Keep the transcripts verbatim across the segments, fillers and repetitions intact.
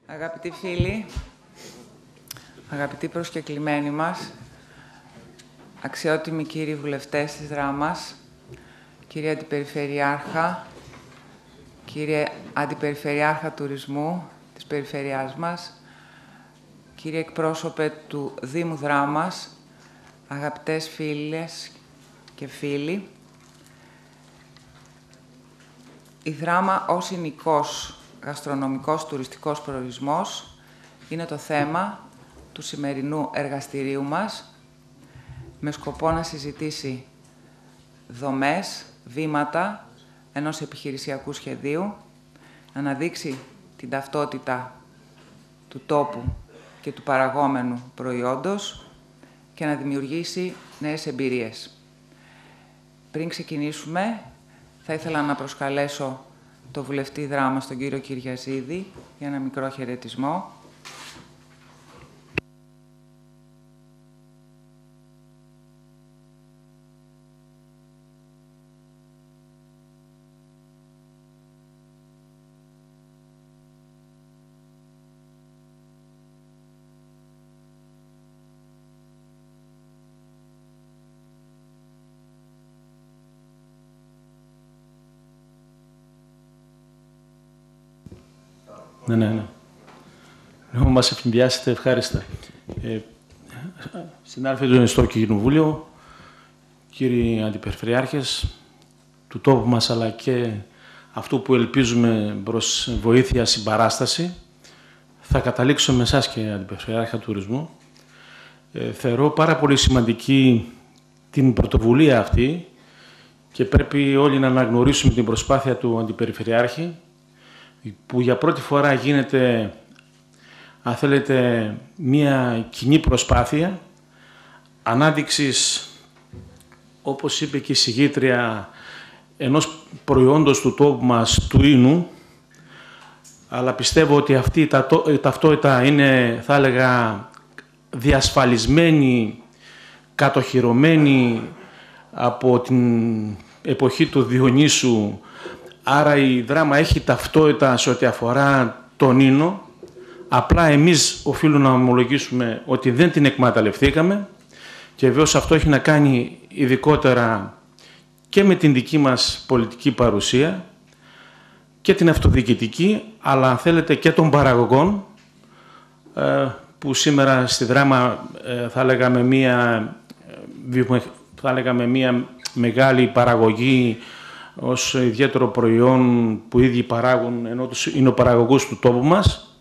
Αγαπητοί φίλοι, αγαπητοί προσκεκλημένοι μας, αξιότιμοι κύριοι βουλευτές της Δράμας, κύριε Αντιπεριφερειάρχα, κύριε Αντιπεριφερειάρχα Τουρισμού της Περιφερειάς μας, κύριε εκπρόσωπε του Δήμου Δράμας, αγαπητές φίλες και φίλοι, η Δράμα ως εινικός γαστρονομικός τουριστικός προορισμός είναι το θέμα του σημερινού εργαστηρίου μας, με σκοπό να συζητήσει δομές, βήματα ενός επιχειρησιακού σχεδίου, να αναδείξει την ταυτότητα του τόπου και του παραγόμενου προϊόντος και να δημιουργήσει νέες εμπειρίες. Πριν ξεκινήσουμε, θα ήθελα να προσκαλέσω το βουλευτή Δράμας, τον κύριο Κυριαζίδη, για ένα μικρό χαιρετισμό. Ναι, ναι, ναι. Λοιπόν, μας ευνηδιάσετε ευχάριστα. Ε, συνάδελφοι στο Κοινοβούλιο, κύριοι Αντιπεριφερειάρχες του τόπου μας, αλλά και αυτού που ελπίζουμε προς βοήθεια συμπαράσταση, θα καταλήξω με εσάς και Αντιπεριφερειάρχα Τουρισμού. Ε, θεωρώ πάρα πολύ σημαντική την πρωτοβουλία αυτή και πρέπει όλοι να αναγνωρίσουμε την προσπάθεια του Αντιπεριφερειάρχη, που για πρώτη φορά γίνεται, αν θέλετε, μία κοινή προσπάθεια ανάδειξης, όπως είπε και η συγγήτρια, ενός προϊόντος του τόπου μας, του ίνου, αλλά πιστεύω ότι αυτή η ταυτότητα είναι, θα έλεγα, διασφαλισμένη, κατοχυρωμένη από την εποχή του Διονύσου. Άρα η Δράμα έχει ταυτότητα σε ό,τι αφορά τον ίνο. Απλά εμείς οφείλουμε να ομολογήσουμε ότι δεν την εκμεταλλευτήκαμε και βεβαίως αυτό έχει να κάνει ειδικότερα και με την δική μας πολιτική παρουσία και την αυτοδιοικητική, αλλά αν θέλετε και των παραγωγών, που σήμερα στη Δράμα θα λέγαμε μία, θα λέγαμε μία μεγάλη παραγωγή ως ιδιαίτερο προϊόν που οι ίδιοι παράγουν, ενώ είναι ο παραγωγός του τόπου μας,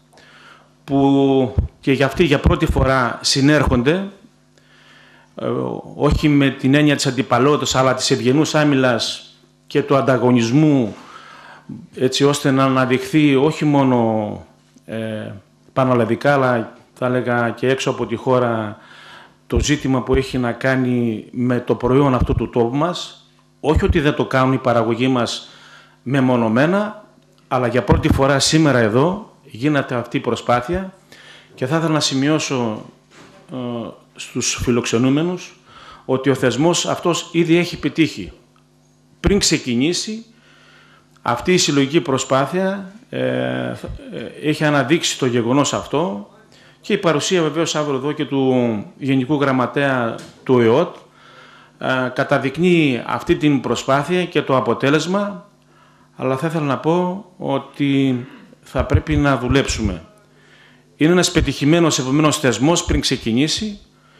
που και για αυτοί για πρώτη φορά συνέρχονται, ε, όχι με την έννοια της αντιπαλότητας, αλλά της ευγενούς άμυλας και του ανταγωνισμού, έτσι ώστε να αναδειχθεί όχι μόνο ε, πανελλαδικά, αλλά θα έλεγα και έξω από τη χώρα, το ζήτημα που έχει να κάνει με το προϊόν αυτού του τόπου μας. Όχι ότι δεν το κάνουν οι παραγωγοί μας μεμονωμένα, αλλά για πρώτη φορά σήμερα εδώ γίνεται αυτή η προσπάθεια και θα ήθελα να σημειώσω ε, στους φιλοξενούμενους ότι ο θεσμός αυτός ήδη έχει πετύχει. Πριν ξεκινήσει αυτή η συλλογική προσπάθεια, ε, ε, έχει αναδείξει το γεγονός αυτό και η παρουσία βεβαίως αύριο εδώ και του Γενικού Γραμματέα του ΕΟΤ καταδεικνύει αυτή την προσπάθεια και το αποτέλεσμα, αλλά θα ήθελα να πω ότι θα πρέπει να δουλέψουμε. Είναι ένας πετυχημένος επομένως θεσμός πριν ξεκινήσει.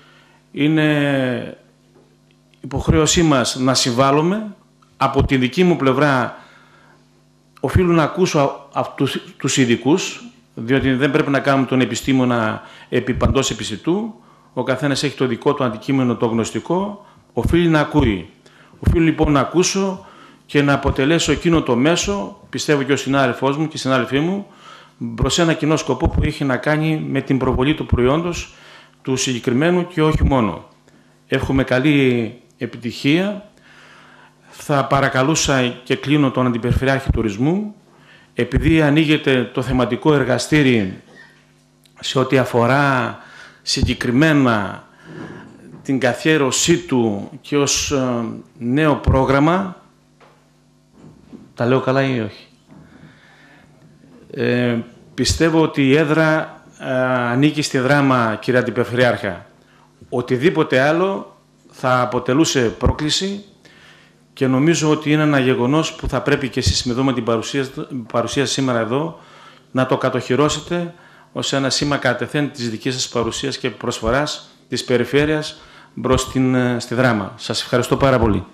Είναι υποχρέωσή μας να συμβάλλουμε. Από τη δική μου πλευρά οφείλω να ακούσω τους, τους ειδικούς, διότι δεν πρέπει να κάνουμε τον επιστήμονα επί παντός επιστητού. Ο καθένας έχει το δικό του αντικείμενο, το γνωστικό. Οφείλει να ακούει. Οφείλω λοιπόν να ακούσω και να αποτελέσω εκείνο το μέσο, πιστεύω και ο συνάδελφός μου και οι συνάδελφοί μου, προς ένα κοινό σκοπό που έχει να κάνει με την προβολή του προϊόντος του συγκεκριμένου και όχι μόνο. Εύχομαι καλή επιτυχία. Θα παρακαλούσα και κλείνω τον Αντιπεριφερειάρχη Τουρισμού, επειδή ανοίγεται το θεματικό εργαστήρι σε ό,τι αφορά συγκεκριμένα την καθιέρωσή του και ως ε, νέο πρόγραμμα. Τα λέω καλά ή όχι? Ε, πιστεύω ότι η έδρα ε, ανήκει στη Δράμα, κύριε Αντιπεριφερειάρχα. Οτιδήποτε άλλο θα αποτελούσε πρόκληση και νομίζω ότι είναι ένα γεγονός που θα πρέπει και εσείς με την παρουσία, παρουσία σήμερα εδώ να το κατοχυρώσετε ως ένα σήμα κατευθέν της δικής σας παρουσίας και προσφοράς της περιφέρειας μπρος στην, στη Δράμα. Σας ευχαριστώ πάρα πολύ.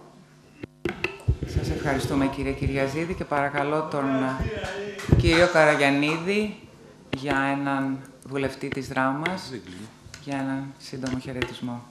Σας ευχαριστούμε, κύριε Κυριαζίδη, και παρακαλώ τον κύριο Καραγιαννίδη για έναν βουλευτή της Δράμας για έναν σύντομο χαιρετισμό.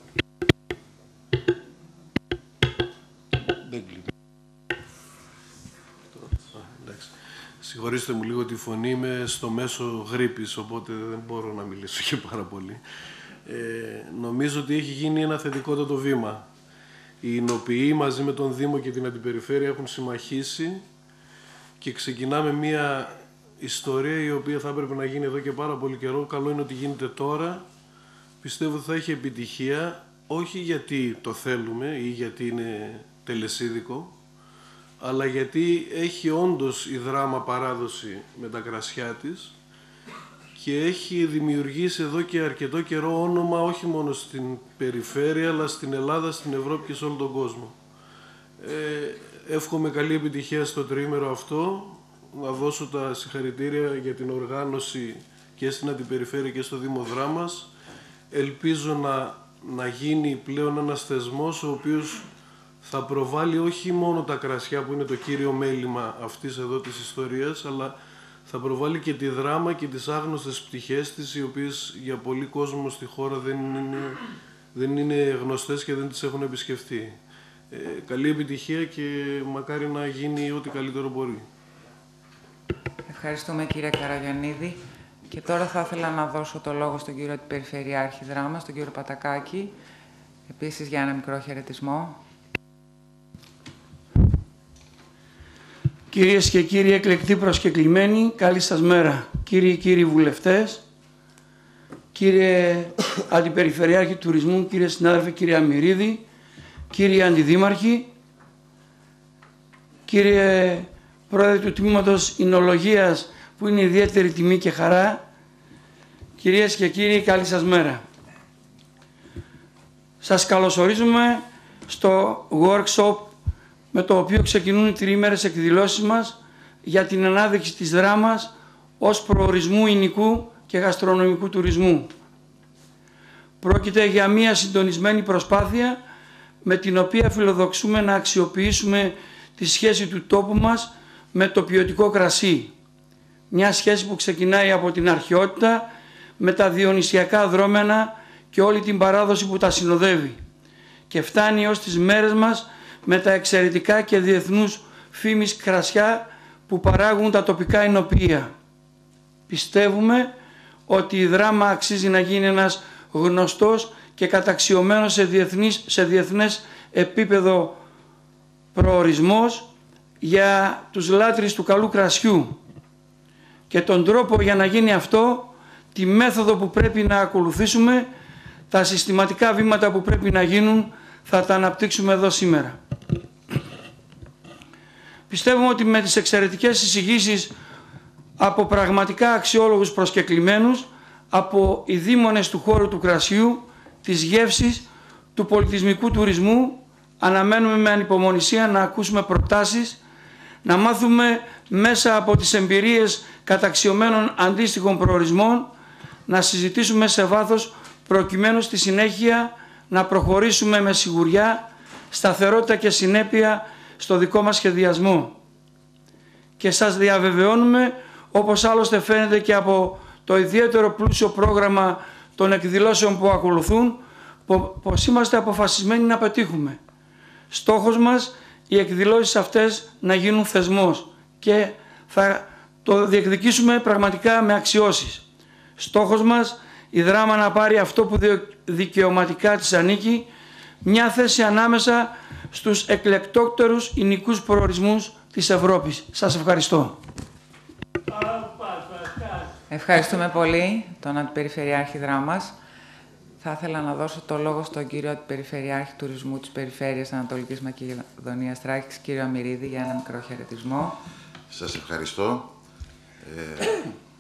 Συγχωρήστε μου λίγο τη φωνή, είμαι στο μέσο γρίπης, οπότε δεν μπορώ να μιλήσω και πάρα πολύ. Ε, νομίζω ότι έχει γίνει ένα θετικότατο βήμα. Οι εινοποιοί μαζί με τον Δήμο και την Αντιπεριφέρεια έχουν συμμαχήσει και ξεκινάμε μια ιστορία η οποία θα έπρεπε να γίνει εδώ και πάρα πολύ καιρό. Καλό είναι ότι γίνεται τώρα. Πιστεύω ότι θα έχει επιτυχία, όχι γιατί το θέλουμε ή γιατί είναι τελεσίδικο, αλλά γιατί έχει όντως η Δράμα παράδοση με τα κρασιά της και έχει δημιουργήσει εδώ και αρκετό καιρό όνομα όχι μόνο στην περιφέρεια, αλλά στην Ελλάδα, στην Ευρώπη και σε όλο τον κόσμο. Ε, εύχομαι καλή επιτυχία στο τριήμερο αυτό, να δώσω τα συγχαρητήρια για την οργάνωση και στην Αντιπεριφέρεια και στο Δήμο Δράμας. Ελπίζω να, να γίνει πλέον ένας θεσμός ο οποίος θα προβάλλει όχι μόνο τα κρασιά που είναι το κύριο μέλημα αυτής εδώ της ιστορίας, αλλά θα προβάλλει και τη Δράμα και τις άγνωστες πτυχές της, οι οποίες για πολλοί κόσμο στη χώρα δεν είναι, δεν είναι γνωστές και δεν τις έχουν επισκεφτεί. Ε, καλή επιτυχία και μακάρι να γίνει ό,τι καλύτερο μπορεί. Ευχαριστούμε, κύριε Καραγιαννίδη. Και τώρα θα ήθελα να δώσω το λόγο στον κύριο Περιφερειάρχη Δράμας, τον κύριο Πατακάκη, επίσης για ένα μικρό χαιρετισμό. Κυρίες και κύριοι εκλεκτοί προσκεκλημένοι, καλή σας μέρα. Κύριοι και κύριοι βουλευτές, κύριε Αντιπεριφερειάρχη Τουρισμού, κύριε συνάδελφε, κύριε Αμυρίδη, κύριοι Αντιδήμαρχοι, κύριε Πρόεδρε του Τμήματος Εινολογίας, που είναι ιδιαίτερη τιμή και χαρά, κυρίες και κύριοι, καλή σας μέρα. Σας καλωσορίζουμε στο workshop με το οποίο ξεκινούν οι τριήμερες εκδηλώσεις μας για την ανάδειξη της Δράμας ως προορισμού ηνικού και γαστρονομικού τουρισμού. Πρόκειται για μια συντονισμένη προσπάθεια με την οποία φιλοδοξούμε να αξιοποιήσουμε τη σχέση του τόπου μας με το ποιοτικό κρασί. Μια σχέση που ξεκινάει από την αρχαιότητα με τα διονυσιακά δρόμενα και όλη την παράδοση που τα συνοδεύει και φτάνει ως τις μέρες μας με τα εξαιρετικά και διεθνούς φήμης κρασιά που παράγουν τα τοπικά εινοποιεία. Πιστεύουμε ότι η Δράμα αξίζει να γίνει ένας γνωστός και καταξιωμένος σε, διεθνής, σε διεθνές επίπεδο προορισμός για τους λάτρεις του καλού κρασιού. Και τον τρόπο για να γίνει αυτό, τη μέθοδο που πρέπει να ακολουθήσουμε, τα συστηματικά βήματα που πρέπει να γίνουν, θα τα αναπτύξουμε εδώ σήμερα. Πιστεύουμε ότι με τις εξαιρετικές εισηγήσεις από πραγματικά αξιόλογους προσκεκλημένους, από οι δήμονες του χώρου του κρασιού, της γεύσης, του πολιτισμικού τουρισμού, αναμένουμε με ανυπομονησία να ακούσουμε προτάσεις, να μάθουμε μέσα από τις εμπειρίες καταξιωμένων αντίστοιχων προορισμών, να συζητήσουμε σε βάθος προκειμένου στη συνέχεια να προχωρήσουμε με σιγουριά, σταθερότητα και συνέπεια στο δικό μας σχεδιασμό. Και σας διαβεβαιώνουμε, όπως άλλωστε φαίνεται και από το ιδιαίτερο πλούσιο πρόγραμμα των εκδηλώσεων που ακολουθούν, πως είμαστε αποφασισμένοι να πετύχουμε. Στόχος μας οι εκδηλώσεις αυτές να γίνουν θεσμός και θα το διεκδικήσουμε πραγματικά με αξιώσεις. Στόχος μας η Δράμα να πάρει αυτό που δικαιωματικά της ανήκει, μια θέση ανάμεσα στους εκλεκτότερους ηνικούς προορισμούς της Ευρώπης. Σας ευχαριστώ. Ευχαριστούμε πολύ τον Αντιπεριφερειάρχη Δράμας. Θα ήθελα να δώσω το λόγο στον κύριο Αντιπεριφερειάρχη Τουρισμού της Περιφέρειας Ανατολικής Μακεδονίας Τράκης, κύριο Αμυρίδη, για ένα μικρό χαιρετισμό. Σας ευχαριστώ. Ε,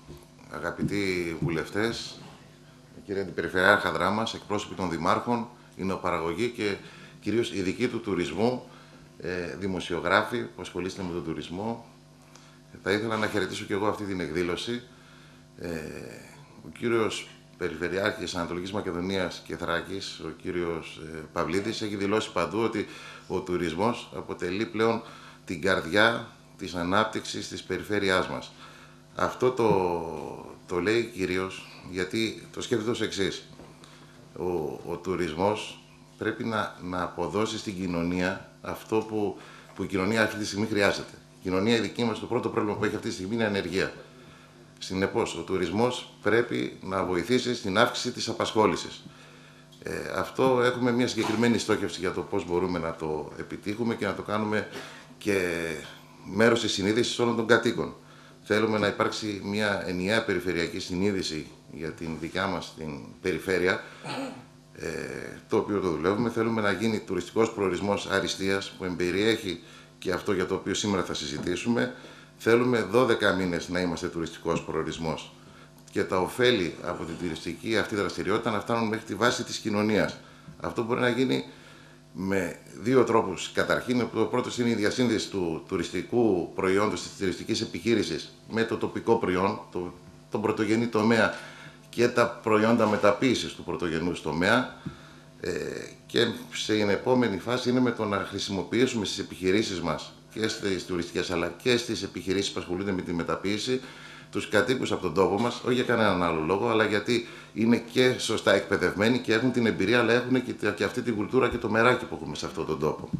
αγαπητοί βουλευτές, κύριε Αντιπεριφερειάρχα Δράμας, εκπρόσωποι των δημάρχων, εινοπαραγωγοί και κυρίως ειδικοί του τουρισμού, ε, δημοσιογράφοι που ασχολείστε με τον τουρισμό. Θα ήθελα να χαιρετήσω και εγώ αυτή την εκδήλωση. Ε, ο κύριος Περιφερειάρχης Ανατολικής Μακεδονίας και Θράκης, ο κύριος ε, Παυλίδης, έχει δηλώσει παντού ότι ο τουρισμός αποτελεί πλέον την καρδιά της ανάπτυξης της περιφέρειάς μας. Αυτό το, το λέει κυρίως γιατί το σκέφτεται ως εξής. Ο, ο τουρισμός πρέπει να, να αποδώσει στην κοινωνία αυτό που, που η κοινωνία αυτή τη στιγμή χρειάζεται. Η κοινωνία η δική μας, το πρώτο πρόβλημα που έχει αυτή τη στιγμή είναι η ανεργία. Συνεπώς, ο τουρισμός πρέπει να βοηθήσει στην αύξηση της απασχόλησης. Ε, αυτό έχουμε μια συγκεκριμένη στόχευση για το πώς μπορούμε να το επιτύχουμε και να το κάνουμε και μέρος της συνείδησης όλων των κατοίκων. Θέλουμε να υπάρξει μια ενιαία περιφερειακή συνείδηση για την δικιά μας την περιφέρεια, ε, το οποίο το δουλεύουμε. Θέλουμε να γίνει τουριστικός προορισμός αριστείας που εμπεριέχει και αυτό για το οποίο σήμερα θα συζητήσουμε. Θέλουμε δώδεκα μήνες να είμαστε τουριστικός προορισμός και τα ωφέλη από την τουριστική αυτή δραστηριότητα να φτάνουν μέχρι τη βάση της κοινωνίας. Αυτό μπορεί να γίνει με δύο τρόπους. Καταρχήν, ο πρώτος είναι η διασύνδεση του τουριστικού προϊόντος, της τουριστικής επιχείρησης με το τοπικό προϊόν, το, τον πρωτογενή τομέα και τα προϊόντα μεταποίησης του πρωτογενούς τομέα. Ε, και σε επόμενη φάση είναι με το να χρησιμοποιήσουμε στις επιχειρήσεις μας και στις τουριστικές αλλά και στις επιχειρήσεις που ασχολούνται με τη μεταποίηση τους κατοίκους από τον τόπο μας, όχι για κανέναν άλλο λόγο, αλλά γιατί είναι και σωστά εκπαιδευμένοι και έχουν την εμπειρία, αλλά έχουν και, και αυτή την κουλτούρα και το μεράκι που έχουμε σε αυτόν τον τόπο.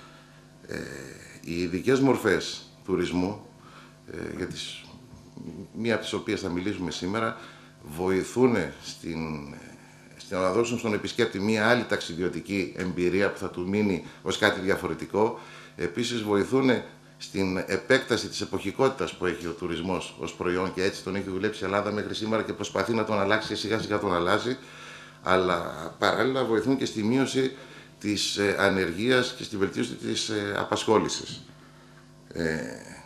Ε, οι ειδικές μορφές τουρισμού, ε, για τις, μία από τις οποίες θα μιλήσουμε σήμερα, βοηθούν στην, στην να δώσουν στον επισκέπτη μία άλλη ταξιδιωτική εμπειρία που θα του μείνει ως κάτι διαφορετικό. Επίσης βοηθούν στην επέκταση της εποχικότητας που έχει ο τουρισμός ως προϊόν και έτσι τον έχει δουλέψει η Ελλάδα μέχρι σήμερα και προσπαθεί να τον αλλάξει και σιγά σιγά τον αλλάζει, αλλά παράλληλα βοηθούν και στη μείωση της ε, ανεργίας και στη βελτίωση της ε, απασχόλησης. Ε,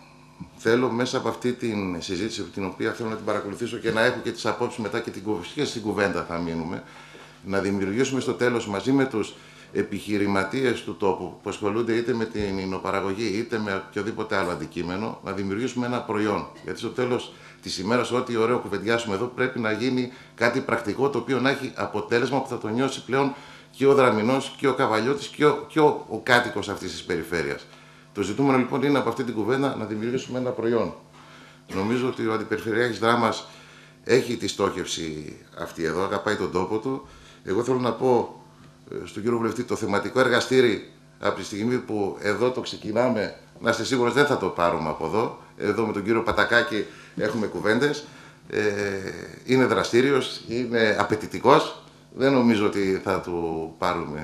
θέλω μέσα από αυτή την συζήτηση, την οποία θέλω να την παρακολουθήσω και να έχω και τις απόψεις μετά και την, και στην κουβέντα θα μείνουμε, να δημιουργήσουμε στο τέλος μαζί με τους επιχειρηματίες του τόπου που ασχολούνται είτε με την υνοπαραγωγή είτε με οποιοδήποτε άλλο αντικείμενο, να δημιουργήσουμε ένα προϊόν. Γιατί στο τέλος της ημέρας, ό,τι ωραίο κουβεντιάσουμε εδώ, πρέπει να γίνει κάτι πρακτικό το οποίο να έχει αποτέλεσμα που θα το νιώσει πλέον και ο Δραμηνός και ο Καβαλιώτης και ο, και ο, ο κάτοικος αυτής της περιφέρειας. Το ζητούμενο λοιπόν είναι από αυτή την κουβέντα να δημιουργήσουμε ένα προϊόν. Νομίζω ότι ο Αντιπεριφερειάρχης Δράμας έχει τη στόχευση αυτή εδώ, αγαπάει τον τόπο του. Εγώ θέλω να πω στον κύριο Βουλευτή, το θεματικό εργαστήρι από τη στιγμή που εδώ το ξεκινάμε, να είστε σίγουροι δεν θα το πάρουμε από εδώ. Εδώ με τον κύριο Πατακάκη έχουμε κουβέντες. Ε, είναι δραστήριος, είναι απαιτητικός. Δεν νομίζω ότι θα του πάρουμε.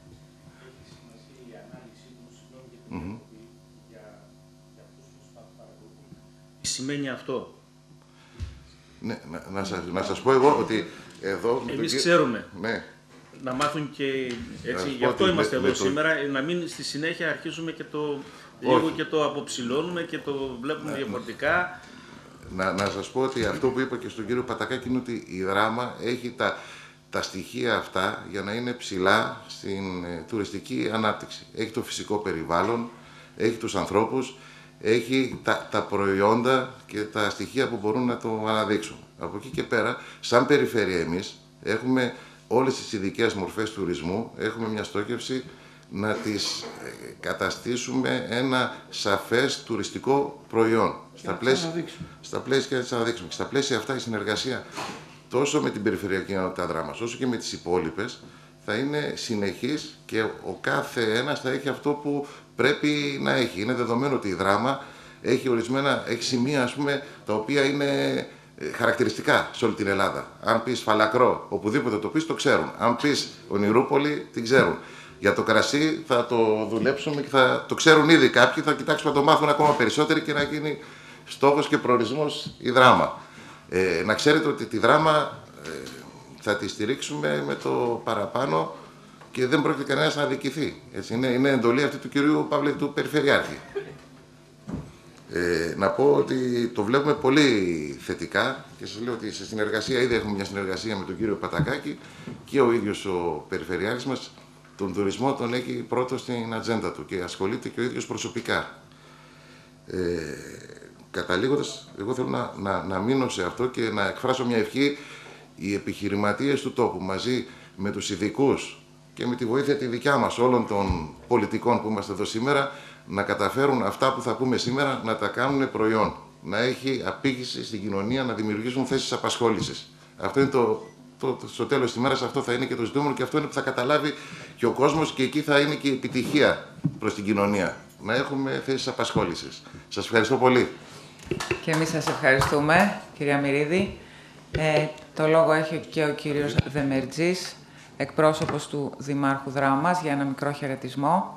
Mm-hmm. Τι σημαίνει αυτό? Ναι, να, να, σας, να σας πω εγώ ότι εδώ... Εμείς τον... ξέρουμε. Ναι. Να μάθουν και έτσι, γι' αυτό είμαστε με, εδώ με σήμερα, το... να μην στη συνέχεια αρχίσουμε και το λίγο και το αποψηλώνουμε και το βλέπουμε να, διαφορετικά. Να, να σας πω ότι αυτό που είπα και στον κύριο Πατακάκη είναι ότι η Δράμα έχει τα, τα στοιχεία αυτά για να είναι ψηλά στην ε, τουριστική ανάπτυξη. Έχει το φυσικό περιβάλλον, έχει τους ανθρώπους, έχει τα, τα προϊόντα και τα στοιχεία που μπορούν να το αναδείξουν. Από εκεί και πέρα, σαν περιφέρεια εμείς, έχουμε όλες τις ειδικές μορφές τουρισμού, έχουμε μια στόχευση να τις καταστήσουμε ένα σαφές τουριστικό προϊόν. Στα πλαίσια, στα πλαίσια και να τις αναδείξουμε. Και στα πλαίσια αυτά η συνεργασία τόσο με την Περιφερειακή Ενότητα Δράμας, όσο και με τις υπόλοιπες, θα είναι συνεχής και ο κάθε ένας θα έχει αυτό που πρέπει να έχει. Είναι δεδομένο ότι η Δράμα έχει ορισμένα, έχει σημεία, ας πούμε, τα οποία είναι χαρακτηριστικά σε όλη την Ελλάδα. Αν πεις Φαλακρό, οπουδήποτε το πεις, το ξέρουν. Αν πεις Ονειρούπολη, την ξέρουν. Για το κρασί θα το δουλέψουμε και θα το ξέρουν ήδη κάποιοι, θα κοιτάξουμε να το μάθουν ακόμα περισσότεροι και να γίνει στόχος και προορισμός η Δράμα. Ε, να ξέρετε ότι τη Δράμα ε, θα τη στηρίξουμε με το παραπάνω και δεν πρόκειται κανένας να αδικηθεί. Έτσι, είναι, είναι εντολή αυτή του κυρίου Παύλη, του Περιφερειάρχη. Ε, να πω ότι το βλέπουμε πολύ θετικά και σας λέω ότι σε συνεργασία, ήδη έχουμε μια συνεργασία με τον κύριο Πατακάκη και ο ίδιος ο Περιφερειάρχης μας τον τουρισμό τον έχει πρώτο στην ατζέντα του και ασχολείται και ο ίδιος προσωπικά. Ε, καταλήγοντας, εγώ θέλω να, να, να μείνω σε αυτό και να εκφράσω μια ευχή οι επιχειρηματίες του τόπου μαζί με τους ειδικούς και με τη βοήθεια τη δικιά μας όλων των πολιτικών που είμαστε εδώ σήμερα να καταφέρουν αυτά που θα πούμε σήμερα να τα κάνουν προϊόν. Να έχει απήγηση στην κοινωνία, να δημιουργήσουν θέσεις απασχόλησης. Αυτό είναι το, το, το, στο τέλος της ημέρας αυτό θα είναι και το ζητούμενο και αυτό είναι που θα καταλάβει και ο κόσμος και εκεί θα είναι και η επιτυχία προς την κοινωνία. Να έχουμε θέσεις απασχόλησης. Σας ευχαριστώ πολύ. Και εμείς σας ευχαριστούμε, κυρία Μυρίδη. Ε, το λόγο έχει και ο κύριος Δεμερτζής, εκπρόσωπος του Δημάρχου Δράμας, για ένα μικρό χαιρετισμό.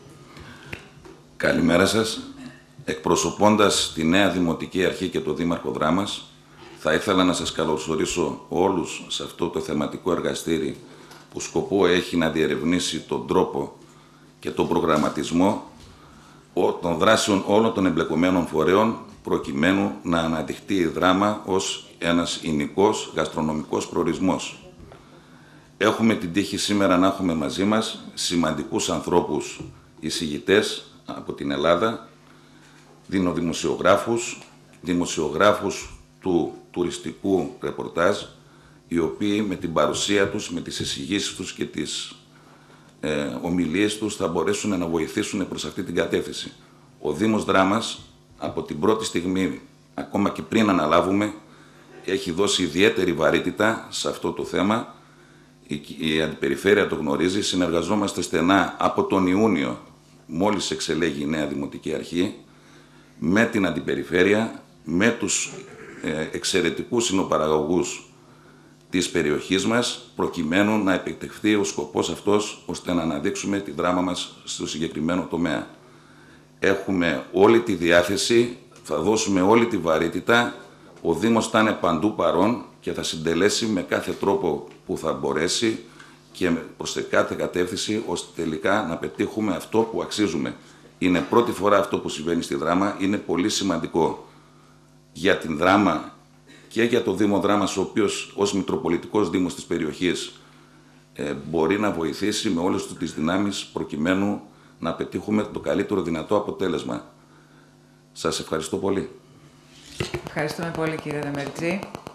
Καλημέρα σας. Εκπροσωπώντας τη νέα Δημοτική Αρχή και το Δήμαρχο Δράμας, θα ήθελα να σας καλωσορίσω όλους σε αυτό το θεματικό εργαστήρι που σκοπό έχει να διερευνήσει τον τρόπο και τον προγραμματισμό των δράσεων όλων των εμπλεκομένων φορέων προκειμένου να αναδειχτεί η Δράμα ως ένας εινικός γαστρονομικός προορισμός. Έχουμε την τύχη σήμερα να έχουμε μαζί μας σημαντικούς ανθρώπους εισηγητές από την Ελλάδα, δημοσιογράφους, δημοσιογράφους του τουριστικού ρεπορτάζ, οι οποίοι με την παρουσία τους, με τις εισηγήσεις τους και τις ε, ομιλίες τους θα μπορέσουν να βοηθήσουν προς αυτή την κατεύθυνση. Ο Δήμος Δράμας από την πρώτη στιγμή, ακόμα και πριν αναλάβουμε, έχει δώσει ιδιαίτερη βαρύτητα σε αυτό το θέμα. Η, η Αντιπεριφέρεια το γνωρίζει, συνεργαζόμαστε στενά από τον Ιούνιο, μόλις εξελέγει η νέα Δημοτική Αρχή, με την Αντιπεριφέρεια, με τους ε, εξαιρετικούς συνοπαραγωγούς της περιοχής μας, προκειμένου να επιτευχθεί ο σκοπός αυτός, ώστε να αναδείξουμε τη Δράμα μας στο συγκεκριμένο τομέα. Έχουμε όλη τη διάθεση, θα δώσουμε όλη τη βαρύτητα, ο Δήμος θα είναι παντού παρόν και θα συντελέσει με κάθε τρόπο που θα μπορέσει και προς κάθε κατεύθυνση, ώστε τελικά να πετύχουμε αυτό που αξίζουμε. Είναι πρώτη φορά αυτό που συμβαίνει στη Δράμα, είναι πολύ σημαντικό για την Δράμα και για το Δήμο Δράμας, ο οποίος ως Μητροπολιτικός Δήμος της περιοχής ε, μπορεί να βοηθήσει με όλες τις δυνάμεις προκειμένου να πετύχουμε το καλύτερο δυνατό αποτέλεσμα. Σας ευχαριστώ πολύ. Ευχαριστούμε πολύ, κύριε Δεμερτζή.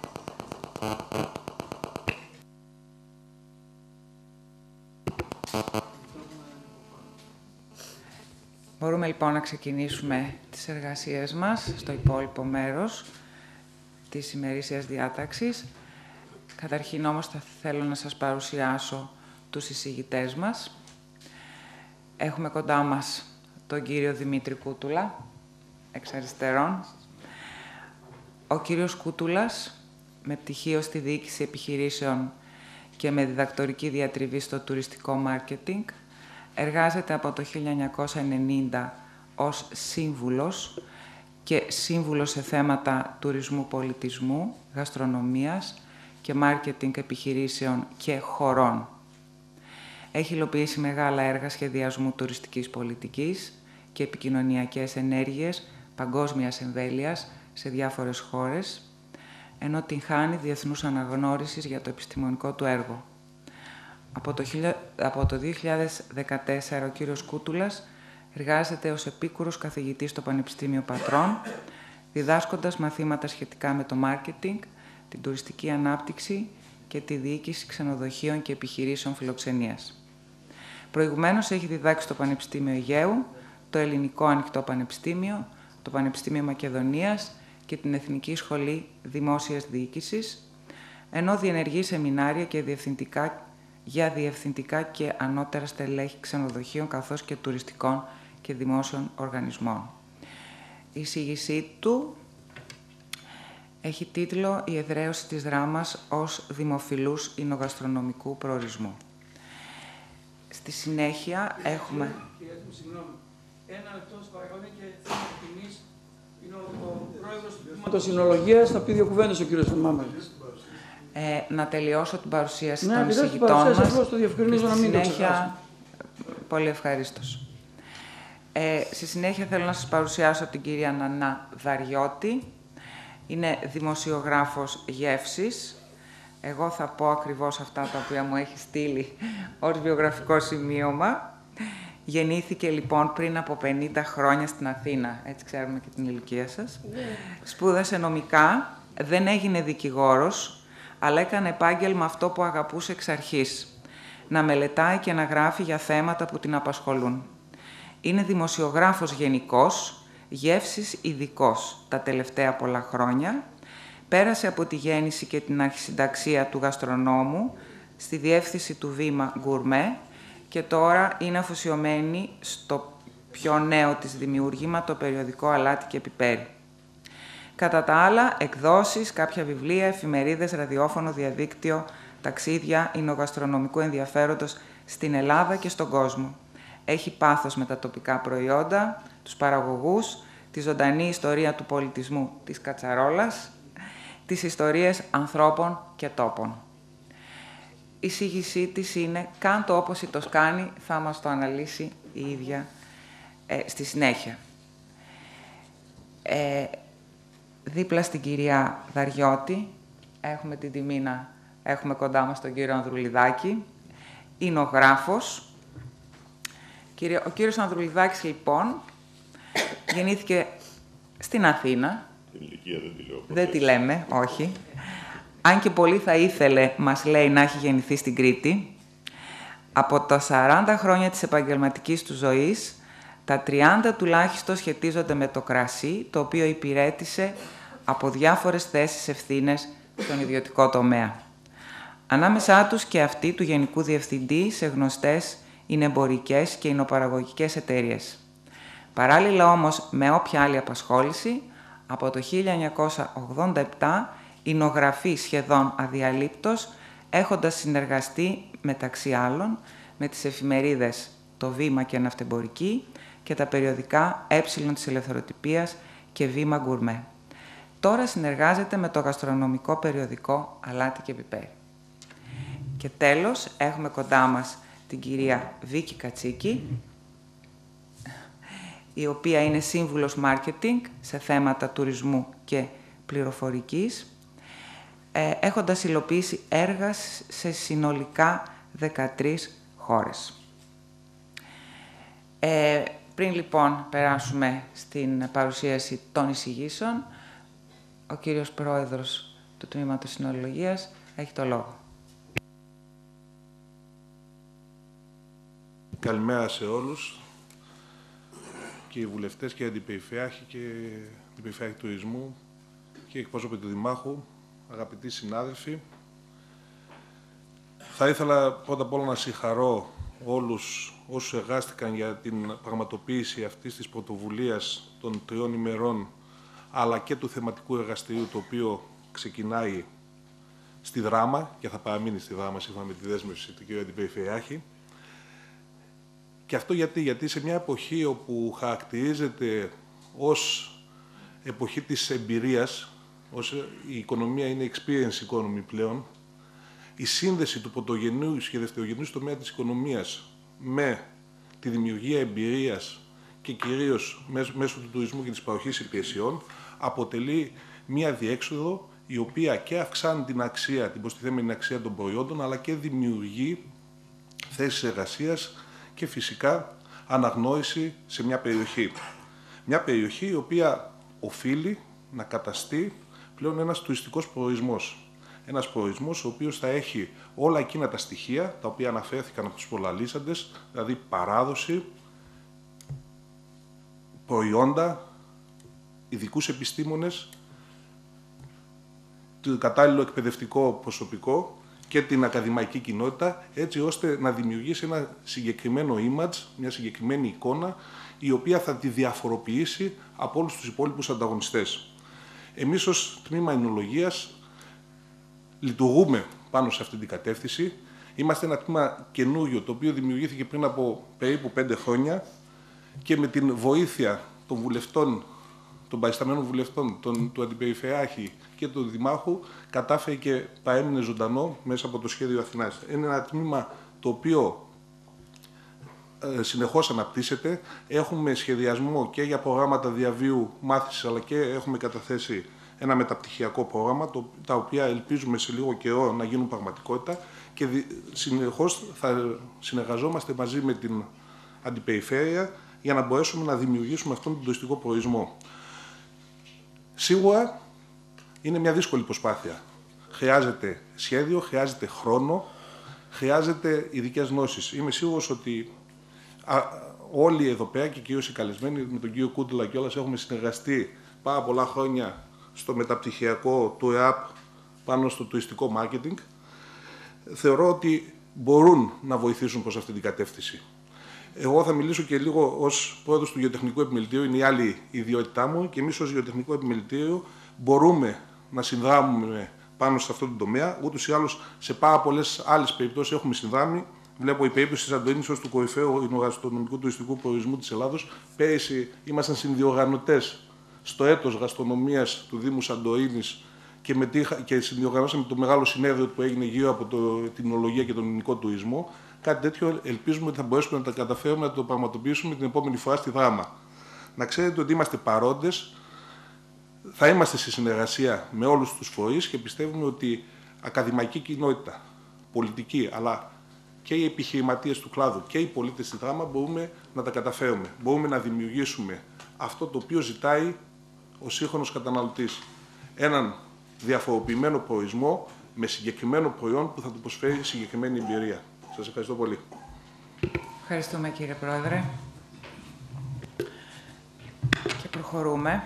Μπορούμε λοιπόν να ξεκινήσουμε τις εργασίες μας στο υπόλοιπο μέρος της ημερήσιας διάταξης. Καταρχήν όμως θα θέλω να σας παρουσιάσω τους εισηγητές μας. Έχουμε κοντά μας τον κύριο Δημήτρη Κούτουλα, εξ αριστερών. Ο κύριος Κούτουλας, με πτυχίο στη διοίκηση επιχειρήσεων και με διδακτορική διατριβή στο τουριστικό μάρκετινγκ, εργάζεται από το χίλια εννιακόσια ενενήντα ως σύμβουλος και σύμβουλος σε θέματα τουρισμού, πολιτισμού, γαστρονομίας και μάρκετινγκ επιχειρήσεων και χωρών. Έχει υλοποιήσει μεγάλα έργα σχεδιασμού τουριστικής πολιτικής και επικοινωνιακές ενέργειες παγκόσμιας εμβέλειας σε διάφορες χώρες, ενώ την χάνει διεθνούς αναγνώρισης για το επιστημονικό του έργο. Από το, από το δύο χιλιάδες δεκατέσσερα ο κύριος Κούτουλας εργάζεται ως επίκουρος καθηγητής στο Πανεπιστήμιο Πατρών, διδάσκοντας μαθήματα σχετικά με το μάρκετινγκ, την τουριστική ανάπτυξη και τη διοίκηση ξενοδοχείων και επιχειρήσεων φιλοξενίας. Προηγουμένως έχει διδάξει στο Πανεπιστήμιο Αιγαίου, το Ελληνικό Ανοιχτό Πανεπιστήμιο, το Πανεπιστήμιο Μακεδονίας και την Εθνική Σχολή Δημόσιας Διοίκησης, ενώ διενεργεί σεμινάρια και διευθυντικά για διευθυντικά και ανώτερα στελέχη ξενοδοχείων καθώς και τουριστικών και δημόσιων οργανισμών. Η εισήγησή του έχει τίτλο «Η εδραίωση της Δράμας ως δημοφιλούς εινογαστρονομικού προορισμού». Στη συνέχεια έχουμε... Συγγνώμη. Ένα λεπτό, σας παρακαλώ, και θέμα τιμής. Είναι ο πρόεδρος του Τμήματος Συνολογίας. Θα πει δύο κουβέντες ο κύριος Μάμαλης. Ε, να τελειώσω την παρουσίαση ναι, των εισηγητών μας. Το διευκρινίζω να μην συνέχεια, το ξεχάσω. πολύ ευχαρίστως. Ε, στη συνέχεια θέλω να σας παρουσιάσω την κυρία Νανά Δαριώτη. Είναι δημοσιογράφος γεύσης. Εγώ θα πω ακριβώς αυτά τα οποία μου έχει στείλει ως βιογραφικό σημείωμα. Γεννήθηκε λοιπόν πριν από πενήντα χρόνια στην Αθήνα, έτσι ξέρουμε και την ηλικία σας. Yeah. Σπούδασε νομικά, δεν έγινε δικηγόρος, αλλά έκανε επάγγελμα αυτό που αγαπούσε εξ αρχής. Να μελετάει και να γράφει για θέματα που την απασχολούν. Είναι δημοσιογράφος γενικός, γεύσης ειδικός τα τελευταία πολλά χρόνια. Πέρασε από τη γέννηση και την αρχισυνταξία του γαστρονόμου στη διεύθυνση του Βήμα Γκουρμέ και τώρα είναι αφοσιωμένη στο πιο νέο της δημιούργημα, το περιοδικό Αλάτι και Πιπέρι. Κατά τα άλλα, εκδόσεις, κάποια βιβλία, εφημερίδες, ραδιόφωνο, διαδίκτυο, ταξίδια εινογαστρονομικού ενδιαφέροντος στην Ελλάδα και στον κόσμο. Έχει πάθος με τα τοπικά προϊόντα, τους παραγωγούς, τη ζωντανή ιστορία του πολιτισμού της Κατσαρόλας, τις ιστορίες ανθρώπων και τόπων. Η εισήγησή της είναι «Κάντο όπως η Τοσκάνη», θα μας το αναλύσει η ίδια ε, στη συνέχεια. Ε, δίπλα στην κυρία Δαριώτη έχουμε την τιμή να έχουμε κοντά μας τον κύριο Ανδρουλιδάκη. Είναι ο γράφος. Ο κύριος Ανδρουλιδάκης, λοιπόν, γεννήθηκε στην Αθήνα. Την ηλικία δεν τη λέω. Δεν τη λέμε, όχι. Αν και πολύ θα ήθελε, μας λέει, να έχει γεννηθεί στην Κρήτη. Από τα σαράντα χρόνια της επαγγελματικής του ζωής, τα τριάντα τουλάχιστον σχετίζονται με το κρασί, το οποίο υπηρέτησε από διάφορες θέσεις ευθύνες στον ιδιωτικό τομέα. Ανάμεσά τους και αυτή του Γενικού Διευθυντή σε γνωστές εινεμπορικές και εινοπαραγωγικές εταιρείες. Παράλληλα όμως με όποια άλλη απασχόληση, από το χίλια εννιακόσια ογδόντα επτά εινογραφεί σχεδόν αδιαλείπτως, έχοντας συνεργαστεί μεταξύ άλλων με τις εφημερίδες «Το Βήμα» και «Ναυτεμπορική» και τα περιοδικά «Ε» της Ελευθεροτυπίας και «Βήμα Γκουρμέ». Τώρα συνεργάζεται με το γαστρονομικό περιοδικό «Αλάτι και Πιπέρι». Και τέλος, έχουμε κοντά μας την κυρία Βίκη Κατσίκη, η οποία είναι σύμβουλος marketing σε θέματα τουρισμού και πληροφορικής, ε, έχοντας υλοποιήσει έργα σε συνολικά δεκατρείς χώρες. Ε, πριν λοιπόν περάσουμε στην παρουσίαση των εισηγήσεων, ο κύριος Πρόεδρος του Τμήματος Συνολογίας έχει το λόγο. Καλημέρα σε όλους, και οι βουλευτές και οι αντιπεριφερειάρχοι και αντιπεριφερειάρχοι τουρισμού και εκπρόσωποι του Δημάρχου, αγαπητοί συνάδελφοι. Θα ήθελα πρώτα απ' όλα να συγχαρώ όλους όσους εργάστηκαν για την πραγματοποίηση αυτής της πρωτοβουλίας των τριών ημερών, αλλά και του θεματικού εργαστηρίου, το οποίο ξεκινάει στη Δράμα και θα παραμείνει στη Δράμα σύμφωνα με τη δέσμευση του κ. Αντιπεριφερειάρχη. Και αυτό γιατί, γιατί σε μια εποχή όπου χαρακτηρίζεται ως εποχή της εμπειρίας, ως η οικονομία είναι experience economy πλέον, η σύνδεση του πρωτογενούς και δευτερογενούς τομέα της οικονομίας με τη δημιουργία εμπειρίας και κυρίως μέσω του τουρισμού και της παροχής υπηρεσιών αποτελεί μια διέξοδο η οποία και αυξάνει την αξία, την προστιθέμενη αξία των προϊόντων, αλλά και δημιουργεί θέσεις εργασίας και φυσικά αναγνώριση σε μια περιοχή. Μια περιοχή η οποία οφείλει να καταστεί πλέον ένας τουριστικός προορισμός. Ένας προορισμός ο οποίος θα έχει όλα εκείνα τα στοιχεία τα οποία αναφέρθηκαν από τους προλαλήσαντες, δηλαδή παράδοση, προϊόντα, ειδικούς επιστήμονες, το κατάλληλο εκπαιδευτικό προσωπικό και την ακαδημαϊκή κοινότητα, έτσι ώστε να δημιουργήσει ένα συγκεκριμένο image, μια συγκεκριμένη εικόνα, η οποία θα τη διαφοροποιήσει από όλους τους υπόλοιπους ανταγωνιστές. Εμείς ως τμήμα εινολογίας λειτουργούμε πάνω σε αυτή την κατεύθυνση. Είμαστε ένα τμήμα καινούριο, το οποίο δημιουργήθηκε πριν από περίπου πέντε χρόνια και με την βοήθεια των βουλευτών, των παρισταμένων βουλευτών, των, του Αντιπεριφερειάρχη και του Δημάρχου, κατάφερε και παρέμεινε ζωντανό μέσα από το σχέδιο Αθηνάς. Είναι ένα τμήμα το οποίο συνεχώς αναπτύσσεται. Έχουμε σχεδιασμό και για προγράμματα διαβίου μάθησης, αλλά και έχουμε καταθέσει ένα μεταπτυχιακό πρόγραμμα, το, τα οποία ελπίζουμε σε λίγο καιρό να γίνουν πραγματικότητα και δι, συνεχώς θα συνεργαζόμαστε μαζί με την Αντιπεριφέρεια για να μπορέσουμε να δημιουργήσουμε αυτόν τον τουριστικό προορισμό. Σίγουρα είναι μια δύσκολη προσπάθεια. Χρειάζεται σχέδιο, χρειάζεται χρόνο, χρειάζεται ειδικές γνώσεις. Είμαι σίγουρος ότι α, όλοι εδώ πέρα και κυρίως οι καλεσμένοι με τον κύριο Κούντουλα και όλας έχουμε συνεργαστεί πάρα πολλά χρόνια στο μεταπτυχιακό του ΕΑΠ πάνω στο τουριστικό μάρκετινγκ. Θεωρώ ότι μπορούν να βοηθήσουν προς αυτή την κατεύθυνση. Εγώ θα μιλήσω και λίγο ως πρόεδρος του Γεωτεχνικού Επιμελητήριου, είναι η άλλη ιδιότητά μου, και εμείς ως Γεωτεχνικό Επιμελητήριο μπορούμε να συνδράμουμε πάνω σε αυτό το τομέα. Ούτως ή άλλως, σε πάρα πολλές άλλες περιπτώσεις έχουμε συνδράμει. Βλέπω η περίπτωση της Σαντορίνης ως του κορυφαίου γαστρονομικού τουριστικού προορισμού της Ελλάδος. Πέρυσι ήμασταν συνδιοργανωτές στο έτος γαστρονομίας του Δήμου Σαντορίνης και, μετήχα, και συνδιοργανώσαμε το μεγάλο συνέδριο που έγινε γύρω από το, την ολογία και τον ελληνικό τουρισμό. Κάτι τέτοιο ελπίζουμε ότι θα μπορέσουμε να τα καταφέρουμε να το πραγματοποιήσουμε την επόμενη φορά στη Δράμα. Να ξέρετε ότι είμαστε παρόντες, θα είμαστε σε συνεργασία με όλους τους φορείς και πιστεύουμε ότι ακαδημαϊκή κοινότητα, πολιτική, αλλά και οι επιχειρηματίες του κλάδου και οι πολίτες στη Δράμα μπορούμε να τα καταφέρουμε. Μπορούμε να δημιουργήσουμε αυτό το οποίο ζητάει ο σύγχρονος καταναλωτής. Έναν διαφοροποιημένο προορισμό με συγκεκριμένο προϊόν που θα του προσφέρει συγκεκριμένη εμπειρία. Σας ευχαριστώ πολύ. Ευχαριστούμε, κύριε Πρόεδρε. Και προχωρούμε.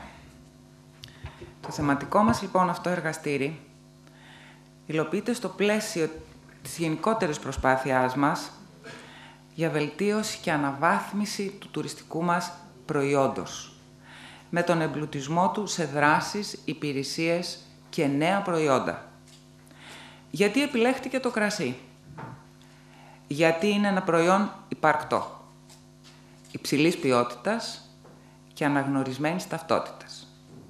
Το θεματικό μας, λοιπόν, αυτό εργαστήρι υλοποιείται στο πλαίσιο της γενικότερης προσπάθειάς μας για βελτίωση και αναβάθμιση του τουριστικού μας προϊόντος, με τον εμπλουτισμό του σε δράσεις, υπηρεσίες και νέα προϊόντα. Γιατί επιλέχτηκε το κρασί? Γιατί είναι ένα προϊόν υπαρκτό, υψηλής ποιότητας και αναγνωρισμένης ταυτότητας.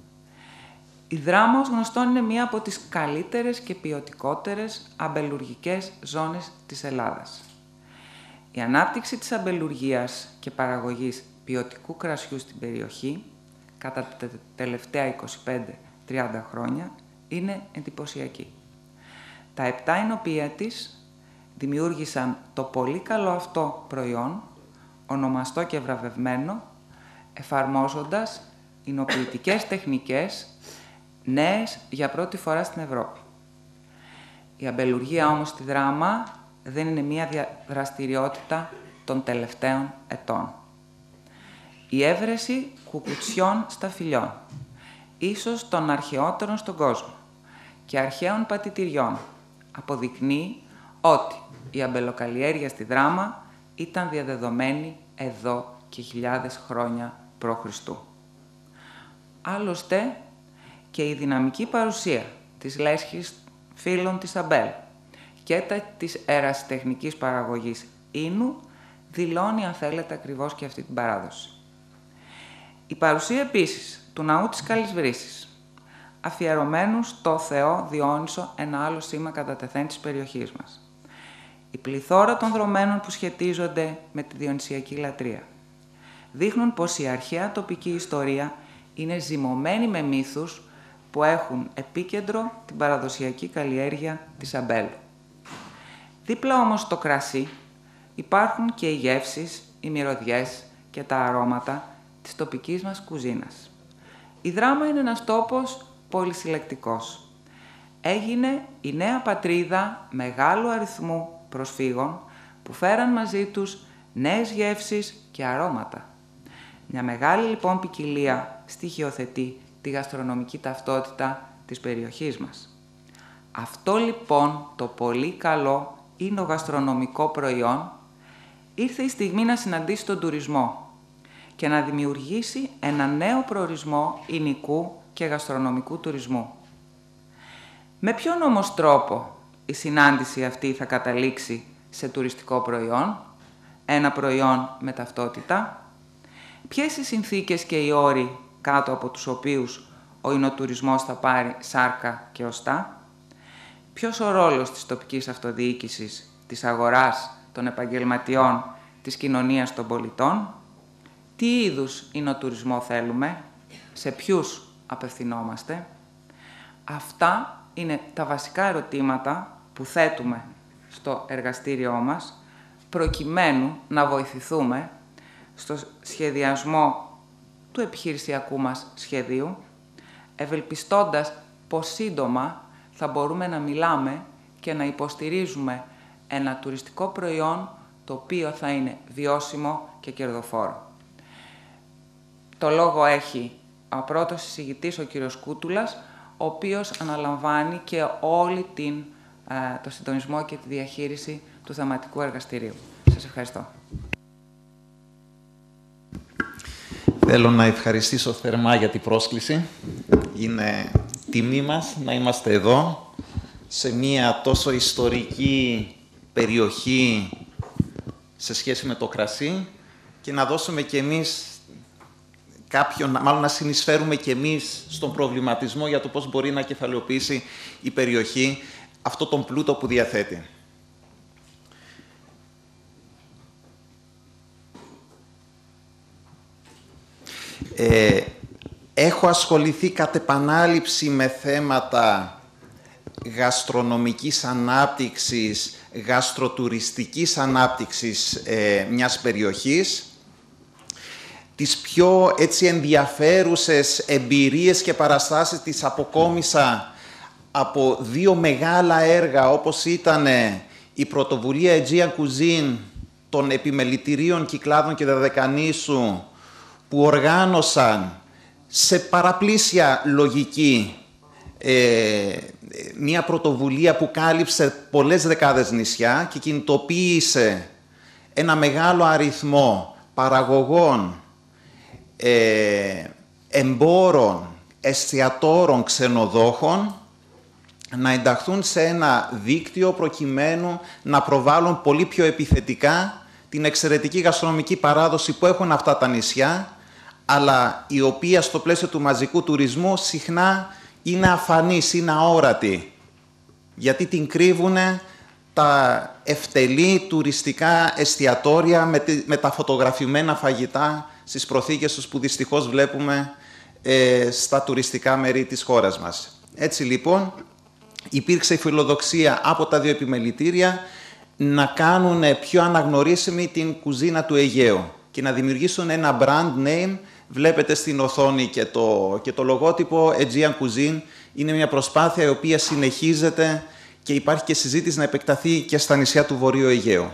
Η Δράμα, ως γνωστόν, είναι μία από τις καλύτερες και ποιοτικότερες αμπελουργικές ζώνες της Ελλάδας. Η ανάπτυξη της αμπελουργίας και παραγωγής ποιοτικού κρασιού στην περιοχή κατά τα τελευταία είκοσι πέντε με τριάντα χρόνια είναι εντυπωσιακή. Τα επτά εινοπία της δημιούργησαν το πολύ καλό αυτό προϊόν, ονομαστό και βραβευμένο, εφαρμόζοντας εινοποιητικές τεχνικές νέες για πρώτη φορά στην Ευρώπη. Η αμπελουργία όμως στη Δράμα δεν είναι μία δραστηριότητα των τελευταίων ετών. Η έβρεση κουκουτσιών σταφυλιών, ίσως των αρχαιότερων στον κόσμο, και αρχαίων πατητηριών, αποδεικνύει ότι η αμπελοκαλλιέργεια στη Δράμα ήταν διαδεδομένη εδώ και χιλιάδες χρόνια προ Χριστού. Άλλωστε, και η δυναμική παρουσία της λέσχης φύλων της αμπέλ και τα, της ερασιτεχνικής παραγωγής ίνου δηλώνει, αν θέλετε, ακριβώς και αυτή την παράδοση. Η παρουσία επίσης του ναού της Καλής Βρύσης, αφιερωμένου στο Θεό Διόνυσο, ένα άλλο σήμα κατά τεθέν της περιοχής μας. Η πληθώρα των δρομένων που σχετίζονται με τη διονυσιακή λατρεία δείχνουν πως η αρχαία τοπική ιστορία είναι ζυμωμένη με μύθους που έχουν επίκεντρο την παραδοσιακή καλλιέργεια της αμπέλου. Δίπλα όμως στο κρασί υπάρχουν και οι γεύσεις, οι μυρωδιές και τα αρώματα της τοπικής μας κουζίνας. Η Δράμα είναι ένας τόπος πολυσυλλεκτικός. Έγινε η νέα πατρίδα μεγάλου αριθμού προσφύγων που φέραν μαζί τους νέες γεύσεις και αρώματα. Μια μεγάλη, λοιπόν, ποικιλία στοιχειοθετεί τη γαστρονομική ταυτότητα της περιοχής μας. Αυτό, λοιπόν, το πολύ καλό ίνο-γαστρονομικό προϊόν ήρθε η στιγμή να συναντήσει τον τουρισμό και να δημιουργήσει ένα νέο προορισμό ινικού και γαστρονομικού τουρισμού. Με ποιον όμως τρόπο η συνάντηση αυτή θα καταλήξει σε τουριστικό προϊόν, ένα προϊόν με ταυτότητα? Ποιες οι συνθήκες και οι όροι κάτω από τους οποίους ο ινοτουρισμός θα πάρει σάρκα και οστά? Ποιος ο ρόλος της τοπικής αυτοδιοίκησης, της αγοράς, των επαγγελματιών της κοινωνίας των πολιτών, τι είδους εινοτουρισμό θέλουμε, σε ποιους απευθυνόμαστε. Αυτά είναι τα βασικά ερωτήματα που θέτουμε στο εργαστήριό μας, προκειμένου να βοηθηθούμε στο σχεδιασμό του επιχειρησιακού μας σχεδίου, ευελπιστώντας πως σύντομα θα μπορούμε να μιλάμε και να υποστηρίζουμε ένα τουριστικό προϊόν το οποίο θα είναι βιώσιμο και κερδοφόρο. Το λόγο έχει ο πρώτος εισηγητής, ο κύριος Κούτουλας, ο οποίος αναλαμβάνει και όλη την, ε, το συντονισμό και τη διαχείριση του θεματικού εργαστηρίου. Σας ευχαριστώ. Θέλω να ευχαριστήσω θερμά για την πρόσκληση. Είναι τιμή μας να είμαστε εδώ, σε μια τόσο ιστορική περιοχή σε σχέση με το κρασί και να δώσουμε και εμείς κάποιον, μάλλον να συνεισφέρουμε και εμείς στον προβληματισμό για το πώς μπορεί να κεφαλαιοποιήσει η περιοχή αυτό τον πλούτο που διαθέτει. Ε, έχω ασχοληθεί κατ' επανάληψη με θέματα γαστρονομικής ανάπτυξης, γαστροτουριστικής ανάπτυξης ε, μιας περιοχής. Τις πιο έτσι ενδιαφέρουσες εμπειρίες και παραστάσεις τις αποκόμισα από δύο μεγάλα έργα, όπως ήταν η πρωτοβουλία Aegean Cuisine των επιμελητηρίων Κυκλάδων και Δωδεκανήσου, που οργάνωσαν σε παραπλήσια λογική ε, μια πρωτοβουλία που κάλυψε πολλές δεκάδες νησιά και κινητοποίησε ένα μεγάλο αριθμό παραγωγών, ε, εμπόρων, εστιατόρων, ξενοδόχων να ενταχθούν σε ένα δίκτυο προκειμένου να προβάλλουν πολύ πιο επιθετικά την εξαιρετική γαστρονομική παράδοση που έχουν αυτά τα νησιά, αλλά η οποία στο πλαίσιο του μαζικού τουρισμού συχνά είναι αφανής, είναι αόρατη, γιατί την κρύβουν τα ευτελή τουριστικά εστιατόρια με, τη, με τα φωτογραφημένα φαγητά στις προθήκες τους που δυστυχώς βλέπουμε ε, στα τουριστικά μέρη της χώρας μας. Έτσι λοιπόν υπήρξε η φιλοδοξία από τα δύο επιμελητήρια να κάνουν πιο αναγνωρίσιμη την κουζίνα του Αιγαίου και να δημιουργήσουν ένα brand name. Βλέπετε στην οθόνη και το, και το λογότυπο Aegean Cuisine. Είναι μια προσπάθεια η οποία συνεχίζεται και υπάρχει και συζήτηση να επεκταθεί και στα νησιά του Βορείου Αιγαίου.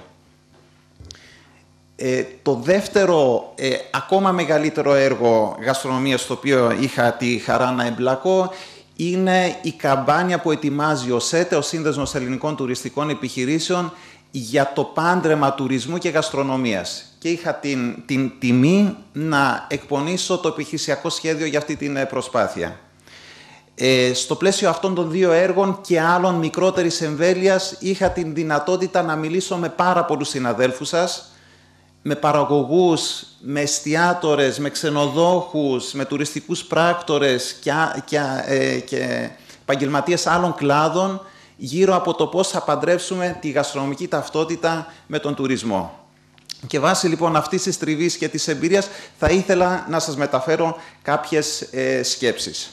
Ε, το δεύτερο, ε, ακόμα μεγαλύτερο έργο γαστρονομίας στο οποίο είχα τη χαρά να εμπλακώ είναι η καμπάνια που ετοιμάζει ο ΣΕΤΕ, ο Σύνδεσμος Ελληνικών Τουριστικών Επιχειρήσεων, για το πάντρεμα τουρισμού και γαστρονομίας. Και είχα την, την τιμή να εκπονήσω το επιχειρησιακό σχέδιο για αυτή την προσπάθεια. Ε, στο πλαίσιο αυτών των δύο έργων και άλλων μικρότερης εμβέλειας είχα την δυνατότητα να μιλήσω με πάρα πολλούς συναδέλφους σας, με παραγωγούς, με εστιάτορες, με ξενοδόχους, με τουριστικούς πράκτορες και, και, ε, και επαγγελματίες άλλων κλάδων, γύρω από το πώς θα παντρέψουμε τη γαστρονομική ταυτότητα με τον τουρισμό. Και βάσει λοιπόν αυτής της τριβής και της εμπειρίας θα ήθελα να σας μεταφέρω κάποιες ε, σκέψεις.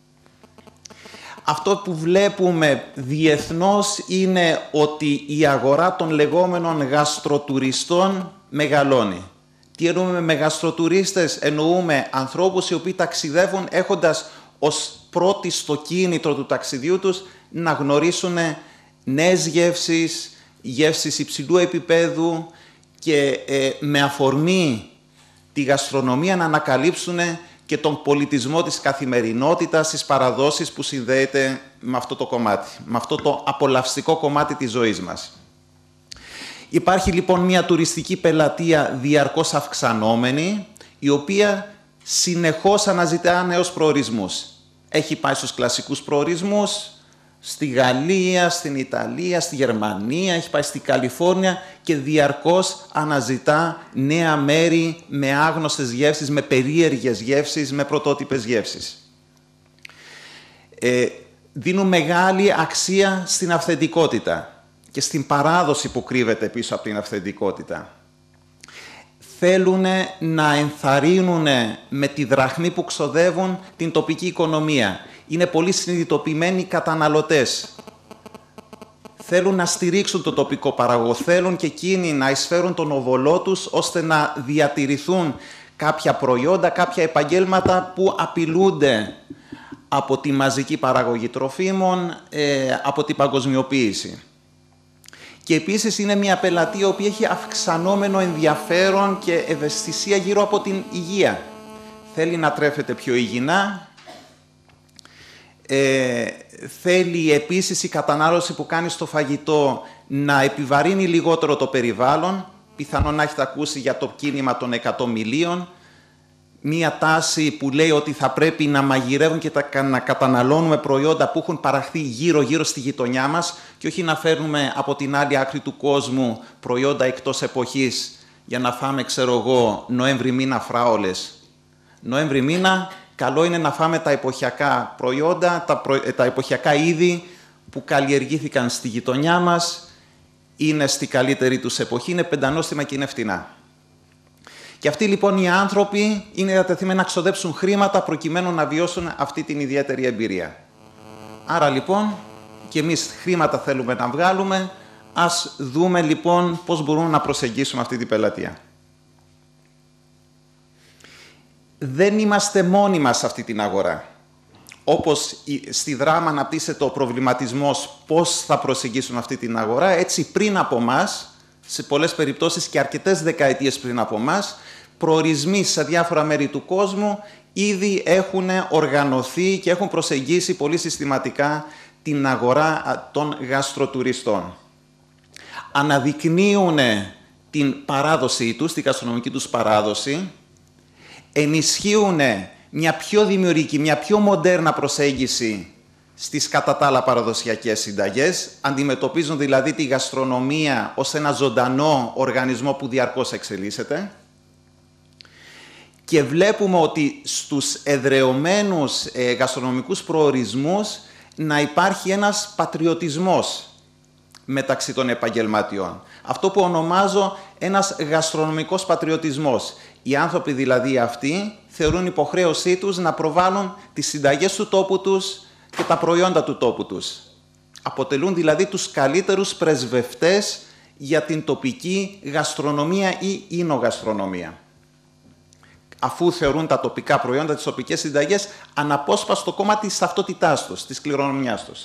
Αυτό που βλέπουμε διεθνώς είναι ότι η αγορά των λεγόμενων γαστροτουριστών μεγαλώνει. Τι εννοούμε με γαστροτουρίστες? Εννοούμε ανθρώπους οι οποίοι ταξιδεύουν έχοντας ως πρώτη στο κίνητρο του ταξιδιού τους να γνωρίσουν νέες γεύσεις, γεύσεις υψηλού επίπεδου και ε, με αφορμή τη γαστρονομία να ανακαλύψουν και τον πολιτισμό της καθημερινότητας, τις παραδόσεις που συνδέεται με αυτό το κομμάτι, με αυτό το απολαυστικό κομμάτι της ζωής μας. Υπάρχει λοιπόν μια τουριστική πελατεία διαρκώς αυξανόμενη, η οποία συνεχώς αναζητά νέους προορισμούς. Έχει πάει στους κλασικούς προορισμούς, στη Γαλλία, στην Ιταλία, στη Γερμανία, έχει πάει στη Καλιφόρνια και διαρκώς αναζητά νέα μέρη με άγνωστες γεύσεις, με περίεργες γεύσεις, με πρωτότυπες γεύσεις. Ε, δίνουν μεγάλη αξία στην αυθεντικότητα και στην παράδοση που κρύβεται πίσω από την αυθεντικότητα. θέλουν να ενθαρρύνουν με τη δραχμή που ξοδεύουν την τοπική οικονομία. Είναι πολύ συνειδητοποιημένοι καταναλωτές. Θέλουν να στηρίξουν το τοπικό παραγωγό, θέλουν και εκείνοι να εισφέρουν τον οβολό τους ώστε να διατηρηθούν κάποια προϊόντα, κάποια επαγγέλματα που απειλούνται από τη μαζική παραγωγή τροφίμων, ε, από την παγκοσμιοποίηση. Και επίσης είναι μια πελατεία η οποία έχει αυξανόμενο ενδιαφέρον και ευαισθησία γύρω από την υγεία. Θέλει να τρέφεται πιο υγιεινά. Ε, θέλει επίσης η κατανάλωση που κάνει στο φαγητό να επιβαρύνει λιγότερο το περιβάλλον. Πιθανόν να έχετε ακούσει για το κίνημα των εκατό μιλίων. Μία τάση που λέει ότι θα πρέπει να μαγειρεύουν και να καταναλώνουμε προϊόντα που έχουν παραχθεί γύρω-γύρω στη γειτονιά μας και όχι να φέρνουμε από την άλλη άκρη του κόσμου προϊόντα εκτός εποχής για να φάμε, ξέρω εγώ, Νοέμβρη μήνα φράολες. Νοέμβρη μήνα καλό είναι να φάμε τα εποχιακά προϊόντα, τα, προ... τα εποχιακά είδη που καλλιεργήθηκαν στη γειτονιά μας, είναι στη καλύτερη τους εποχή, είναι πεντανόστιμα και είναι φτηνά. Και αυτοί λοιπόν οι άνθρωποι είναι διατεθειμένοι να ξοδέψουν χρήματα προκειμένου να βιώσουν αυτή την ιδιαίτερη εμπειρία. Άρα λοιπόν και εμείς χρήματα θέλουμε να βγάλουμε, ας δούμε λοιπόν πώς μπορούμε να προσεγγίσουμε αυτή την πελατεία. Δεν είμαστε μόνοι μας σε αυτή την αγορά. Όπως στη δράμα αναπτύσσεται ο προβληματισμός πώς θα προσεγγίσουν αυτή την αγορά, έτσι πριν από μας, σε πολλές περιπτώσεις και αρκετές δεκαετίες πριν από μας, προορισμοί σε διάφορα μέρη του κόσμου ήδη έχουν οργανωθεί και έχουν προσεγγίσει πολύ συστηματικά την αγορά των γαστροτουριστών. Αναδεικνύουν την παράδοσή τους, την γαστρονομική τους παράδοση, ενισχύουν μια πιο δημιουργική, μια πιο μοντέρνα προσέγγιση στις κατά τα άλλα παραδοσιακές συνταγές, αντιμετωπίζουν δηλαδή τη γαστρονομία ως ένα ζωντανό οργανισμό που διαρκώς εξελίσσεται και βλέπουμε ότι στους εδρεωμένους ε, γαστρονομικούς προορισμούς να υπάρχει ένας πατριωτισμός μεταξύ των επαγγελματιών. Αυτό που ονομάζω ένας γαστρονομικός πατριωτισμός. Οι άνθρωποι δηλαδή αυτοί θεωρούν υποχρέωσή τους να προβάλλουν τις συνταγές του τόπου τους και τα προϊόντα του τόπου τους. Αποτελούν δηλαδή τους καλύτερους πρεσβευτές για την τοπική γαστρονομία ή ίνογαστρονομία. Αφού θεωρούν τα τοπικά προϊόντα, τις τοπικές συνταγές, αναπόσπαστο κομμάτι της ταυτότητάς τους, της κληρονομιάς τους.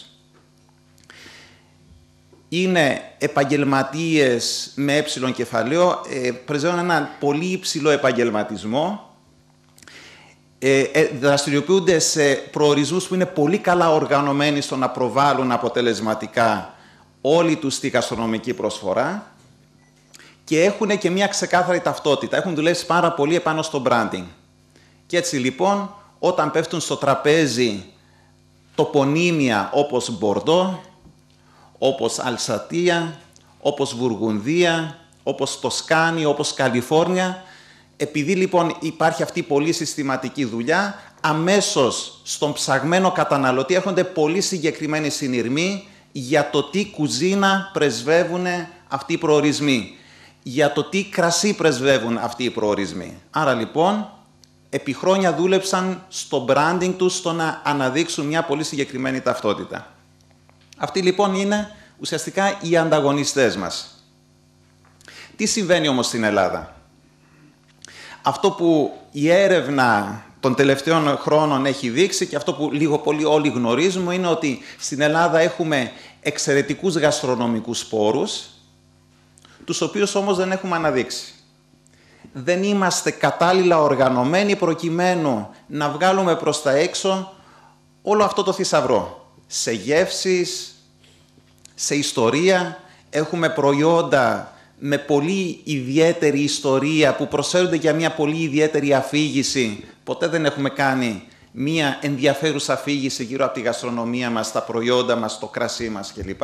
Είναι επαγγελματίες με έψιλον κεφαλαίο, ε, πρεσβεύουν έναν πολύ υψηλό επαγγελματισμό, ε, ε, δραστηριοποιούνται σε προορισμούς που είναι πολύ καλά οργανωμένοι στο να προβάλλουν αποτελεσματικά όλη τους τη γαστρονομική προσφορά και έχουν και μια ξεκάθαρη ταυτότητα. Έχουν δουλέψει πάρα πολύ επάνω στο branding. Και έτσι λοιπόν, όταν πέφτουν στο τραπέζι τοπονύμια όπως Μπορντό, όπως Αλσατία, όπως Βουργουνδία, όπως Τοσκάνη, όπως Καλιφόρνια, επειδή λοιπόν υπάρχει αυτή η πολύ συστηματική δουλειά, αμέσως στον ψαγμένο καταναλωτή έρχονται πολύ συγκεκριμένοι συνειρμοί για το τι κουζίνα πρεσβεύουν αυτοί οι προορισμοί, για το τι κρασί πρεσβεύουν αυτοί οι προορισμοί. Άρα λοιπόν, επί χρόνια δούλεψαν στο branding τους, στο να αναδείξουν μια πολύ συγκεκριμένη ταυτότητα. Αυτοί λοιπόν είναι ουσιαστικά οι ανταγωνιστές μας. Τι συμβαίνει όμως στην Ελλάδα? Αυτό που η έρευνα των τελευταίων χρόνων έχει δείξει και αυτό που λίγο πολύ όλοι γνωρίζουμε είναι ότι στην Ελλάδα έχουμε εξαιρετικούς γαστρονομικούς πόρους, τους οποίους όμως δεν έχουμε αναδείξει. Δεν είμαστε κατάλληλα οργανωμένοι προκειμένου να βγάλουμε προς τα έξω όλο αυτό το θησαυρό. Σε γεύσεις, σε ιστορία, έχουμε προϊόντα με πολύ ιδιαίτερη ιστορία που προσφέρονται για μια πολύ ιδιαίτερη αφήγηση. Ποτέ δεν έχουμε κάνει μια ενδιαφέρουσα αφήγηση γύρω από τη γαστρονομία μας, τα προϊόντα μας, το κρασί μας κλπ.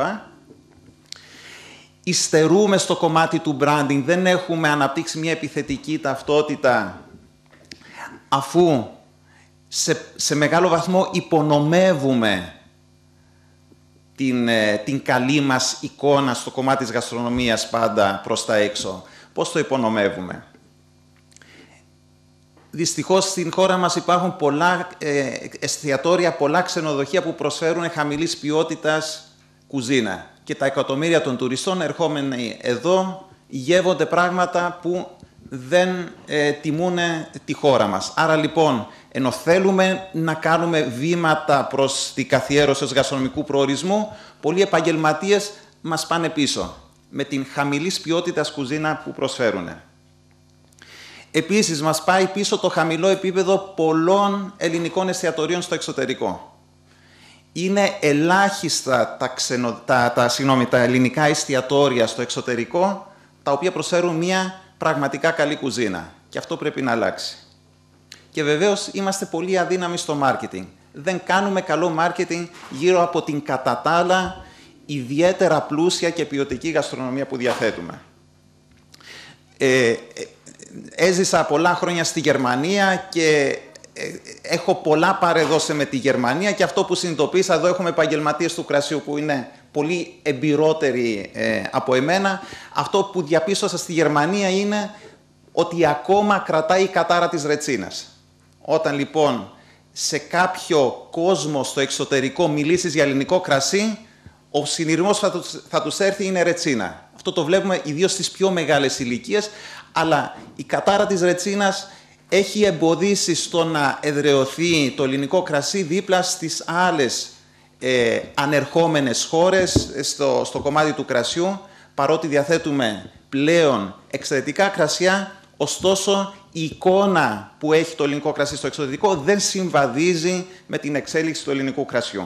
Υστερούμε στο κομμάτι του branding, δεν έχουμε αναπτύξει μια επιθετική ταυτότητα, αφού σε, σε μεγάλο βαθμό υπονομεύουμε την, την καλή μας εικόνα στο κομμάτι της γαστρονομίας πάντα προς τα έξω. Πώς το υπονομεύουμε? δυστυχώς στην χώρα μας υπάρχουν πολλά ε, εστιατόρια, πολλά ξενοδοχεία που προσφέρουν χαμηλής ποιότητας κουζίνα. Και τα εκατομμύρια των τουριστών ερχόμενοι εδώ γεύονται πράγματα που δεν ε, τιμούν τη χώρα μας. Άρα λοιπόν, ενώ θέλουμε να κάνουμε βήματα προς την καθιέρωση ως γαστρονομικού προορισμού, πολλοί επαγγελματίες μας πάνε πίσω με την χαμηλής ποιότητας κουζίνα που προσφέρουν. Επίσης, μας πάει πίσω το χαμηλό επίπεδο πολλών ελληνικών εστιατορίων στο εξωτερικό. Είναι ελάχιστα τα, ξενο... τα, τα, συγγνώμη, τα ελληνικά εστιατόρια στο εξωτερικό, τα οποία προσφέρουν μια πραγματικά καλή κουζίνα. Και αυτό πρέπει να αλλάξει. Και βεβαίως είμαστε πολύ αδύναμοι στο μάρκετινγκ. Δεν κάνουμε καλό μάρκετινγκ γύρω από την κατά τα άλλα ιδιαίτερα πλούσια και ποιοτική γαστρονομία που διαθέτουμε. Ε, έζησα πολλά χρόνια στη Γερμανία και έχω πολλά παρεδώσει με τη Γερμανία και αυτό που συνειδητοποίησα, εδώ έχουμε επαγγελματίες του κρασιού που είναι πολύ εμπειρότεροι ε, από εμένα. Αυτό που διαπίστωσα στη Γερμανία είναι ότι ακόμα κρατάει η κατάρα της ρετσίνας. Όταν λοιπόν σε κάποιο κόσμο στο εξωτερικό μιλήσεις για ελληνικό κρασί, ο συνειρμός θα τους, θα τους έρθει είναι ρετσίνα. Αυτό το βλέπουμε ιδίως στις πιο μεγάλες ηλικίες, αλλά η κατάρα της ρετσίνας έχει εμποδίσει στο να εδραιωθεί το ελληνικό κρασί δίπλα στις άλλες ε, ανερχόμενες χώρες στο, στο κομμάτι του κρασιού, παρότι διαθέτουμε πλέον εξαιρετικά κρασιά, ωστόσο η εικόνα που έχει το ελληνικό κρασί στο εξωτερικό δεν συμβαδίζει με την εξέλιξη του ελληνικού κρασιού.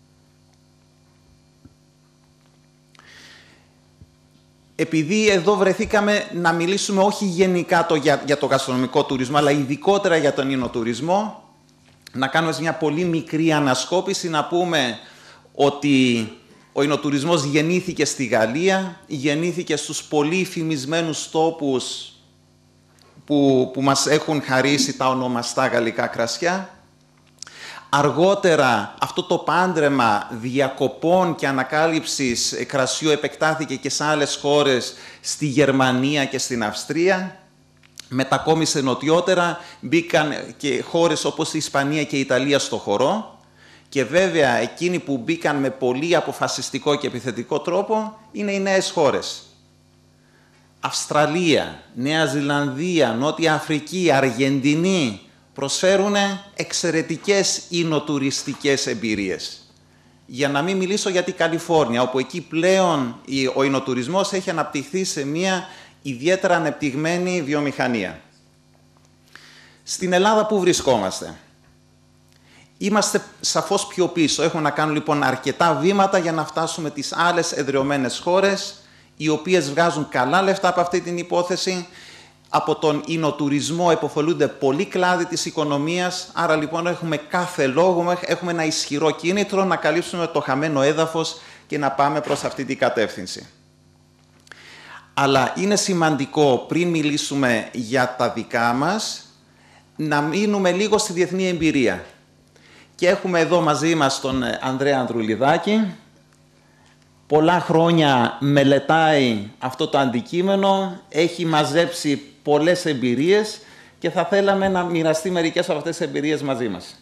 Επειδή εδώ βρεθήκαμε να μιλήσουμε όχι γενικά το, για, για το γαστρονομικό τουρισμό, αλλά ειδικότερα για τον ινοτουρισμό, να κάνουμε μια πολύ μικρή ανασκόπηση, να πούμε ότι ο ινοτουρισμός γεννήθηκε στη Γαλλία, γεννήθηκε στους πολύ φημισμένους τόπους που, που μας έχουν χαρίσει τα ονομαστά γαλλικά κρασιά. Αργότερα αυτό το πάντρεμα διακοπών και ανακάλυψης κρασιού επεκτάθηκε και σε άλλες χώρες, στη Γερμανία και στην Αυστρία. Μετακόμισε νοτιότερα, μπήκαν και χώρες όπως η Ισπανία και η Ιταλία στο χορό. Και βέβαια εκείνοι που μπήκαν με πολύ αποφασιστικό και επιθετικό τρόπο είναι οι νέες χώρες. Αυστραλία, Νέα Ζηλανδία, Νότια Αφρική, Αργεντινή, προσφέρουν εξαιρετικές ινοτουριστικές εμπειρίες. Για να μην μιλήσω για την Καλιφόρνια, όπου εκεί πλέον ο ινοτουρισμός έχει αναπτυχθεί σε μια ιδιαίτερα ανεπτυγμένη βιομηχανία. Στην Ελλάδα που βρισκόμαστε? Είμαστε σαφώς πιο πίσω. Έχουμε να κάνουμε λοιπόν αρκετά βήματα για να φτάσουμε τις άλλες εδραιωμένες χώρες, οι οποίες βγάζουν καλά λεφτά από αυτή την υπόθεση. Από τον ινοτουρισμό επωφελούνται πολλοί κλάδοι της οικονομίας, άρα λοιπόν έχουμε κάθε λόγο, έχουμε ένα ισχυρό κίνητρο να καλύψουμε το χαμένο έδαφος και να πάμε προς αυτή την κατεύθυνση. Αλλά είναι σημαντικό πριν μιλήσουμε για τα δικά μας, να μείνουμε λίγο στη διεθνή εμπειρία. Και έχουμε εδώ μαζί μας τον Ανδρέα Ανδρουλιδάκη. Πολλά χρόνια μελετάει αυτό το αντικείμενο, έχει μαζέψει πολλές εμπειρίες και θα θέλαμε να μοιραστεί μερικές από αυτές τις εμπειρίες μαζί μας.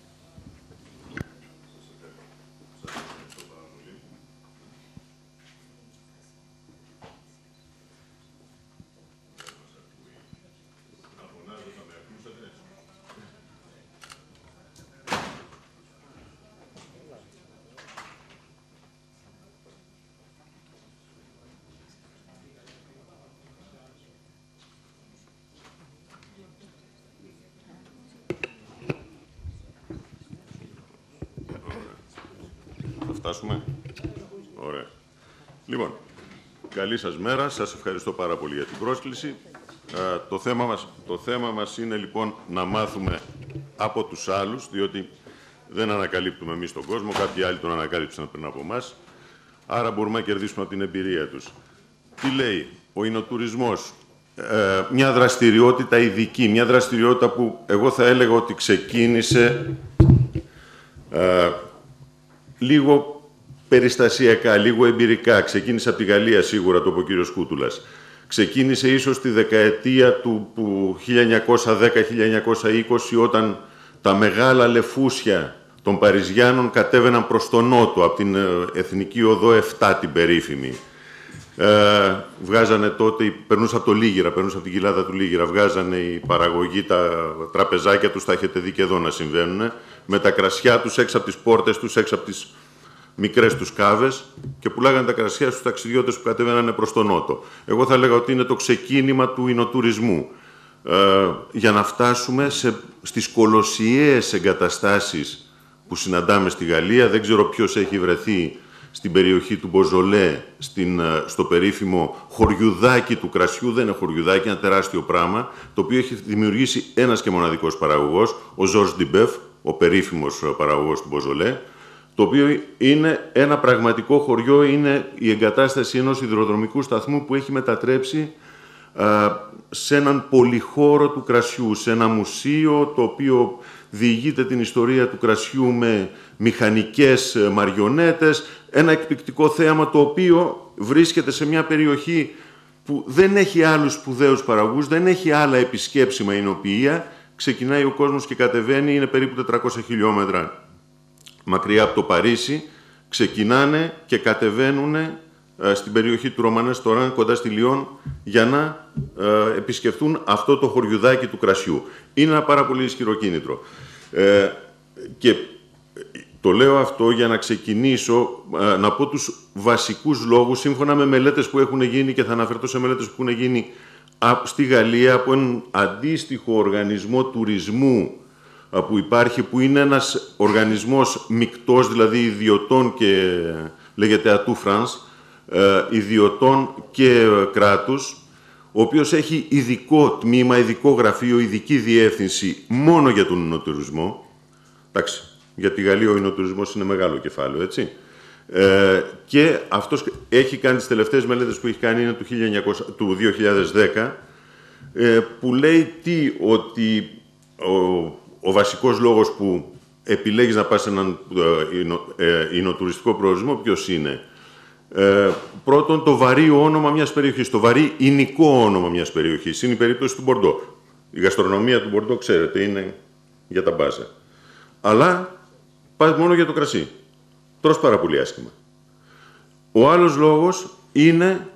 Φτάσουμε. Ωραία. Λοιπόν, καλή σας μέρα. Σας ευχαριστώ πάρα πολύ για την πρόσκληση. Ε, το, θέμα μας, το θέμα μας είναι λοιπόν να μάθουμε από τους άλλους, διότι δεν ανακαλύπτουμε εμείς τον κόσμο, κάποιοι άλλοι τον ανακάλυψαν πριν από εμάς, άρα μπορούμε να κερδίσουμε από την εμπειρία τους. Τι λέει ο ινοτουρισμός? Ε, μια δραστηριότητα ειδική, μια δραστηριότητα που εγώ θα έλεγα ότι ξεκίνησε ε, λίγο περιστασιακά, λίγο εμπειρικά. Ξεκίνησε από τη Γαλλία, σίγουρα, το είπε ο κύριος Κούτουλας. Ξεκίνησε ίσως τη δεκαετία του χίλια εννιακόσια δέκα χίλια εννιακόσια είκοσι, όταν τα μεγάλα λεφούσια των Παριζιάνων κατέβαιναν προς τον νότο, από την Εθνική Οδό επτά, την περίφημη. Ε, βγάζανε τότε, περνούσε από το Λίγυρα, περνούσε από την κοιλάδα του Λίγυρα, βγάζανε οι παραγωγοί τα τραπεζάκια τους, τα έχετε δει και εδώ να συμβαίνουν, με τα κρασιά τους έξω από τις πόρτες τους, έξω από τις μικρές τους κάβες, και πουλάγανε τα κρασιά στους ταξιδιώτες που κατέβαιναν προς τον νότο. Εγώ θα λέγα ότι είναι το ξεκίνημα του ινοτουρισμού, ε, για να φτάσουμε σε, στις κολοσιαίες εγκαταστάσεις που συναντάμε στη Γαλλία. Δεν ξέρω ποιος έχει βρεθεί στην περιοχή του Μποζολέ, στην, στο περίφημο χωριουδάκι του κρασιού. Δεν είναι χωριουδάκι, ένα τεράστιο πράγμα, το οποίο έχει δημιουργήσει ένας και μοναδικός παραγωγός, ο Ζορζ Ντιμπέφ, ο περίφημος παραγωγός του Μποζολέ, το οποίο είναι ένα πραγματικό χωριό, είναι η εγκατάσταση ενός υδροδρομικού σταθμού που έχει μετατρέψει α, σε έναν πολυχώρο του κρασιού, σε ένα μουσείο το οποίο διηγείται την ιστορία του κρασιού με μηχανικές μαριονέτες, ένα εκπληκτικό θέαμα το οποίο βρίσκεται σε μια περιοχή που δεν έχει άλλους σπουδαίους παραγωγούς, δεν έχει άλλα επισκέψιμα εινοποιεία, ξεκινάει ο κόσμος και κατεβαίνει, είναι περίπου τετρακόσια χιλιόμετρα μακριά από το Παρίσι, ξεκινάνε και κατεβαίνουν ε, στην περιοχή του Ρωμανές Τοράν, κοντά στη Λιόν, για να ε, επισκεφτούν αυτό το χωριουδάκι του κρασιού. Είναι ένα πάρα πολύ ισχυρό κίνητρο. Ε, και το λέω αυτό για να ξεκινήσω, ε, να πω τους βασικούς λόγους, σύμφωνα με μελέτες που έχουν γίνει, και θα αναφερθώ σε μελέτες που έχουν γίνει στη Γαλλία από έναν αντίστοιχο οργανισμό τουρισμού που υπάρχει, που είναι ένας οργανισμός μεικτός, δηλαδή ιδιωτών και λέγεται Atout France, ιδιωτών και κράτους, ο οποίος έχει ειδικό τμήμα, ειδικό γραφείο, ειδική διεύθυνση μόνο για τον ινοτουρισμό. Εντάξει, για τη Γαλλία ο ινοτουρισμός είναι μεγάλο κεφάλαιο, έτσι. Ε, και αυτός έχει κάνει τις τελευταίες μελέτες που έχει κάνει, είναι του, χίλια εννιακόσια, του δύο χιλιάδες δέκα, ε, που λέει τι, ότι ο, ο βασικός λόγος που επιλέγεις να πας σε έναν ε, εινο, ε, εινοτουριστικό προορισμό ποιος είναι. Ε, πρώτον, το βαρύ όνομα μιας περιοχής, το βαρύ ηνικό όνομα μιας περιοχής. Είναι η περίπτωση του Μπορντό. Η γαστρονομία του Μπορντό, ξέρετε, είναι για τα μπάζα. Αλλά πας μόνο για το κρασί. Τρως πάρα πολύ άσχημα. Ο άλλος λόγος είναι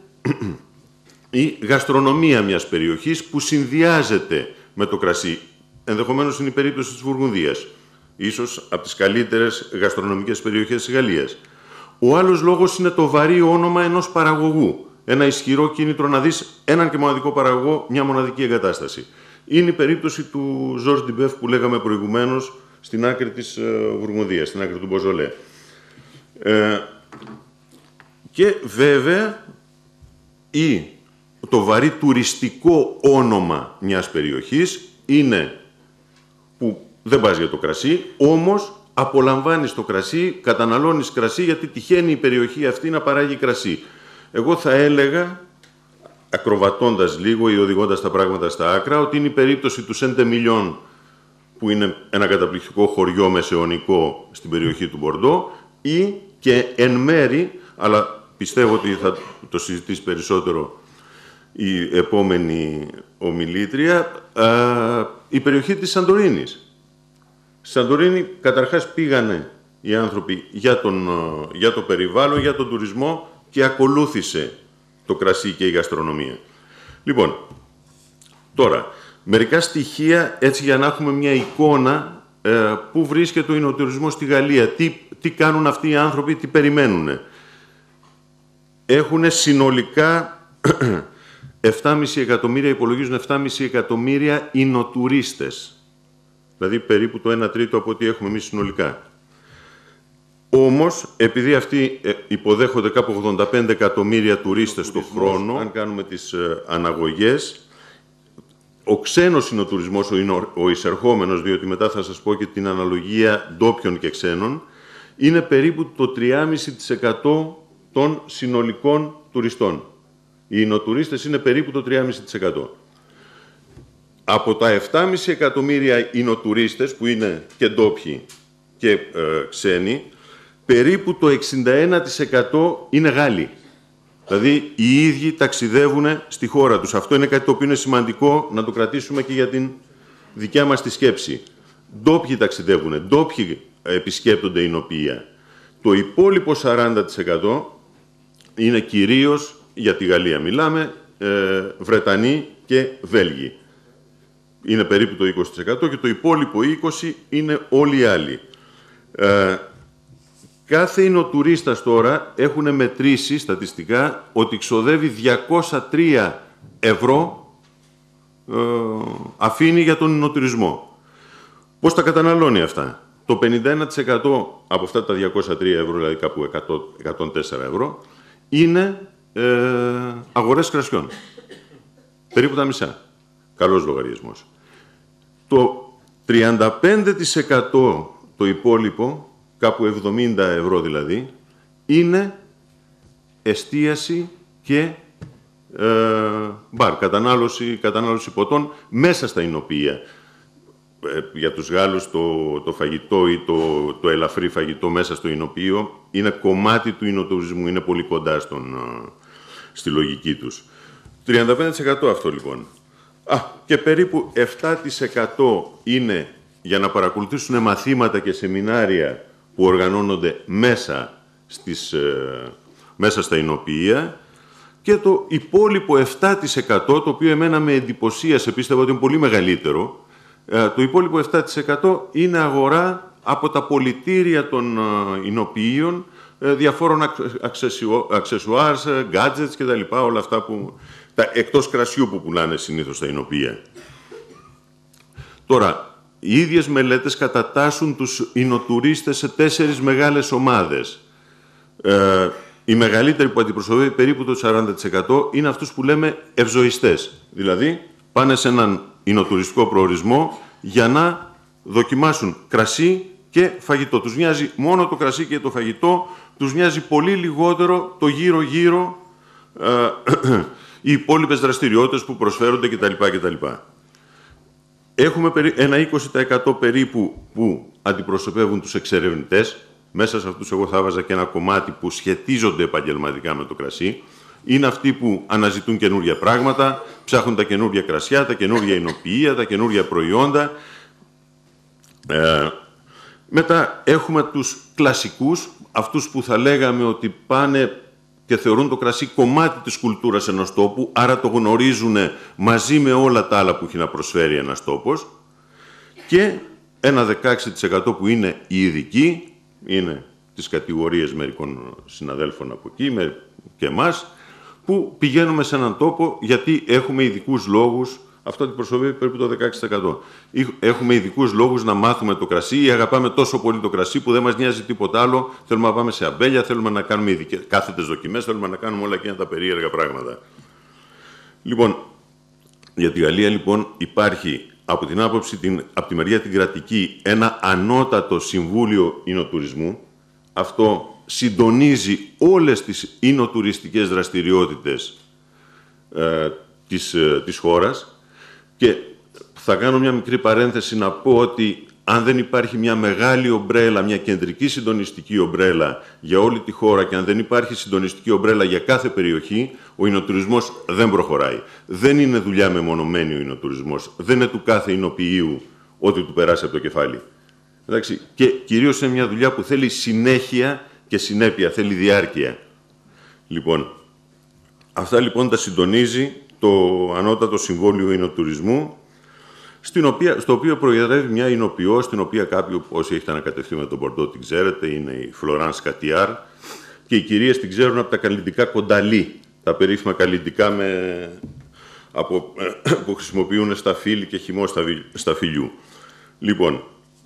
η γαστρονομία μιας περιοχής που συνδυάζεται με το κρασί. Ενδεχομένως είναι η περίπτωση της Βουργουνδίας. Ίσως από τις καλύτερες γαστρονομικές περιοχές της Γαλλίας. Ο άλλος λόγος είναι το βαρύ όνομα ενός παραγωγού. Ένα ισχυρό κίνητρο να δεις έναν και μοναδικό παραγωγό, μια μοναδική εγκατάσταση. Είναι η περίπτωση του Ζορζ Ντιμπέφ που λέγαμε προηγουμένως, στην άκρη της Βουργουνδίας, στην άκρη του Μποζολέ. Ε, και βέβαια η, το βαρύ τουριστικό όνομα μιας περιοχής είναι που δεν πας για το κρασί, όμως απολαμβάνεις το κρασί, καταναλώνεις κρασί, γιατί τυχαίνει η περιοχή αυτή να παράγει κρασί. Εγώ θα έλεγα, ακροβατώντας λίγο ή οδηγώντας τα πράγματα στα άκρα, ότι είναι η περίπτωση του Σεντεμιλιόν, που είναι ένα καταπληκτικό χωριό μεσαιωνικό στην περιοχή του Μπορντό, ή και εν μέρη, αλλά πιστεύω ότι θα το συζητήσει περισσότερο η επόμενη ομιλήτρια, α, η περιοχή της Σαντορίνης. Στη Σαντορίνη καταρχάς πήγανε οι άνθρωποι για, τον, για το περιβάλλον, για τον τουρισμό, και ακολούθησε το κρασί και η γαστρονομία. Λοιπόν, τώρα, μερικά στοιχεία έτσι για να έχουμε μια εικόνα ε, πού βρίσκεται ο ινοτουρισμός στη Γαλλία, τι, τι κάνουν αυτοί οι άνθρωποι, τι περιμένουν. Έχουν συνολικά επτά κόμμα πέντε εκατομμύρια, υπολογίζουν επτά κόμμα πέντε εκατομμύρια ινοτουρίστες. Δηλαδή περίπου το ένα τρίτο από ό,τι έχουμε εμείς συνολικά. Όμως, επειδή αυτοί υποδέχονται κάπου ογδόντα πέντε εκατομμύρια τουρίστες το χρόνο, αν κάνουμε τις αναγωγές, ο ξένος ινοτουρισμός, ο εισερχόμενος, διότι μετά θα σας πω και την αναλογία ντόπιων και ξένων, είναι περίπου το τρία κόμμα πέντε τοις εκατό των συνολικών τουριστών. Οι ινοτουρίστες είναι περίπου το τρία κόμμα πέντε τοις εκατό. Από τα επτά κόμμα πέντε εκατομμύρια ινοτουρίστες, που είναι και ντόπιοι και ε, ξένοι, περίπου το εξήντα ένα τοις εκατό είναι Γάλλοι. Δηλαδή, οι ίδιοι ταξιδεύουν στη χώρα τους. Αυτό είναι κάτι το οποίο είναι σημαντικό να το κρατήσουμε και για την δικιά μας τη σκέψη. Ντόπιοι ταξιδεύουν, ντόπιοι επισκέπτονται η νοποιία. Το υπόλοιπο σαράντα τοις εκατό είναι κυρίως, για τη Γαλλία μιλάμε, ε, Βρετανοί και Βέλγοι. Είναι περίπου το είκοσι τοις εκατό και το υπόλοιπο είκοσι τοις εκατό είναι όλοι οι άλλοι. Ε, κάθε εινοτουρίστας τώρα έχουν μετρήσει στατιστικά ότι ξοδεύει διακόσια τρία ευρώ ε, αφήνει για τον εινοτουρισμό. Πώς τα καταναλώνει αυτά? Το πενήντα ένα τοις εκατό από αυτά τα διακόσια τρία ευρώ, δηλαδή κάπου εκατό, εκατόν τέσσερα ευρώ, είναι ε, αγορές κρασιών. Περίπου τα μισά. Καλός λογαριασμός. Το τριάντα πέντε τοις εκατό το υπόλοιπο, κάπου εβδομήντα ευρώ δηλαδή, είναι εστίαση και ε, μπαρ, κατανάλωση, κατανάλωση ποτών μέσα στα εινοποιεία. Ε, για τους Γάλλους το, το φαγητό ή το, το ελαφρύ φαγητό μέσα στο εινοποιείο είναι κομμάτι του εινοτουρισμού, είναι πολύ κοντά στον, στη λογική τους. τριάντα πέντε τοις εκατό αυτό λοιπόν. Α, και περίπου επτά τοις εκατό είναι για να παρακολουθήσουν μαθήματα και σεμινάρια που οργανώνονται μέσα, στις, ε, μέσα στα εινοποιεία, και το υπόλοιπο επτά τοις εκατό, το οποίο εμένα με εντυπωσίασε, πίστευα ότι είναι πολύ μεγαλύτερο, ε, το υπόλοιπο επτά τοις εκατό είναι αγορά από τα πολιτήρια των ε, εινοποιείων, ε, διαφόρων αξεσουάρς, gadgets κτλ. Όλα αυτά που, τα, εκτός κρασιού που πουλάνε συνήθως στα εινοποιεία. Τώρα, οι ίδιες μελέτες κατατάσσουν τους εινοτουρίστες σε τέσσερις μεγάλες ομάδες. Ε, η μεγαλύτερη που αντιπροσωπεύει περίπου το σαράντα τοις εκατό είναι αυτούς που λέμε ευζοιστές. Δηλαδή, πάνε σε έναν εινοτουριστικό προορισμό για να δοκιμάσουν κρασί και φαγητό. Τους νοιάζει μόνο το κρασί και το φαγητό, τους νοιάζει πολύ λιγότερο το γύρω-γύρω, ε, οι υπόλοιπες δραστηριότητες που προσφέρονται κτλ. κτλ. Έχουμε ένα είκοσι τοις εκατό περίπου που αντιπροσωπεύουν τους εξερευνητές. Μέσα σε αυτούς εγώ θα βάζα και ένα κομμάτι που σχετίζονται επαγγελματικά με το κρασί. Είναι αυτοί που αναζητούν καινούργια πράγματα, ψάχνουν τα καινούργια κρασιά, τα καινούργια εινοποιεία, τα καινούργια προϊόντα. Ε, μετά έχουμε τους κλασικούς, αυτούς που θα λέγαμε ότι πάνε και θεωρούν το κρασί κομμάτι της κουλτούρας ενός τόπου, άρα το γνωρίζουν μαζί με όλα τα άλλα που έχει να προσφέρει ένας τόπος. Και ένα δεκαέξι τοις εκατό που είναι οι ειδικοί, είναι τις κατηγορίες μερικών συναδέλφων από εκεί και εμάς, που πηγαίνουμε σε έναν τόπο γιατί έχουμε ειδικούς λόγους. Αυτό αντιπροσωπεύει περίπου το δεκαέξι τοις εκατό. Έχουμε ειδικούς λόγους να μάθουμε το κρασί ή αγαπάμε τόσο πολύ το κρασί που δεν μας νοιάζει τίποτα άλλο. Θέλουμε να πάμε σε αμπέλια, θέλουμε να κάνουμε ειδικές, κάθετες δοκιμές, θέλουμε να κάνουμε όλα εκείνα τα περίεργα πράγματα. Λοιπόν, για τη Γαλλία λοιπόν υπάρχει από την άποψη, την, από τη μεριά την κρατική, ένα ανώτατο συμβούλιο εινοτουρισμού. Αυτό συντονίζει όλες τις εινοτουριστικές δραστηριότητες ε, της, ε, της χώρας. Και θα κάνω μια μικρή παρένθεση να πω ότι αν δεν υπάρχει μια μεγάλη ομπρέλα, μια κεντρική συντονιστική ομπρέλα για όλη τη χώρα και αν δεν υπάρχει συντονιστική ομπρέλα για κάθε περιοχή, ο εινοτουρισμός δεν προχωράει. Δεν είναι δουλειά μεμονωμένη ο εινοτουρισμός. Δεν είναι του κάθε εινοποιείου ό,τι του περάσει από το κεφάλι. Εντάξει. Και κυρίως είναι μια δουλειά που θέλει συνέχεια και συνέπεια, θέλει διάρκεια. Λοιπόν, αυτά λοιπόν τα συντονίζει το Ανώτατο Συμβόλιο Εινοτουρισμού, στην οποία, στο οποίο προεδρεύει μια εινοποιός, στην οποία κάποιοι, όσοι έχετε ανακατευθεί με τον Μπορντό, την ξέρετε, είναι η Φλωράνς Κατιάρ, και οι κυρίες την ξέρουν από τα καλλιτικά κονταλί, τα περίφημα καλλιτικά με, από, που χρησιμοποιούν στα φύλλη και χυμό στα, στα φυλλιού. Λοιπόν,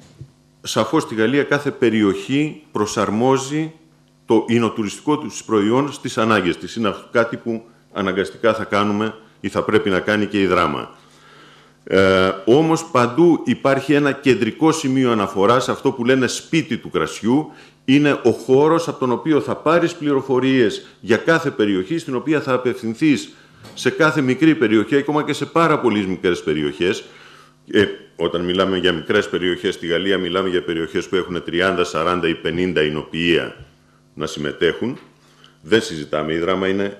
σαφώς στη Γαλλία κάθε περιοχή προσαρμόζει το εινοτουριστικό τους προϊόν στις ανάγκες της. Είναι κάτι που αναγκαστικά θα κάνουμε ή θα πρέπει να κάνει και η Δράμα. Ε, όμως παντού υπάρχει ένα κεντρικό σημείο αναφοράς, αυτό που λένε σπίτι του κρασιού. Είναι ο χώρος από τον οποίο θα πάρεις πληροφορίες για κάθε περιοχή, στην οποία θα απευθυνθείς σε κάθε μικρή περιοχή, ακόμα και σε πάρα πολλές μικρές περιοχές. Ε, όταν μιλάμε για μικρές περιοχές στη Γαλλία, μιλάμε για περιοχές που έχουν τριάντα, σαράντα ή πενήντα εινοποιεία να συμμετέχουν. Δεν συζητάμε, η Δράμα είναι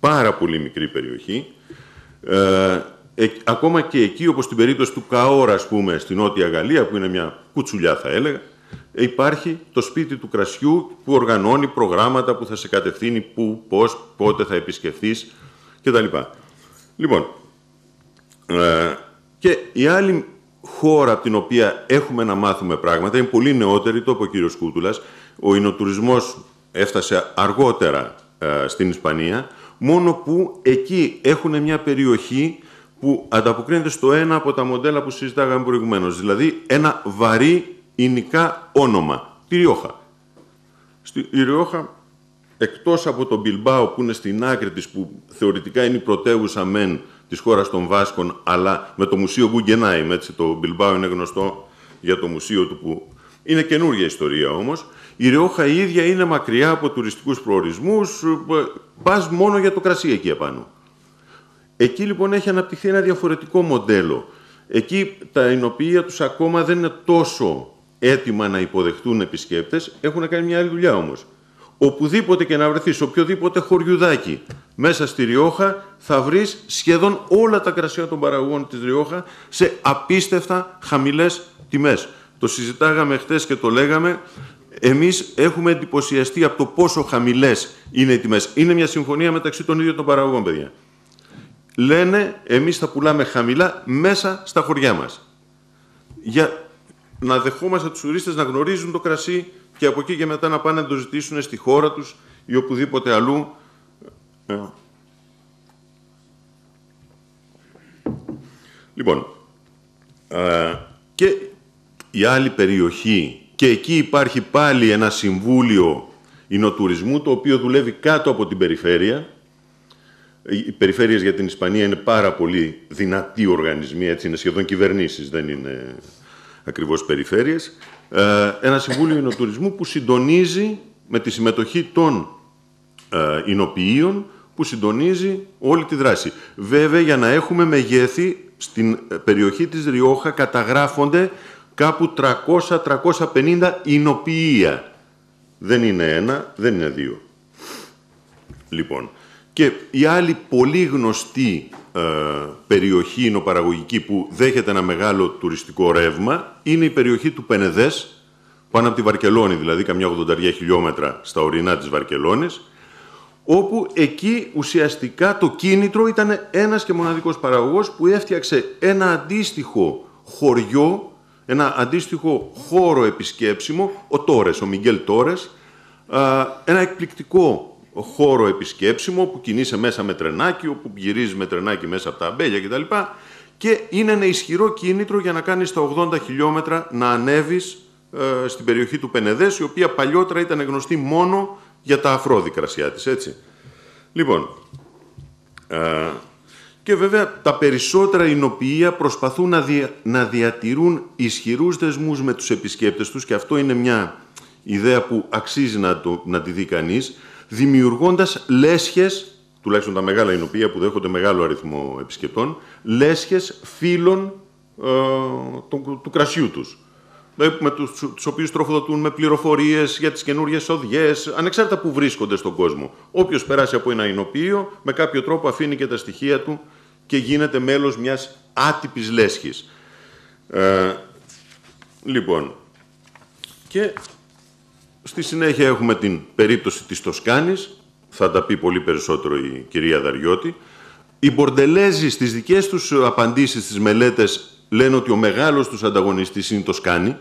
πάρα πολύ μικρή περιοχή. Ε, ε, ακόμα και εκεί, όπως στην περίπτωση του Καόρα, ας πούμε, στην Νότια Γαλλία, που είναι μια κουτσουλιά θα έλεγα, υπάρχει το σπίτι του κρασιού που οργανώνει προγράμματα που θα σε κατευθύνει πού, πώς, πότε θα επισκεφθείς κτλ. Λοιπόν, ε, και η άλλη χώρα από την οποία έχουμε να μάθουμε πράγματα είναι πολύ νεότερη, το είπε ο κύριος Κούτουλας. Ο εινοτουρισμός έφτασε αργότερα ε, στην Ισπανία, μόνο που εκεί έχουν μια περιοχή που ανταποκρίνεται στο ένα από τα μοντέλα που συζητάγαμε προηγουμένως, δηλαδή ένα βαρύ ινικά όνομα, τη Ριόχα. Στη η Ριόχα, εκτός από το Μπιλμπάο που είναι στην άκρη της, που θεωρητικά είναι η πρωτεύουσα μεν της χώρας των Βάσκων, αλλά με το Μουσείο Γκουγκενάιμ, έτσι, το Μπιλμπάο είναι γνωστό για το μουσείο του, που είναι καινούργια ιστορία όμως. Η Ριόχα η ίδια είναι μακριά από τουριστικούς προορισμούς, πας μόνο για το κρασί εκεί επάνω. Εκεί λοιπόν έχει αναπτυχθεί ένα διαφορετικό μοντέλο. Εκεί τα εινοποιεία τους ακόμα δεν είναι τόσο έτοιμα να υποδεχτούν επισκέπτες, έχουν κάνει μια άλλη δουλειά όμως. Οπουδήποτε και να βρεθείς, σε οποιοδήποτε χωριουδάκι μέσα στη Ριόχα, θα βρεις σχεδόν όλα τα κρασιά των παραγωγών της Ριόχα σε απίστευτα χαμηλές τιμές. Το συζητάγαμε χτες και το λέγαμε. Εμείς έχουμε εντυπωσιαστεί από το πόσο χαμηλές είναι οι τιμές. Είναι μια συμφωνία μεταξύ των ίδιων των παραγωγών, παιδιά. Λένε, εμείς θα πουλάμε χαμηλά μέσα στα χωριά μας. Για να δεχόμαστε τους τουρίστες να γνωρίζουν το κρασί και από εκεί και μετά να πάνε να το ζητήσουν στη χώρα τους ή οπουδήποτε αλλού. Λοιπόν, ε, και η άλλη περιοχή, και εκεί υπάρχει πάλι ένα συμβούλιο εινοτουρισμού, το οποίο δουλεύει κάτω από την περιφέρεια. Οι περιφέρειες για την Ισπανία είναι πάρα πολύ δυνατοί οργανισμοί, έτσι, είναι σχεδόν κυβερνήσεις, δεν είναι ακριβώς περιφέρειες. Ε, ένα συμβούλιο εινοτουρισμού που συντονίζει με τη συμμετοχή των ε, εινοποιείων, που συντονίζει όλη τη δράση. Βέβαια, για να έχουμε μεγέθη, στην περιοχή της Ριόχα καταγράφονται κάπου τριακόσια με τριακόσια πενήντα εινοποιεία. Δεν είναι ένα, δεν είναι δύο. Λοιπόν, και η άλλη πολύ γνωστή ε, περιοχή εινοπαραγωγική που δέχεται ένα μεγάλο τουριστικό ρεύμα είναι η περιοχή του Πενεδές, πάνω από τη Βαρκελόνη, δηλαδή καμιά ογδόντα χιλιόμετρα στα ορεινά της Βαρκελόνης, όπου εκεί ουσιαστικά το κίνητρο ήταν ένας και μοναδικός παραγωγός που έφτιαξε ένα αντίστοιχο χωριό, ένα αντίστοιχο χώρο επισκέψιμο, ο Τόρες, ο Μιγγέλ Τόρες, ένα εκπληκτικό χώρο επισκέψιμο που κινείσαι μέσα με τρενάκι, όπου γυρίζει με τρενάκι μέσα από τα αμπέλια κτλ. Και είναι ένα ισχυρό κίνητρο για να κάνεις τα ογδόντα χιλιόμετρα να ανέβεις ε, στην περιοχή του Πενεδές, η οποία παλιότερα ήταν γνωστή μόνο για τα αφρόδη κρασιά της, έτσι. Λοιπόν, ε, και βέβαια τα περισσότερα εινοποιεία προσπαθούν να, δια, να διατηρούν ισχυρούς δεσμούς με τους επισκέπτες τους, και αυτό είναι μια ιδέα που αξίζει να, το, να τη δει κανείς, δημιουργώντας λέσχες, τουλάχιστον τα μεγάλα εινοποιεία που δέχονται μεγάλο αριθμό επισκεπτών, λέσχες φίλων ε, του, του κρασιού τους. Με τους, τους οποίους τροφοδοτούν με πληροφορίες για τις καινούριες οδιές, ανεξάρτητα που βρίσκονται στον κόσμο. Όποιος περάσει από ένα εινοποιείο, με κάποιο τρόπο αφήνει και τα στοιχεία του και γίνεται μέλος μιας άτυπης λέσχης. Ε, λοιπόν, και στη συνέχεια έχουμε την περίπτωση της Τοσκάνης, θα τα πει πολύ περισσότερο η κυρία Δαριώτη. Οι Μπορντελέζοι στις δικές τους απαντήσεις στις μελέτες λένε ότι ο μεγάλος τους ανταγωνιστής είναι η Τοσκάνη,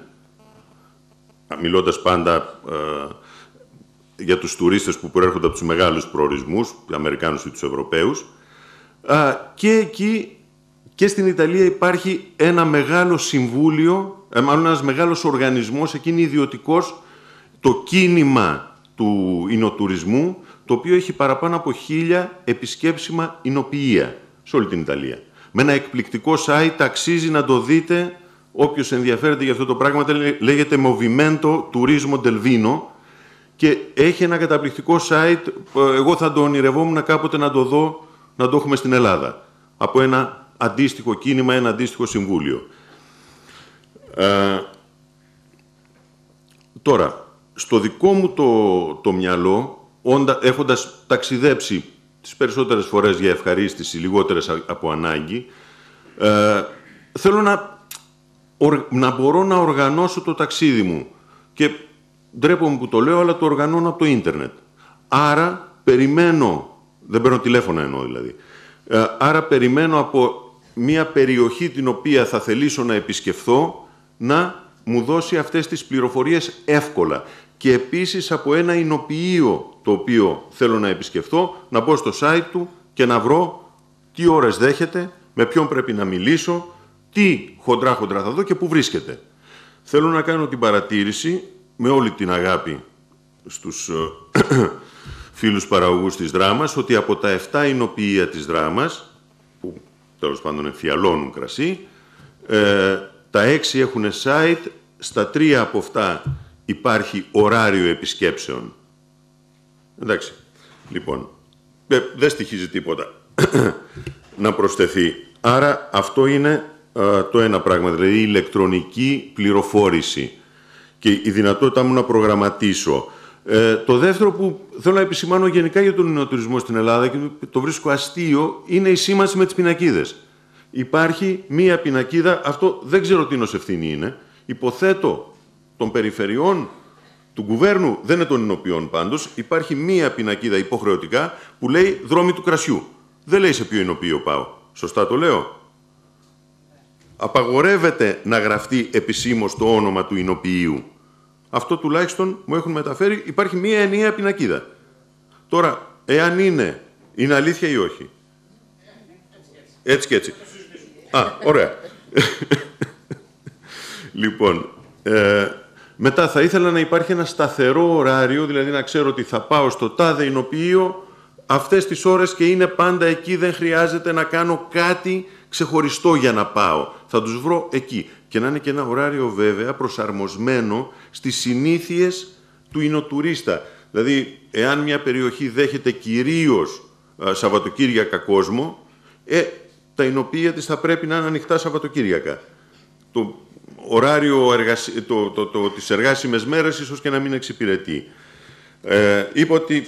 μιλώντας πάντα ε, για τους τουρίστες που προέρχονται από τους μεγάλους προορισμούς, τους Αμερικάνους ή τους Ευρωπαίους. Α, και εκεί και στην Ιταλία υπάρχει ένα μεγάλο συμβούλιο, ε, μάλλον ένας μεγάλος οργανισμός, εκείνη ιδιωτικός, το κίνημα του εινοτουρισμού, το οποίο έχει παραπάνω από χίλια επισκέψιμα εινοποιεία σε όλη την Ιταλία. Με ένα εκπληκτικό site, αξίζει να το δείτε, όποιος ενδιαφέρεται για αυτό το πράγμα, λέγεται Movimento Turismo del Vino και έχει ένα καταπληκτικό site, εγώ θα το ονειρευόμουν κάποτε να το δω, να το έχουμε στην Ελλάδα, από ένα αντίστοιχο κίνημα, ένα αντίστοιχο συμβούλιο. Ε, τώρα, στο δικό μου το, το μυαλό, όντα, έχοντας ταξιδέψει τις περισσότερες φορές για ευχαρίστηση, λιγότερες από ανάγκη. Ε, θέλω να, να μπορώ να οργανώσω το ταξίδι μου. Και ντρέπομαι που το λέω, αλλά το οργανώνω από το ίντερνετ. Άρα περιμένω, δεν παίρνω τηλέφωνα εννοώ δηλαδή, ε, άρα περιμένω από μια περιοχή την οποία θα θελήσω να επισκεφθώ να μου δώσει αυτές τις πληροφορίες εύκολα. Και επίσης από ένα εινοποιείο το οποίο θέλω να επισκεφθώ, να μπω στο site του και να βρω τι ώρες δέχεται, με ποιον πρέπει να μιλήσω, τι χοντρά-χοντρά θα δω και πού βρίσκεται. Θέλω να κάνω την παρατήρηση, με όλη την αγάπη στους φίλους παραγωγούς της δράμας, ότι από τα εφτά εινοποιεία της δράμας, που τέλος πάντων εμφιαλώνουν κρασί, ε, τα έξι έχουν site, στα τρία από αυτά υπάρχει ωράριο επισκέψεων. Εντάξει, λοιπόν, ε, δεν στοιχίζει τίποτα να προσθεθεί. Άρα αυτό είναι ε, το ένα πράγμα, δηλαδή η ηλεκτρονική πληροφόρηση και η δυνατότητά μου να προγραμματίσω. Ε, το δεύτερο που θέλω να επισημάνω γενικά για τον ινοτουρισμό στην Ελλάδα και το βρίσκω αστείο είναι η σήμανση με τις πινακίδες. Υπάρχει μία πινακίδα, αυτό δεν ξέρω τι ως ευθύνη είναι, υποθέτω των περιφερειών, του γκουβέρνου, δεν είναι των εινοποιών πάντως, υπάρχει μία πινακίδα υποχρεωτικά που λέει δρόμοι του κρασιού. Δεν λέει σε ποιο εινοποιείο πάω. Σωστά το λέω? Απαγορεύεται να γραφτεί επισήμως το όνομα του εινοποιείου. Αυτό τουλάχιστον μου έχουν μεταφέρει, υπάρχει μία ενιαία πινακίδα. Τώρα, εάν είναι, είναι αλήθεια ή όχι? Έτσι και έτσι. Α, ωραία. Λοιπόν, ε, μετά θα ήθελα να υπάρχει ένα σταθερό ωράριο, δηλαδή να ξέρω ότι θα πάω στο τάδε εινοποιείο αυτές τις ώρες και είναι πάντα εκεί, δεν χρειάζεται να κάνω κάτι ξεχωριστό για να πάω. Θα τους βρω εκεί. Και να είναι και ένα ωράριο βέβαια προσαρμοσμένο στις συνήθειες του εινοτουρίστα. Δηλαδή, εάν μια περιοχή δέχεται κυρίως α, Σαββατοκύριακα κόσμο, ε, τα εινοποιεία της θα πρέπει να είναι ανοιχτά Σαββατοκύριακα. Το ωράριο εργασι... το, το, το, τις εργάσιμες μέρες ίσως και να μην εξυπηρετεί. Ε, είπα ότι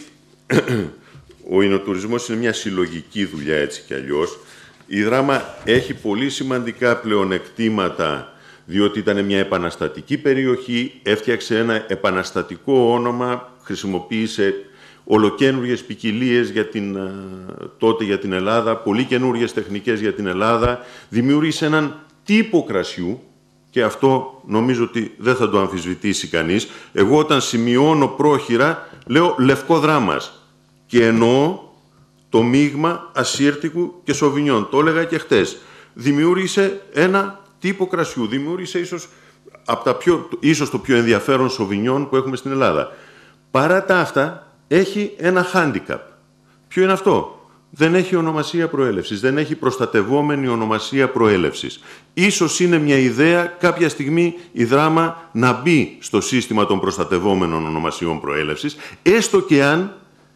ο εινοτουρισμός είναι μια συλλογική δουλειά έτσι κι αλλιώς. Η δράμα έχει πολύ σημαντικά πλεονεκτήματα, διότι ήταν μια επαναστατική περιοχή, έφτιαξε ένα επαναστατικό όνομα, χρησιμοποίησε ολοκένουργιες ποικιλίες για την, τότε για την Ελλάδα, πολύ καινούργιες τεχνικές για την Ελλάδα, δημιούργησε έναν τύπο κρασιού και αυτό νομίζω ότι δεν θα το αμφισβητήσει κανείς. Εγώ όταν σημειώνω πρόχειρα λέω λευκό δράμας και εννοώ το μείγμα ασύρτικου και σοβινιών. Το έλεγα και χτες. Δημιούργησε ένα τύπο κρασιού. Δημιούργησε ίσως, από τα πιο, ίσως το πιο ενδιαφέρον σοβινιόν που έχουμε στην Ελλάδα. Παρά τα αυτά, έχει ένα handicap. Ποιο είναι αυτό? Δεν έχει ονομασία προέλευσης. Δεν έχει προστατευόμενη ονομασία προέλευσης. Ίσως είναι μια ιδέα κάποια στιγμή η δράμα να μπει στο σύστημα των προστατευόμενων ονομασιών προέλευσης, έστω και αν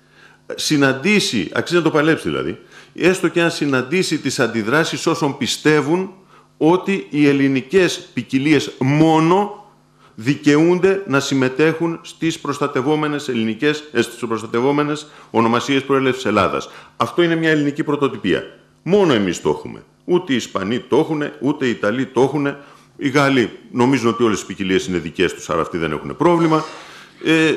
συναντήσει, αξίζει να το παλέψει δηλαδή, έστω και αν συναντήσει τις αντιδράσεις όσων πιστεύουν ότι οι ελληνικές ποικιλίες μόνο δικαιούνται να συμμετέχουν στις προστατευόμενες ελληνικές, στις προστατευόμενες ονομασίες προέλευσης Ελλάδας. Αυτό είναι μια ελληνική πρωτοτυπία. Μόνο εμείς το έχουμε. Ούτε οι Ισπανοί το έχουν, ούτε οι Ιταλοί το έχουν. Οι Γάλλοι νομίζουν ότι όλες οι ποικιλίες είναι δικές τους, άρα αυτοί δεν έχουν πρόβλημα. Ε,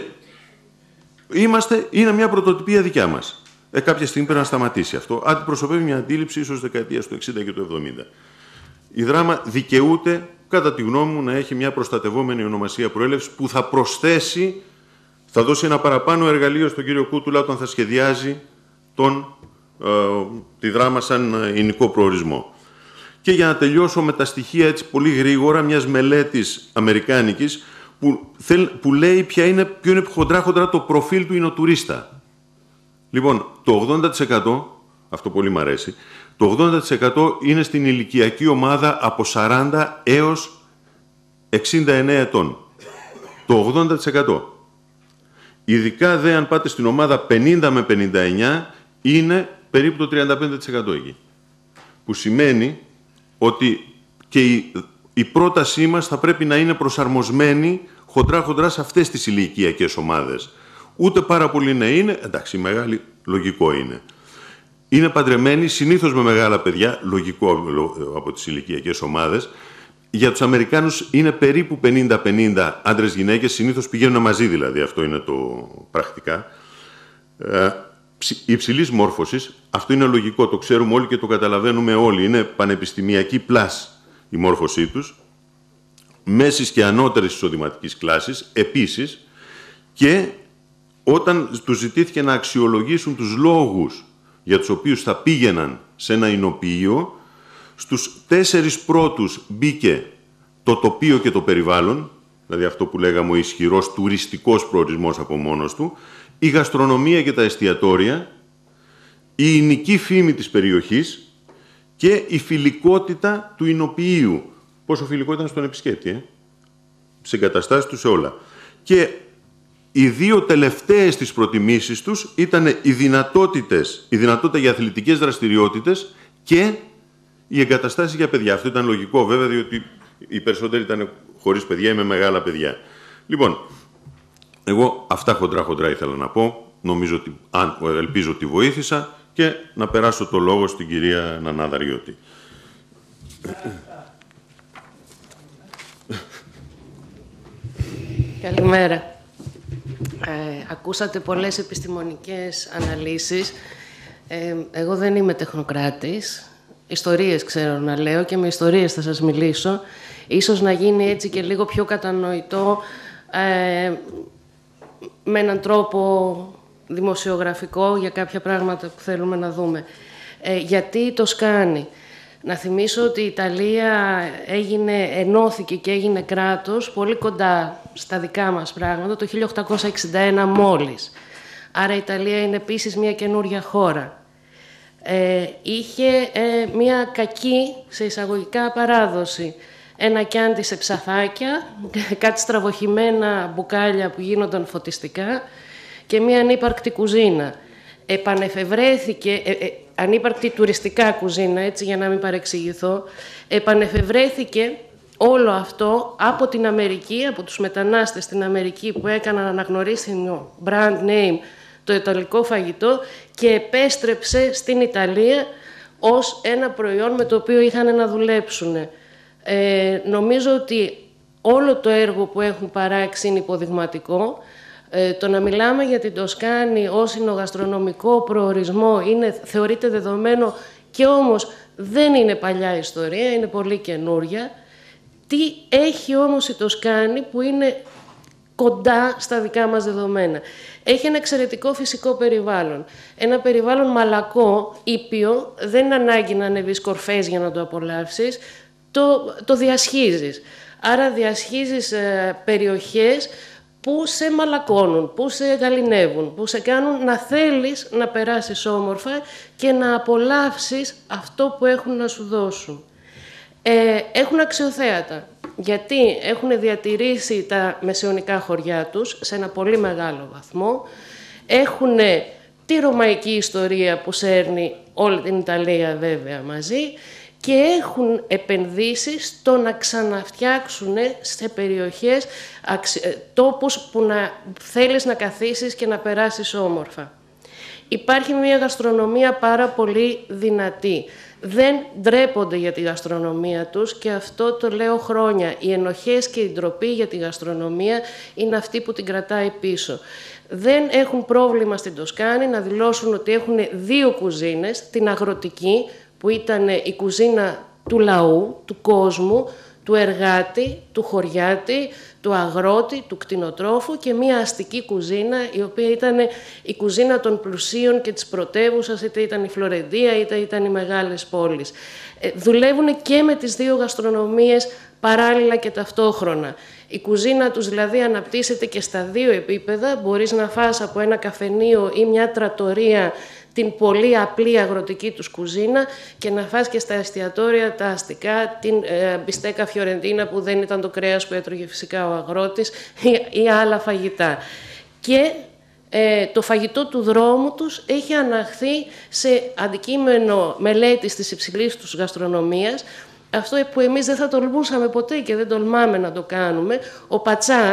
Είμαστε, είναι μια πρωτοτυπία δικιά μας. Ε, κάποια στιγμή πρέπει να σταματήσει αυτό. Αντιπροσωπεύει μια αντίληψη ίσως δεκαετίας του εξήντα και του εβδομήντα. Η δράμα δικαιούται, κατά τη γνώμη μου, να έχει μια προστατευόμενη ονομασία προέλευσης που θα προσθέσει, θα δώσει ένα παραπάνω εργαλείο στον κύριο Κούτουλα όταν θα σχεδιάζει τον, ε, τη δράμα σαν υλικό προορισμό. Και για να τελειώσω με τα στοιχεία έτσι πολύ γρήγορα μιας μελέτης αμερικάνικης, Που, θέλ, που λέει ποια είναι, ποιο είναι χοντρά-χοντρά το προφίλ του εινοτουρίστα. Λοιπόν, το ογδόντα τοις εκατό, αυτό πολύ μου αρέσει, το ογδόντα τοις εκατό είναι στην ηλικιακή ομάδα από σαράντα έως εξήντα εννέα ετών. Το ογδόντα τοις εκατό. Ειδικά δε αν πάτε στην ομάδα πενήντα με πενήντα εννέα είναι περίπου το τριάντα πέντε τοις εκατό εκεί. Που σημαίνει ότι και η η πρότασή μας θα πρέπει να είναι προσαρμοσμένη χοντρά-χοντρά σε αυτές τις ηλικιακές ομάδες. Ούτε πάρα πολύ να είναι, εντάξει, μεγάλη λογικό είναι. είναι παντρεμένοι, συνήθως με μεγάλα παιδιά, λογικό από τις ηλικιακές ομάδες. Για τους Αμερικάνους είναι περίπου πενήντα πενήντα άντρες-γυναίκες, συνήθως πηγαίνουν μαζί δηλαδή, αυτό είναι το πρακτικά. Ε, υψηλής μόρφωσης, αυτό είναι λογικό, το ξέρουμε όλοι και το καταλαβαίνουμε όλοι, είναι πανεπιστημιακή πλάς η μόρφωσή τους, μέσης και ανώτερης εισοδηματικής κλάσης, επίσης, και όταν τους ζητήθηκε να αξιολογήσουν τους λόγους για τους οποίους θα πήγαιναν σε ένα εινοποιείο, στους τέσσερις πρώτους μπήκε το τοπίο και το περιβάλλον, δηλαδή αυτό που λέγαμε ο ισχυρός τουριστικός προορισμός από μόνος του, η γαστρονομία και τα εστιατόρια, η εινική φήμη της περιοχής και η φιλικότητα του εινοποιείου. Πόσο φιλικό ήταν στον επισκέπτη, ε? Σε εγκαταστάσεις του, σε όλα. Και οι δύο τελευταίες της προτιμήσεις τους ήταν οι δυνατότητες, η δυνατότητα για αθλητικές δραστηριότητες και οι εγκαταστάσεις για παιδιά. Αυτό ήταν λογικό βέβαια, διότι οι περισσότεροι ήταν χωρίς παιδιά ή με μεγάλα παιδιά. Λοιπόν, εγώ αυτά χοντρά-χοντρά ήθελα να πω. Νομίζω ότι, αν, ελπίζω ότι βοήθησα, και να περάσω το λόγο στην κυρία Νανά Δαριώτη. Καλημέρα. Ε, ακούσατε πολλές επιστημονικές αναλύσεις. Ε, εγώ δεν είμαι τεχνοκράτης. Ιστορίες ξέρω να λέω και με ιστορίες θα σας μιλήσω. Ίσως να γίνει έτσι και λίγο πιο κατανοητό ε, με έναν τρόπο δημοσιογραφικό για κάποια πράγματα που θέλουμε να δούμε. Ε, γιατί το Τοσκάνη. Να θυμίσω ότι η Ιταλία έγινε, ενώθηκε και έγινε κράτος πολύ κοντά στα δικά μας πράγματα, το χίλια οκτακόσια εξήντα ένα μόλις. Άρα η Ιταλία είναι επίσης μια καινούρια χώρα. Ε, είχε ε, μια κακή, σε εισαγωγικά, παράδοση. Ένα κιάντι σε ψαθάκια, κάτι στραβοχημένα μπουκάλια που γίνονταν φωτιστικά και μια ανύπαρκτη κουζίνα. Επανεφευρέθηκε, ε, ε, ανύπαρκτη τουριστικά κουζίνα, έτσι για να μην παρεξηγηθώ, επανεφευρέθηκε όλο αυτό από την Αμερική, από τους μετανάστες στην Αμερική που έκαναν αναγνωρίσιμο brand name το ιταλικό φαγητό και επέστρεψε στην Ιταλία ως ένα προϊόν με το οποίο είχαν να δουλέψουν. Ε, νομίζω ότι όλο το έργο που έχουν παράξει είναι υποδειγματικό. Ε, το να μιλάμε για την Τοσκάνη ως εινογαστρονομικό προορισμό είναι, θεωρείται δεδομένο και όμως δεν είναι παλιά ιστορία, είναι πολύ καινούρια. Τι έχει όμως η Τοσκάνη που είναι κοντά στα δικά μας δεδομένα? Έχει ένα εξαιρετικό φυσικό περιβάλλον. Ένα περιβάλλον μαλακό, ήπιο, δεν είναι ανάγκη να ανεβείς κορφές για να το απολαύσεις, το, το διασχίζεις. Άρα διασχίζεις ε, περιοχές που σε μαλακώνουν, που σε γαληνεύουν, που σε κάνουν να θέλεις να περάσεις όμορφα και να απολαύσεις αυτό που έχουν να σου δώσουν. Ε, έχουν αξιοθέατα, γιατί έχουν διατηρήσει τα μεσαιωνικά χωριά τους σε ένα πολύ μεγάλο βαθμό, έχουν τη ρωμαϊκή ιστορία που σέρνει όλη την Ιταλία βέβαια μαζί, και έχουν επενδύσει στο να ξαναφτιάξουν σε περιοχές τόπους που να θέλεις να καθίσεις και να περάσεις όμορφα. Υπάρχει μια γαστρονομία πάρα πολύ δυνατή. Δεν ντρέπονται για τη γαστρονομία τους και αυτό το λέω χρόνια. Οι ενοχές και η ντροπή για τη γαστρονομία είναι αυτή που την κρατάει πίσω. Δεν έχουν πρόβλημα στην Τοσκάνη να δηλώσουν ότι έχουν δύο κουζίνες, την αγροτική, που ήταν η κουζίνα του λαού, του κόσμου, του εργάτη, του χωριάτη, του αγρότη, του κτηνοτρόφου, και μία αστική κουζίνα, η οποία ήταν η κουζίνα των πλουσίων και της πρωτεύουσας, είτε ήταν η Φλωρεντία, είτε ήταν οι μεγάλες πόλεις. Ε, δουλεύουν και με τις δύο γαστρονομίες παράλληλα και ταυτόχρονα. Η κουζίνα τους δηλαδή αναπτύσσεται και στα δύο επίπεδα. Μπορείς να φας από ένα καφενείο ή μια τρατορία την πολύ απλή αγροτική τους κουζίνα και να φας και στα εστιατόρια τα αστικά, την ε, μπιστέκα φιωρεντίνα που δεν ήταν το κρέας που έτρωγε φυσικά ο αγρότης ή, ή άλλα φαγητά. Και ε, το φαγητό του δρόμου τους έχει αναχθεί σε αντικείμενο μελέτης της υψηλής τους γαστρονομίας, αυτό που εμείς δεν θα τολμούσαμε ποτέ και δεν τολμάμε να το κάνουμε. Ο πατσάς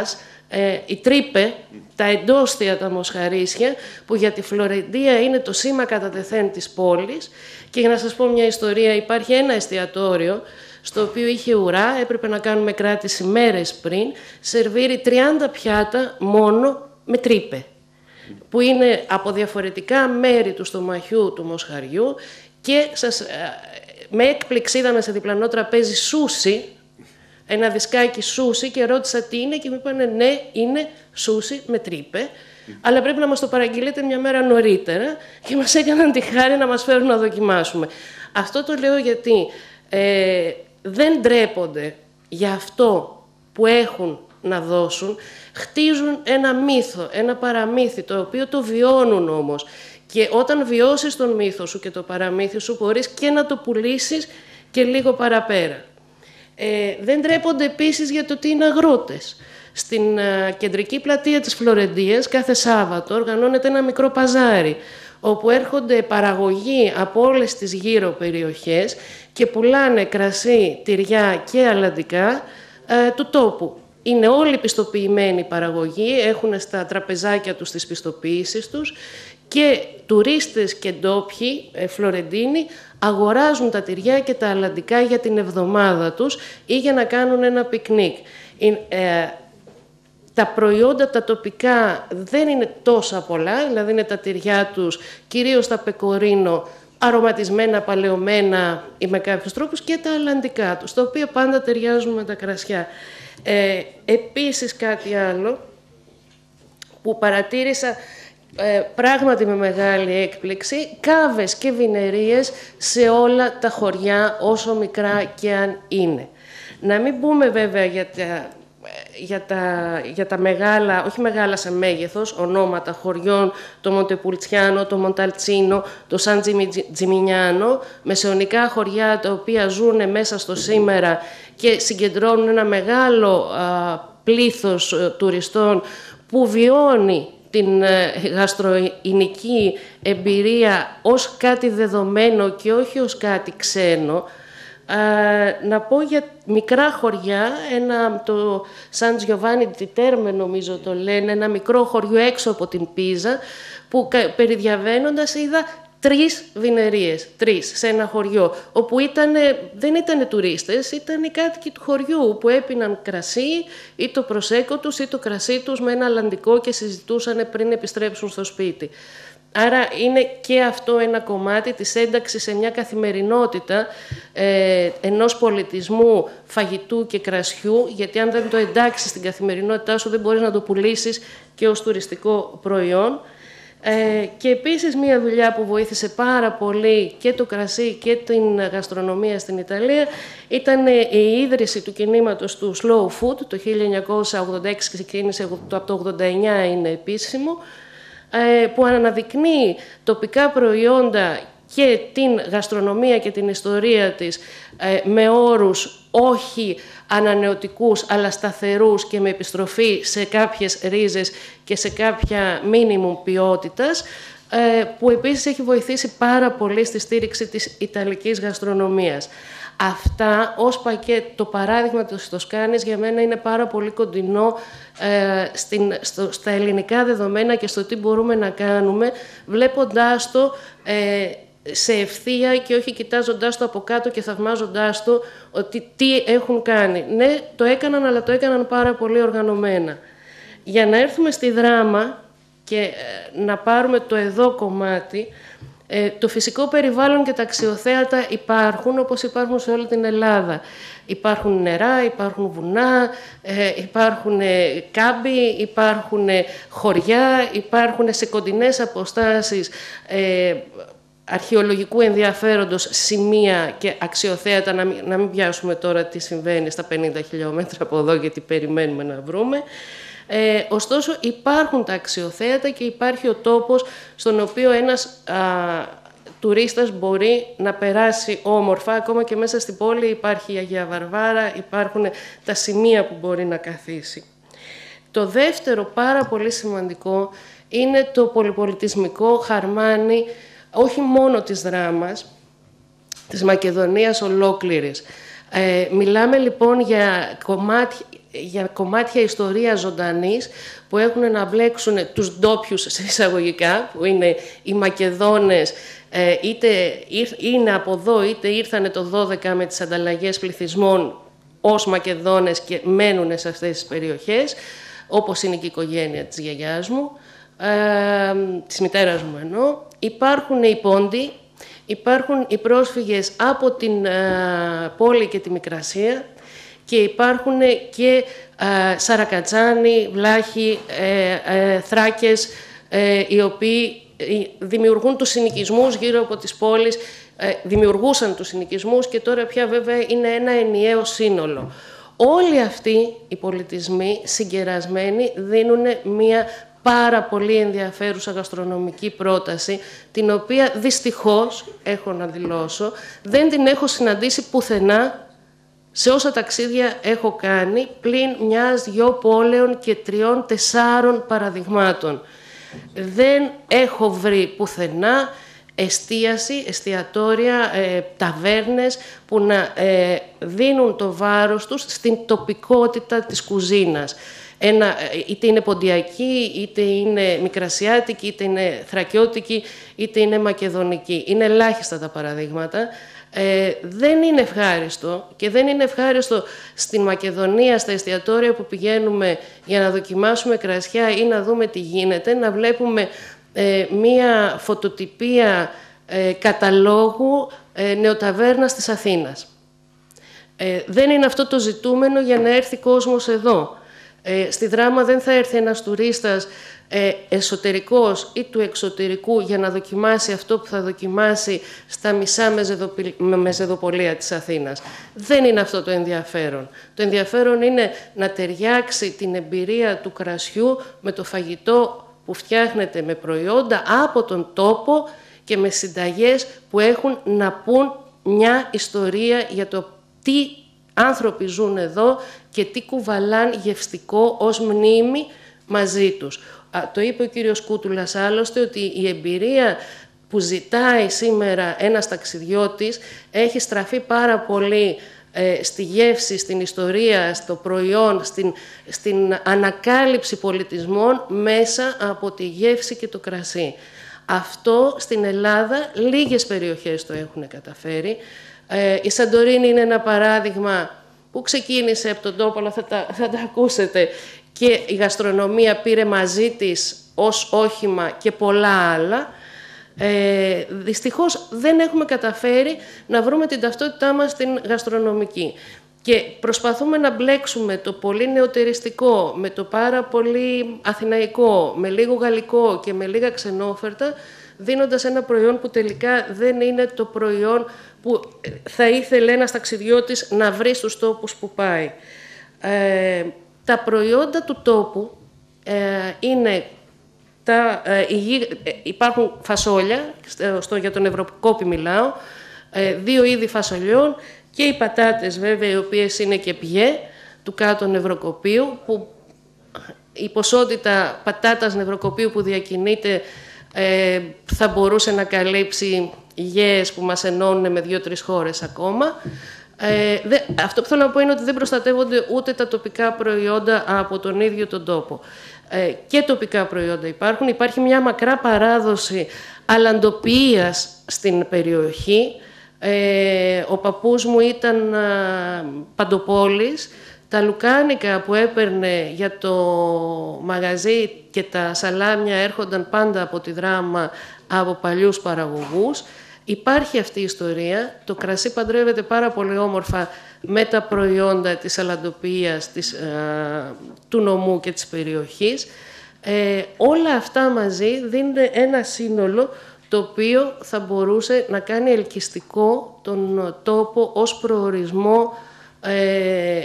ε, η τρύπε, τα εντόστια, τα μοσχαρίσια, που για τη Φλωρεντία είναι το σήμα κατά τεθέν της πόλης. Και για να σας πω μια ιστορία, υπάρχει ένα εστιατόριο στο οποίο είχε ουρά, έπρεπε να κάνουμε κράτηση μέρες πριν, σερβίρει τριάντα πιάτα μόνο με τρύπε, που είναι από διαφορετικά μέρη του στομαχιού του μοσχαριού, και σας, με έκπληξη είδαμε σε διπλανό τραπέζι σούσι, ένα δισκάκι σούσι, και ρώτησα τι είναι και μου είπανε ναι, είναι σούσι με τρύπε, αλλά πρέπει να μας το παραγγείλετε μια μέρα νωρίτερα, και μας έκαναν τη χάρη να μας φέρουν να δοκιμάσουμε. Αυτό το λέω γιατί ε, δεν ντρέπονται για αυτό που έχουν να δώσουν, χτίζουν ένα μύθο, ένα παραμύθι, το οποίο το βιώνουν όμως. Και όταν βιώσεις τον μύθο σου και το παραμύθι σου, μπορείς και να το πουλήσεις και λίγο παραπέρα. Ε, δεν ντρέπονται επίσης για το ότι είναι αγρότες. Στην α, κεντρική πλατεία της Φλωρεντίας κάθε Σάββατο οργανώνεται ένα μικρό παζάρι, όπου έρχονται παραγωγοί από όλες τις γύρω περιοχές και πουλάνε κρασί, τυριά και αλαντικά ε, του τόπου. Είναι όλοι πιστοποιημένοι παραγωγοί, έχουν στα τραπεζάκια τους τις πιστοποίησεις τους, και τουρίστες και ντόπιοι ε, Φλωρεντίνοι αγοράζουν τα τυριά και τα αλαντικά για την εβδομάδα τους ή για να κάνουν ένα πικνίκ. Ε, τα προϊόντα τα τοπικά δεν είναι τόσα πολλά, δηλαδή είναι τα τυριά τους, κυρίως τα πεκορίνο, αρωματισμένα, παλαιωμένα ή με κάποιους τρόπους, και τα αλαντικά τους, τα οποία πάντα ταιριάζουν με τα κρασιά. Ε, επίσης κάτι άλλο που παρατήρησα ε, πράγματι με μεγάλη έκπληξη, κάβες και βινερίες σε όλα τα χωριά, όσο μικρά και αν είναι. Να μην πούμε βέβαια για τα, για τα, για τα μεγάλα, όχι μεγάλα σε μέγεθος, ονόματα χωριών, το Μοντεπουλτσιάνο, το Μονταλτσίνο, το Σαν Τζιμινιάνο, μεσαιωνικά χωριά τα οποία ζουν μέσα στο σήμερα και συγκεντρώνουν ένα μεγάλο α, πλήθος α, τουριστών που βιώνει την γαστροϊνική εμπειρία ως κάτι δεδομένο και όχι ως κάτι ξένο. Uh, να πω για μικρά χωριά, ένα, το Σαν Τζιοβάνι ντι Τέρμε νομίζω το λένε, ένα μικρό χωριό έξω από την Πίζα, που περιδιαβαίνοντας είδα τρεις βινερίες, τρεις σε ένα χωριό, όπου ήτανε, δεν ήταν τουρίστες, ήταν οι κάτοικοι του χωριού που έπιναν κρασί ή το προσέκο τους ή το κρασί τους με ένα αλαντικό και συζητούσαν πριν επιστρέψουν στο σπίτι. Άρα είναι και αυτό ένα κομμάτι της ένταξης σε μια καθημερινότητα ε, ενός πολιτισμού φαγητού και κρασιού, γιατί αν δεν το εντάξεις στην καθημερινότητά σου δεν μπορείς να το πουλήσεις και ως τουριστικό προϊόν. Ε, και επίσης μια δουλειά που βοήθησε πάρα πολύ και το κρασί και την γαστρονομία στην Ιταλία ήταν η ίδρυση του κινήματος του Slow Food το χίλια εννιακόσια ογδόντα έξι, ξεκίνησε από το ογδόντα εννιά, είναι επίσημο, που αναδεικνύει τοπικά προϊόντα και την γαστρονομία και την ιστορία της με όρους όχι ανανεωτικούς αλλά σταθερούς και με επιστροφή σε κάποιες ρίζες και σε κάποια μίνιμουμ ποιότητας, που επίσης έχει βοηθήσει πάρα πολύ στη στήριξη της ιταλικής γαστρονομίας. Αυτά ως πακέτο, το παράδειγμα της Τοσκάνης για μένα είναι πάρα πολύ κοντινό ε, στην, στο, στα ελληνικά δεδομένα και στο τι μπορούμε να κάνουμε, βλέποντάς το ε, σε ευθεία και όχι κοιτάζοντάς το από κάτω και θαυμάζοντάς το ότι τι έχουν κάνει. Ναι, το έκαναν, αλλά το έκαναν πάρα πολύ οργανωμένα. Για να έρθουμε στη δράμα και ε, να πάρουμε το εδώ κομμάτι, Ε, το φυσικό περιβάλλον και τα αξιοθέατα υπάρχουν όπως υπάρχουν σε όλη την Ελλάδα. Υπάρχουν νερά, υπάρχουν βουνά, ε, υπάρχουν ε, κάμποι, υπάρχουν ε, χωριά, υπάρχουν σε κοντινές αποστάσεις ε, αρχαιολογικού ενδιαφέροντος σημεία και αξιοθέατα, να μην, να μην πιάσουμε τώρα τι συμβαίνει στα πενήντα χιλιόμετρα από εδώ γιατί περιμένουμε να βρούμε. Ε, ωστόσο υπάρχουν τα αξιοθέατα και υπάρχει ο τόπος στον οποίο ένας α, τουρίστας μπορεί να περάσει όμορφα. Ακόμα και μέσα στην πόλη υπάρχει η Αγία Βαρβάρα, υπάρχουν τα σημεία που μπορεί να καθίσει. Το δεύτερο πάρα πολύ σημαντικό είναι το πολυπολιτισμικό χαρμάνι όχι μόνο της Δράμας, της Μακεδονίας ολόκληρης. Ε, μιλάμε λοιπόν για κομμάτια, για κομμάτια ιστορίας ζωντανής που έχουν να μπλέξουν τους ντόπιους σε εισαγωγικά, που είναι οι Μακεδόνες, είτε είναι από εδώ είτε ήρθανε το δώδεκα με τις ανταλλαγές πληθυσμών ως Μακεδόνες και μένουν σε αυτές τις περιοχές, όπως είναι και η οικογένεια της γιαγιάς μου, ε, της μητέρας μου εννοώ. Υπάρχουν οι Πόντοι, υπάρχουν οι πρόσφυγες από την ε, πόλη και τη Μικρασία και υπάρχουν και ε, Σαρακατσάνοι, Βλάχοι, ε, ε, Θράκες, ε, οι οποίοι δημιουργούν τους συνοικισμούς γύρω από τις πόλεις, ε, δημιουργούσαν τους συνοικισμούς και τώρα πια βέβαια είναι ένα ενιαίο σύνολο. Όλοι αυτοί οι πολιτισμοί συγκερασμένοι δίνουν μία πάρα πολύ ενδιαφέρουσα γαστρονομική πρόταση, την οποία δυστυχώς, έχω να δηλώσω, δεν την έχω συναντήσει πουθενά σε όσα ταξίδια έχω κάνει, πλην μιας, δυο πόλεων και τριών, τεσσάρων παραδειγμάτων. Δεν έχω βρει πουθενά εστίαση, εστιατόρια, ε, ταβέρνες που να ε, δίνουν το βάρος τους στην τοπικότητα της κουζίνας. Ένα, είτε είναι ποντιακή, είτε είναι μικρασιάτικη, είτε είναι θρακιώτικη, είτε είναι μακεδονική. Είναι ελάχιστα τα παραδείγματα. Ε, δεν είναι ευχάριστο και δεν είναι ευχάριστο στην Μακεδονία, στα εστιατόρια που πηγαίνουμε για να δοκιμάσουμε κρασιά ή να δούμε τι γίνεται, να βλέπουμε ε, μία φωτοτυπία ε, καταλόγου ε, νεοταβέρνας της Αθήνας. Ε, δεν είναι αυτό το ζητούμενο για να έρθει κόσμος εδώ. Ε, στη Δράμα δεν θα έρθει ένας τουρίστας ε, εσωτερικός ή του εξωτερικού για να δοκιμάσει αυτό που θα δοκιμάσει στα μισά μεζεδοπολ... μεζεδοπολία της Αθήνας. Δεν είναι αυτό το ενδιαφέρον. Το ενδιαφέρον είναι να ταιριάξει την εμπειρία του κρασιού με το φαγητό που φτιάχνεται με προϊόντα από τον τόπο και με συνταγές που έχουν να πούν μια ιστορία για το τι άνθρωποι ζουν εδώ και τι κουβαλάν γευστικό ως μνήμη μαζί τους. Α, το είπε ο κύριος Κούτουλας άλλωστε, ότι η εμπειρία που ζητάει σήμερα ένας ταξιδιώτης έχει στραφεί πάρα πολύ ε, στη γεύση, στην ιστορία, στο προϊόν, στην, στην ανακάλυψη πολιτισμών μέσα από τη γεύση και το κρασί. Αυτό στην Ελλάδα λίγες περιοχές το έχουν καταφέρει. Ε, η Σαντορίνη είναι ένα παράδειγμα που ξεκίνησε από τον τόπο, αλλά θα τα, θα τα ακούσετε, και η γαστρονομία πήρε μαζί της ως όχημα και πολλά άλλα. Ε, δυστυχώς δεν έχουμε καταφέρει να βρούμε την ταυτότητά μας στην γαστρονομική. Και προσπαθούμε να μπλέξουμε το πολύ νεοτεριστικό με το πάρα πολύ αθηναϊκό, με λίγο γαλλικό και με λίγα ξενόφερτα, δίνοντας ένα προϊόν που τελικά δεν είναι το προϊόν που θα ήθελε ένας ταξιδιώτης να βρει στους τόπους που πάει. Ε, τα προϊόντα του τόπου ε, είναι τα, ε, ε, υπάρχουν φασόλια, στο, για τον Ευρωκόπη μιλάω, ε, δύο είδη φασολιών και οι πατάτες βέβαια, οι οποίες είναι και πιέ του κάτω νευροκοπίου, που η ποσότητα πατάτας νευροκοπίου που διακινείται ε, θα μπορούσε να καλύψει γέες που μας ενώνουν με δύο-τρεις χώρες ακόμα. Ε, δε, αυτό που θέλω να πω είναι ότι δεν προστατεύονται ούτε τα τοπικά προϊόντα από τον ίδιο τον τόπο. Ε, και τοπικά προϊόντα υπάρχουν. Υπάρχει μια μακρά παράδοση αλαντοποιίας στην περιοχή. Ε, ο παππούς μου ήταν α, παντοπόλης. Τα λουκάνικα που έπαιρνε για το μαγαζί και τα σαλάμια έρχονταν πάντα από τη Δράμα, από παλιούς παραγωγούς. Υπάρχει αυτή η ιστορία. Το κρασί παντρεύεται πάρα πολύ όμορφα με τα προϊόντα της αλαντοποιίας, της, α, του νομού και της περιοχής. Ε, όλα αυτά μαζί δίνουν ένα σύνολο το οποίο θα μπορούσε να κάνει ελκυστικό τον τόπο ως προορισμό ε,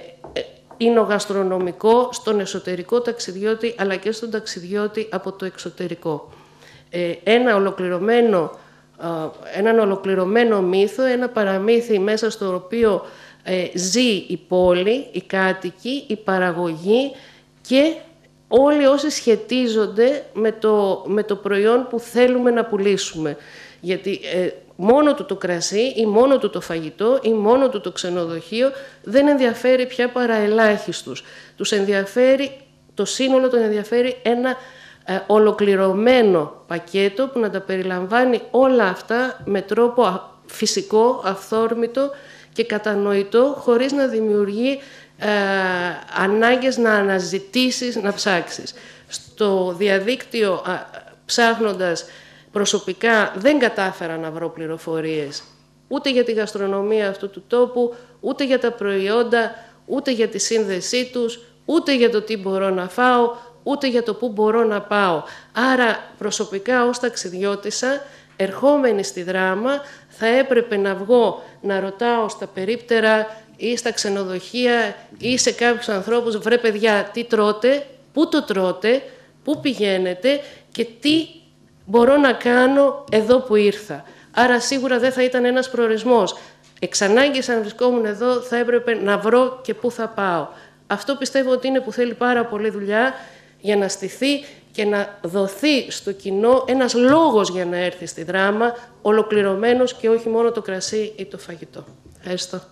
ινογαστρονομικό στον εσωτερικό ταξιδιώτη αλλά και στον ταξιδιώτη από το εξωτερικό. Ε, ένα ολοκληρωμένο, ε, έναν ολοκληρωμένο μύθο, ένα παραμύθι μέσα στο οποίο ε, ζει η πόλη, οι κάτοικοι, η παραγωγή και όλοι όσοι σχετίζονται με το, με το προϊόν που θέλουμε να πουλήσουμε. Γιατί ε, μόνο του το κρασί ή μόνο του το φαγητό ή μόνο του το ξενοδοχείο δεν ενδιαφέρει πια παρά ελάχιστους. Τους ενδιαφέρει, το σύνολο τον ενδιαφέρει ένα ε, ολοκληρωμένο πακέτο που να τα περιλαμβάνει όλα αυτά με τρόπο φυσικό, αυθόρμητο και κατανοητό, χωρίς να δημιουργεί ε, ανάγκες να αναζητήσεις, να ψάξεις. Στο διαδίκτυο, α, ψάχνοντας προσωπικά, δεν κατάφερα να βρω πληροφορίες ούτε για τη γαστρονομία αυτού του τόπου, ούτε για τα προϊόντα, ούτε για τη σύνδεσή τους, ούτε για το τι μπορώ να φάω, ούτε για το πού μπορώ να πάω. Άρα, προσωπικά ως ταξιδιώτησα, ερχόμενη στη Δράμα, θα έπρεπε να βγω να ρωτάω στα περίπτερα ή στα ξενοδοχεία ή σε κάποιους ανθρώπους, βρε παιδιά, τι τρώτε, πού το τρώτε, πού πηγαίνετε και τι μπορώ να κάνω εδώ που ήρθα. Άρα σίγουρα δεν θα ήταν ένας προορισμός. Εξ ανάγκης, αν βρισκόμουν εδώ, θα έπρεπε να βρω και πού θα πάω. Αυτό πιστεύω ότι είναι που θέλει πάρα πολλή δουλειά για να στηθεί και να δοθεί στο κοινό ένας λόγος για να έρθει στη Δράμα, ολοκληρωμένος και όχι μόνο το κρασί ή το φαγητό. Ευχαριστώ.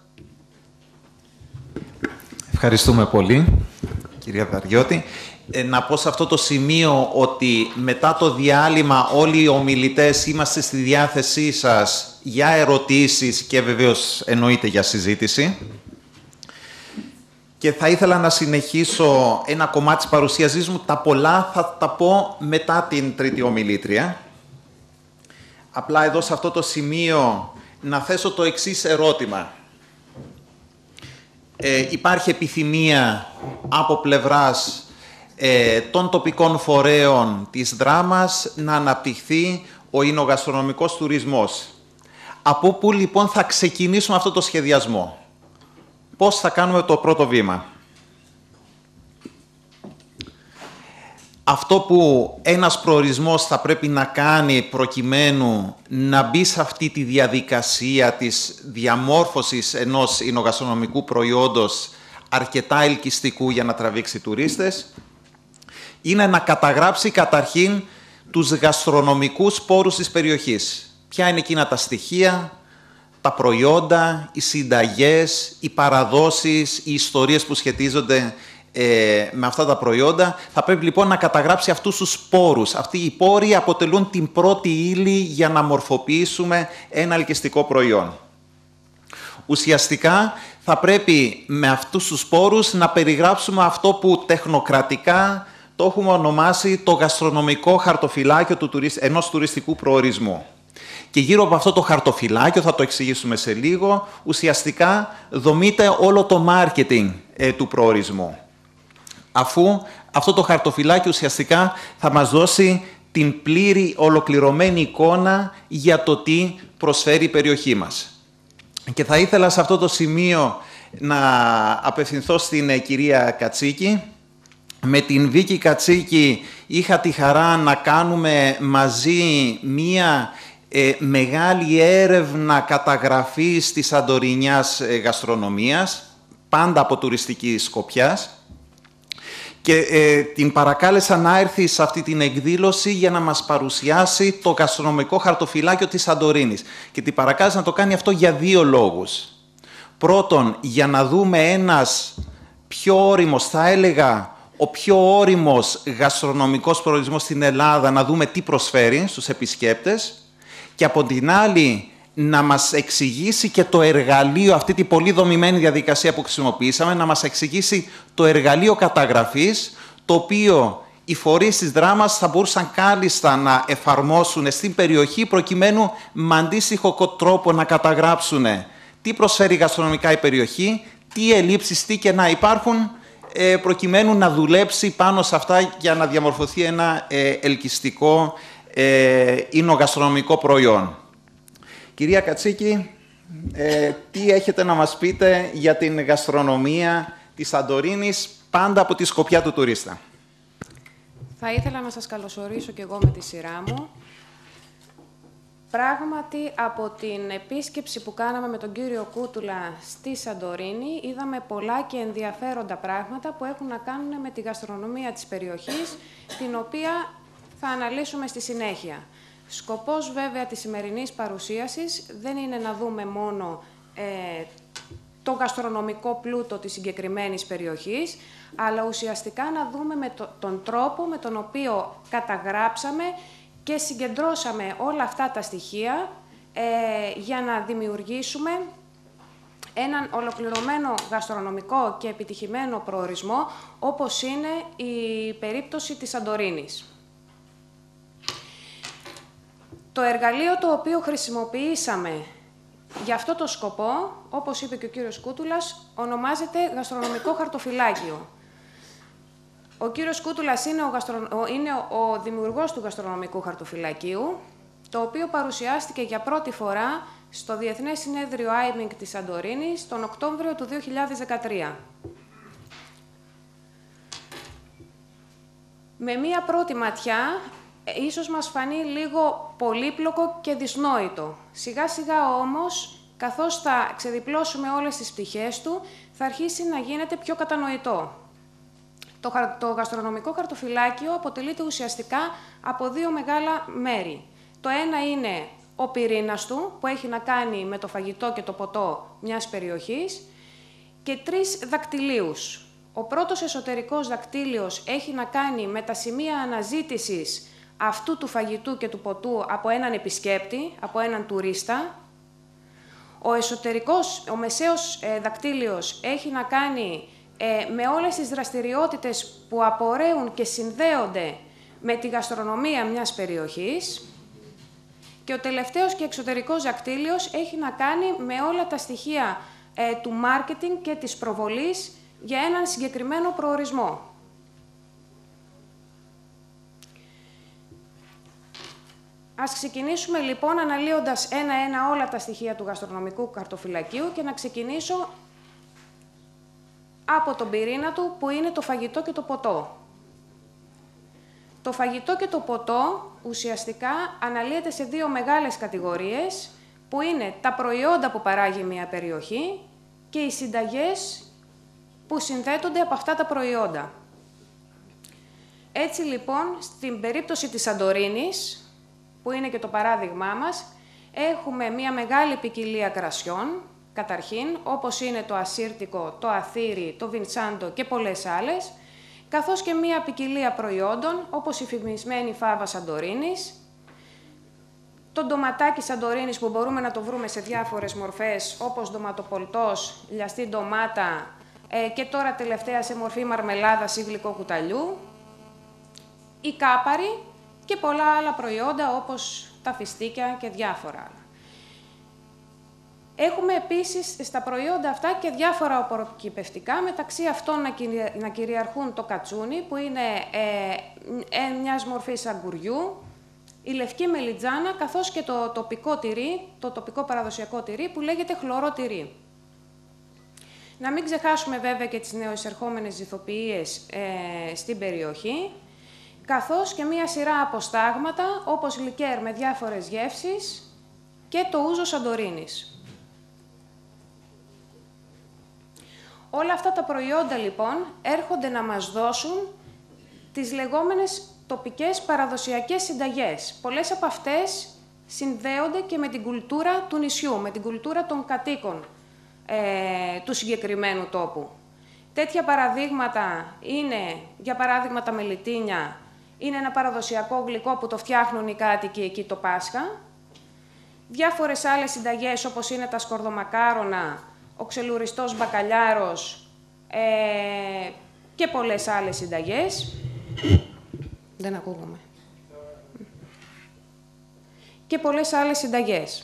Ευχαριστούμε πολύ, κυρία Δαριώτη. Ε, να πω σε αυτό το σημείο ότι μετά το διάλειμμα όλοι οι ομιλητές είμαστε στη διάθεσή σας για ερωτήσεις και βεβαίως εννοείται για συζήτηση. Και θα ήθελα να συνεχίσω ένα κομμάτι της παρουσίασής μου. Τα πολλά θα τα πω μετά την τρίτη ομιλήτρια. Απλά εδώ σε αυτό το σημείο να θέσω το εξής ερώτημα. Ε, υπάρχει επιθυμία από πλευράς ε, των τοπικών φορέων της Δράμας να αναπτυχθεί ο εινογαστρονομικός τουρισμός. Από πού λοιπόν θα ξεκινήσουμε αυτό το σχεδιασμό? Πώς θα κάνουμε το πρώτο βήμα? Αυτό που ένας προορισμός θα πρέπει να κάνει προκειμένου να μπει σε αυτή τη διαδικασία της διαμόρφωσης ενός εινογαστρονομικού προϊόντος αρκετά ελκυστικού για να τραβήξει τουρίστες, είναι να καταγράψει καταρχήν τους γαστρονομικούς πόρους της περιοχής. Ποια είναι εκείνα τα στοιχεία, τα προϊόντα, οι συνταγές, οι παραδόσεις, οι ιστορίες που σχετίζονται ε, με αυτά τα προϊόντα. Θα πρέπει λοιπόν να καταγράψει αυτούς τους πόρους. Αυτοί οι πόροι αποτελούν την πρώτη ύλη για να μορφοποιήσουμε ένα ελκυστικό προϊόν. Ουσιαστικά θα πρέπει με αυτούς τους πόρους να περιγράψουμε αυτό που τεχνοκρατικά το έχουμε ονομάσει το γαστρονομικό χαρτοφυλάκιο του τουρισ... ενός τουριστικού προορισμού. Και γύρω από αυτό το χαρτοφυλάκιο, θα το εξηγήσουμε σε λίγο, ουσιαστικά δομείται όλο το marketing ε, του προορισμού. Αφού αυτό το χαρτοφυλάκιο ουσιαστικά θα μας δώσει την πλήρη ολοκληρωμένη εικόνα για το τι προσφέρει η περιοχή μας. Και θα ήθελα σε αυτό το σημείο να απευθυνθώ στην ε, κυρία Κατσίκη. Με την Βίκη Κατσίκη είχα τη χαρά να κάνουμε μαζί μία ε, μεγάλη έρευνα καταγραφής της σαντορινιάς ε, γαστρονομίας, πάντα από τουριστική σκοπιάς, και ε, την παρακάλεσα να έρθει σε αυτή την εκδήλωση για να μας παρουσιάσει το γαστρονομικό χαρτοφυλάκιο της Σαντορίνης. Και την παρακάλεσα να το κάνει αυτό για δύο λόγους. Πρώτον, για να δούμε ένας πιο όριμος, θα έλεγα, ο πιο όριμος γαστρονομικός προορισμός στην Ελλάδα, να δούμε τι προσφέρει στους επισκέπτες, και από την άλλη να μας εξηγήσει και το εργαλείο, αυτή τη πολύ δομημένη διαδικασία που χρησιμοποιήσαμε, να μας εξηγήσει το εργαλείο καταγραφής, το οποίο οι φορείς της Δράμας θα μπορούσαν κάλλιστα να εφαρμόσουν στην περιοχή, προκειμένου με αντίστοιχο τρόπο να καταγράψουν τι προσφέρει γαστρονομικά η περιοχή, τι ελλείψεις, τι κενά υπάρχουν, προκειμένου να δουλέψει πάνω σε αυτά για να διαμορφωθεί ένα ελκυστικό εινογαστρονομικό προϊόν. Κυρία Κατσίκη, ε, τι έχετε να μας πείτε για την γαστρονομία της Σαντορίνης, πάντα από τη σκοπιά του τουρίστα? Θα ήθελα να σας καλωσορίσω και εγώ με τη σειρά μου. Πράγματι, από την επίσκεψη που κάναμε με τον κύριο Κούτουλα στη Σαντορίνη, είδαμε πολλά και ενδιαφέροντα πράγματα που έχουν να κάνουν με τη γαστρονομία της περιοχής, την οποία θα αναλύσουμε στη συνέχεια. Σκοπός βέβαια της σημερινής παρουσίασης δεν είναι να δούμε μόνο ε, το γαστρονομικό πλούτο της συγκεκριμένης περιοχής, αλλά ουσιαστικά να δούμε με το, τον τρόπο με τον οποίο καταγράψαμε και συγκεντρώσαμε όλα αυτά τα στοιχεία ε, για να δημιουργήσουμε έναν ολοκληρωμένο γαστρονομικό και επιτυχημένο προορισμό, όπως είναι η περίπτωση της Σαντορίνης. Το εργαλείο το οποίο χρησιμοποιήσαμε για αυτό το σκοπό, όπως είπε και ο κύριος Κούτουλας, ονομάζεται γαστρονομικό χαρτοφυλάκιο. Ο κύριος Κούτουλας είναι ο, γαστρο... είναι ο δημιουργός του γαστρονομικού χαρτοφυλακίου, το οποίο παρουσιάστηκε για πρώτη φορά στο Διεθνές Συνέδριο άιμινγκ της Σαντορίνης τον Οκτώβριο του δύο χιλιάδες δεκατρία. Με μία πρώτη ματιά, ίσως μας φανεί λίγο πολύπλοκο και δυσνόητο. Σιγά σιγά όμως, καθώς θα ξεδιπλώσουμε όλες τις πτυχές του, θα αρχίσει να γίνεται πιο κατανοητό. Το, το γαστρονομικό χαρτοφυλάκιο αποτελείται ουσιαστικά από δύο μεγάλα μέρη. Το ένα είναι ο πυρήνας του, που έχει να κάνει με το φαγητό και το ποτό μιας περιοχής, και τρεις δακτυλίους. Ο πρώτος εσωτερικός δακτύλιος έχει να κάνει με τα σημεία αναζήτησης αυτού του φαγητού και του ποτού από έναν επισκέπτη, από έναν τουρίστα. Ο εσωτερικός, ο μεσαίος ε, δακτύλιος έχει να κάνει ε, με όλες τις δραστηριότητες που απορρέουν και συνδέονται με τη γαστρονομία μιας περιοχής. Και ο τελευταίος και εξωτερικός δακτύλιος έχει να κάνει με όλα τα στοιχεία ε, του μάρκετινγκ και της προβολής για έναν συγκεκριμένο προορισμό. Ας ξεκινήσουμε λοιπόν αναλύοντας ένα-ένα όλα τα στοιχεία του γαστρονομικού χαρτοφυλακίου και να ξεκινήσω από τον πυρήνα του, που είναι το φαγητό και το ποτό. Το φαγητό και το ποτό ουσιαστικά αναλύεται σε δύο μεγάλες κατηγορίες, που είναι τα προϊόντα που παράγει μια περιοχή και οι συνταγές που συνθέτονται από αυτά τα προϊόντα. Έτσι λοιπόν, στην περίπτωση της Σαντορίνης, που είναι και το παράδειγμά μας, έχουμε μια μεγάλη ποικιλία κρασιών, καταρχήν, όπως είναι το ασύρτικο, το αθήρι, το βιντσάντο και πολλές άλλες, καθώς και μια ποικιλία προϊόντων, όπως η φημισμένη φάβα Σαντορίνης, το ντοματάκι Σαντορίνης που μπορούμε να το βρούμε σε διάφορες μορφές, όπως ντοματοπολτός, λιαστή ντομάτα ε, και τώρα τελευταία σε μορφή μαρμελάδας ή γλυκό κουταλιού, η κάπαρη και πολλά άλλα προϊόντα όπως τα φιστίκια και διάφορα άλλα. Έχουμε επίσης στα προϊόντα αυτά και διάφορα οπωροκυπευτικά, μεταξύ αυτών να, κυρια... να κυριαρχούν το κατσούνι, που είναι ε, ε, μιας μορφής αγκουριού, η λευκή μελιτζάνα, καθώς και το τοπικό τυρί, το τοπικό παραδοσιακό τυρί, που λέγεται χλωρό τυρί. Να μην ξεχάσουμε βέβαια και τις νεοεισερχόμενες ζυθοποιίες ε, στην περιοχή, καθώς και μία σειρά αποστάγματα, όπως λικέρ με διάφορες γεύσεις και το ούζο Σαντορίνης. Όλα αυτά τα προϊόντα, λοιπόν, έρχονται να μας δώσουν τις λεγόμενες τοπικές παραδοσιακές συνταγές. Πολλές από αυτές συνδέονται και με την κουλτούρα του νησιού, με την κουλτούρα των κατοίκων ε, του συγκεκριμένου τόπου. Τέτοια παραδείγματα είναι, για παράδειγμα, τα μελιτίνια. Είναι ένα παραδοσιακό γλυκό που το φτιάχνουν οι κάτοικοι εκεί το Πάσχα. Διάφορες άλλες συνταγές, όπως είναι τα σκορδομακάρονα, ο ξελουριστός μπακαλιάρος ε, και πολλές άλλες συνταγές. Δεν ακούγομαι. Και πολλές άλλες συνταγές.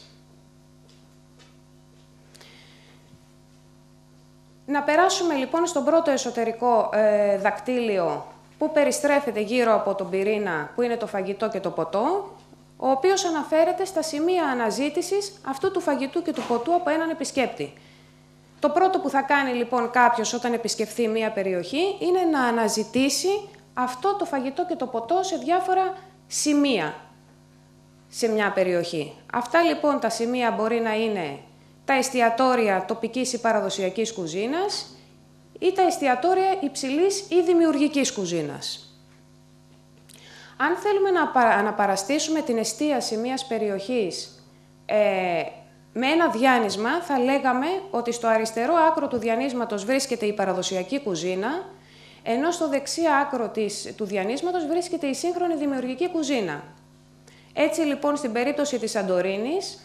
Να περάσουμε λοιπόν στον πρώτο εσωτερικό ε, δακτύλιο, που περιστρέφεται γύρω από τον πυρήνα, που είναι το φαγητό και το ποτό, ο οποίος αναφέρεται στα σημεία αναζήτησης αυτού του φαγητού και του ποτού από έναν επισκέπτη. Το πρώτο που θα κάνει λοιπόν κάποιος όταν επισκεφθεί μία περιοχή είναι να αναζητήσει αυτό το φαγητό και το ποτό σε διάφορα σημεία σε μια περιοχή. Αυτά λοιπόν τα σημεία μπορεί να είναι τα εστιατόρια τοπικής ή παραδοσιακής κουζίνας ή τα εστιατόρια υψηλής ή δημιουργικής κουζίνας. Αν θέλουμε να αναπαραστήσουμε την εστίαση μιας περιοχής ε, με ένα διάνυσμα, θα λέγαμε ότι στο αριστερό άκρο του διανύσματος βρίσκεται η παραδοσιακή κουζίνα, ενώ στο δεξί άκρο της, του διανύσματος βρίσκεται η σύγχρονη δημιουργική κουζίνα. Έτσι λοιπόν, στην περίπτωση της Σαντορίνης,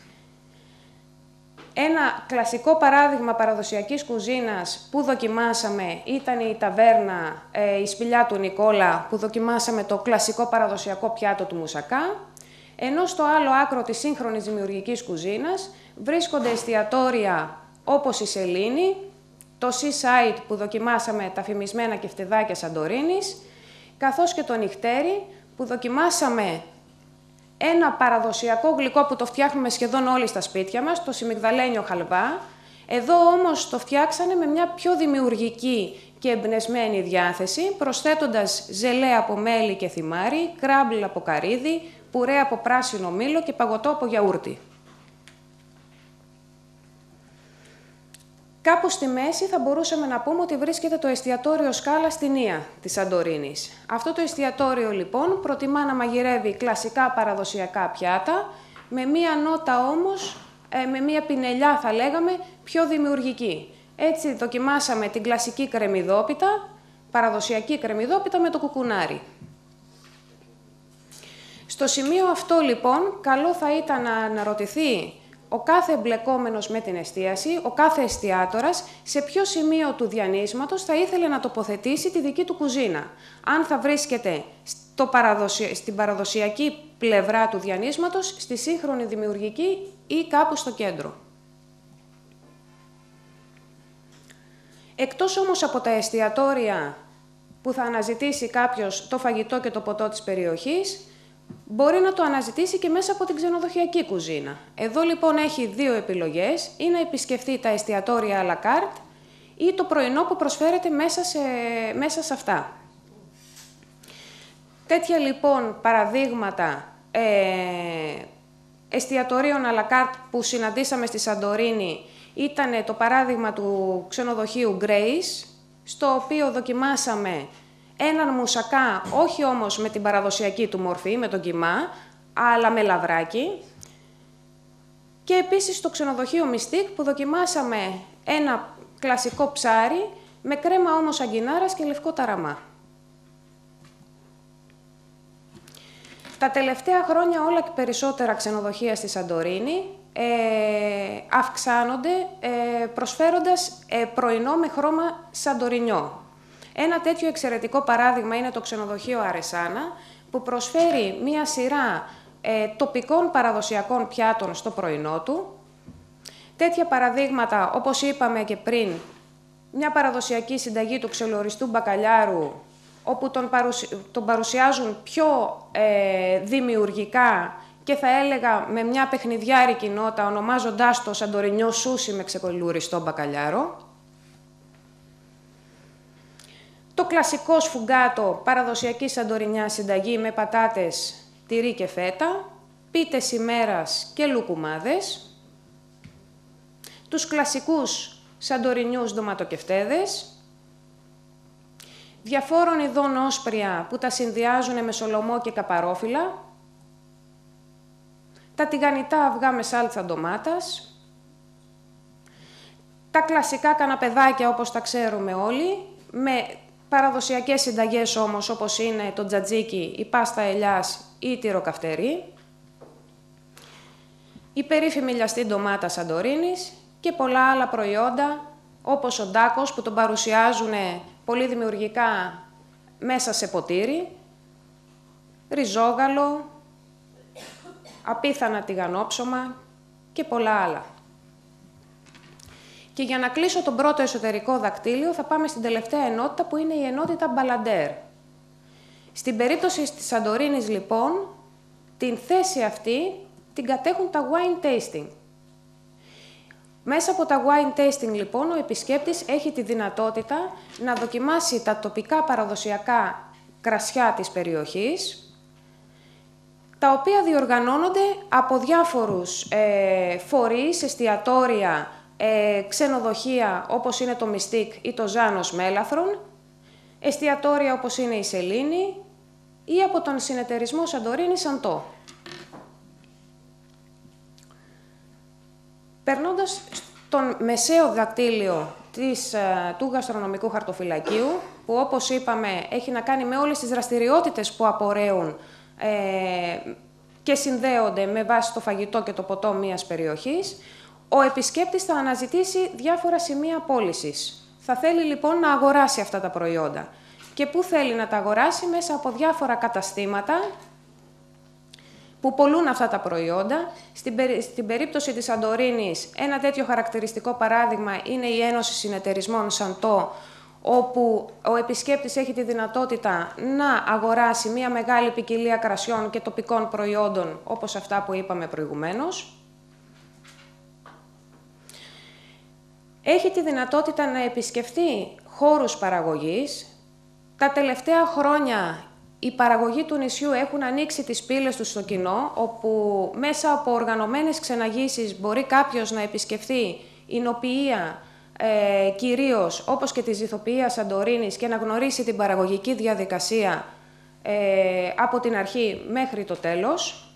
ένα κλασικό παράδειγμα παραδοσιακής κουζίνας που δοκιμάσαμε ήταν η ταβέρνα, ε, η σπηλιά του Νικόλα, που δοκιμάσαμε το κλασικό παραδοσιακό πιάτο του μουσακά, ενώ στο άλλο άκρο της σύγχρονης δημιουργικής κουζίνας βρίσκονται εστιατόρια όπως η Σελήνη, το Seaside που δοκιμάσαμε τα φημισμένα κεφτεδάκια Σαντορίνης, καθώς και το Νυχτέρι που δοκιμάσαμε ένα παραδοσιακό γλυκό που το φτιάχνουμε σχεδόν όλοι στα σπίτια μας, το σιμιγδαλένιο χαλβά. Εδώ όμως το φτιάξανε με μια πιο δημιουργική και εμπνεσμένη διάθεση, προσθέτοντας ζελέ από μέλι και θυμάρι, κράμπλ από καρύδι, πουρέ από πράσινο μήλο και παγωτό από γιαούρτι. Κάπου στη μέση θα μπορούσαμε να πούμε ότι βρίσκεται το εστιατόριο Σκάλα στην Ία της Σαντορίνης. Αυτό το εστιατόριο λοιπόν προτιμά να μαγειρεύει κλασικά παραδοσιακά πιάτα, με μία νότα όμως, ε, με μία πινελιά θα λέγαμε, πιο δημιουργική. Έτσι δοκιμάσαμε την κλασική κρεμμυδόπιτα, παραδοσιακή κρεμμυδόπιτα με το κουκουνάρι. Στο σημείο αυτό λοιπόν, καλό θα ήταν να αναρωτηθεί ο κάθε εμπλεκόμενος με την εστίαση, ο κάθε εστιάτορας, σε ποιο σημείο του διανύσματος θα ήθελε να τοποθετήσει τη δική του κουζίνα. Αν θα βρίσκεται στο παραδοσια... στην παραδοσιακή πλευρά του διανύσματος, στη σύγχρονη δημιουργική ή κάπου στο κέντρο. Εκτός όμως από τα εστιατόρια που θα αναζητήσει κάποιος το φαγητό και το ποτό της περιοχής, μπορεί να το αναζητήσει και μέσα από την ξενοδοχειακή κουζίνα. Εδώ λοιπόν έχει δύο επιλογές, ή να επισκεφτεί τα εστιατόρια à la carte ή το πρωινό που προσφέρεται μέσα σε, μέσα σε αυτά. Τέτοια λοιπόν παραδείγματα ε, εστιατορίων à la carte που συναντήσαμε στη Σαντορίνη ήταν το παράδειγμα του ξενοδοχείου Grace, στο οποίο δοκιμάσαμε έναν μουσακά, όχι όμως με την παραδοσιακή του μορφή, με τον κιμά, αλλά με λαβράκι. Και επίσης στο ξενοδοχείο Mystique που δοκιμάσαμε ένα κλασικό ψάρι, με κρέμα όμως αγκινάρας και λευκό ταραμά. Τα τελευταία χρόνια όλα και περισσότερα ξενοδοχεία στη Σαντορίνη ε, αυξάνονται ε, προσφέροντας ε, πρωινό με χρώμα σαντορινιό. Ένα τέτοιο εξαιρετικό παράδειγμα είναι το ξενοδοχείο Αρεσάνα, που προσφέρει μία σειρά ε, τοπικών παραδοσιακών πιάτων στο πρωινό του. Τέτοια παραδείγματα, όπως είπαμε και πριν, μια παραδοσιακή συνταγή του ξελοριστού μπακαλιάρου, όπου τον, παρουσι... τον παρουσιάζουν πιο ε, δημιουργικά και θα έλεγα με μια παιχνιδιάρικη νότα, ονομάζοντάς το σαντορινιό σούσι με ξελοριστό μπακαλιάρο. Το κλασικό σφουγγάτο, παραδοσιακή σαντορινιά συνταγή με πατάτες, τυρί και φέτα, πίτες ημέρας και λουκουμάδες. Τους κλασικούς σαντορινιούς ντοματοκεφτέδες. Διαφόρων ειδών όσπρια που τα συνδυάζουν με σολομό και καπαρόφυλλα. Τα τηγανιτά αυγά με σάλτσα ντομάτας. Τα κλασικά καναπεδάκια όπως τα ξέρουμε όλοι, με παραδοσιακές συνταγές όμως, όπως είναι το τζατζίκι, η πάστα ελιάς ή η τυροκαυτερή, η περίφημη λιαστή ντομάτα Σαντορίνης και πολλά άλλα προϊόντα, όπως ο ντάκος που τον παρουσιάζουν πολύ δημιουργικά μέσα σε ποτήρι, ριζόγαλο, απίθανα τηγανόψωμα και πολλά άλλα. Και για να κλείσω τον πρώτο εσωτερικό δακτύλιο θα πάμε στην τελευταία ενότητα που είναι η ενότητα Μπαλαντέρ. Στην περίπτωση της Σαντορίνης λοιπόν, την θέση αυτή την κατέχουν τα wine tasting. Μέσα από τα wine tasting λοιπόν ο επισκέπτης έχει τη δυνατότητα να δοκιμάσει τα τοπικά παραδοσιακά κρασιά της περιοχής, τα οποία διοργανώνονται από διάφορους ε, φορείς, εστιατόρια, Ε, ξενοδοχεία όπως είναι το Mystique ή το Ζάνος Μέλαθρον, εστιατόρια όπως είναι η Σελήνη, ή από τον συνεταιρισμό Σαντορίνη Σαντό. Περνώντας στον μεσαίο δακτύλιο της, του γαστρονομικού χαρτοφυλακίου, που όπως είπαμε έχει να κάνει με όλες τις δραστηριότητες που απορρέουν ε, και συνδέονται με βάση το φαγητό και το ποτό μιας περιοχής, ο επισκέπτης θα αναζητήσει διάφορα σημεία πώλησης. Θα θέλει λοιπόν να αγοράσει αυτά τα προϊόντα. Και πού θέλει να τα αγοράσει? Μέσα από διάφορα καταστήματα που πωλούν αυτά τα προϊόντα. Στην, περί... Στην περίπτωση της Σαντορίνης, ένα τέτοιο χαρακτηριστικό παράδειγμα είναι η Ένωση Συνεταιρισμών Σαντό, όπου ο επισκέπτης έχει τη δυνατότητα να αγοράσει μια μεγάλη ποικιλία κρασιών και τοπικών προϊόντων, όπως αυτά που είπαμε προηγουμένως. Έχει τη δυνατότητα να επισκεφτεί χώρους παραγωγής. Τα τελευταία χρόνια οι παραγωγοί του νησιού έχουν ανοίξει τις πύλες τους στο κοινό, όπου μέσα από οργανωμένες ξεναγήσεις μπορεί κάποιος να επισκεφθεί εινοποιία, ε, κυρίως όπως και τη ζυθοποιία Σαντορίνης, και να γνωρίσει την παραγωγική διαδικασία ε, από την αρχή μέχρι το τέλος.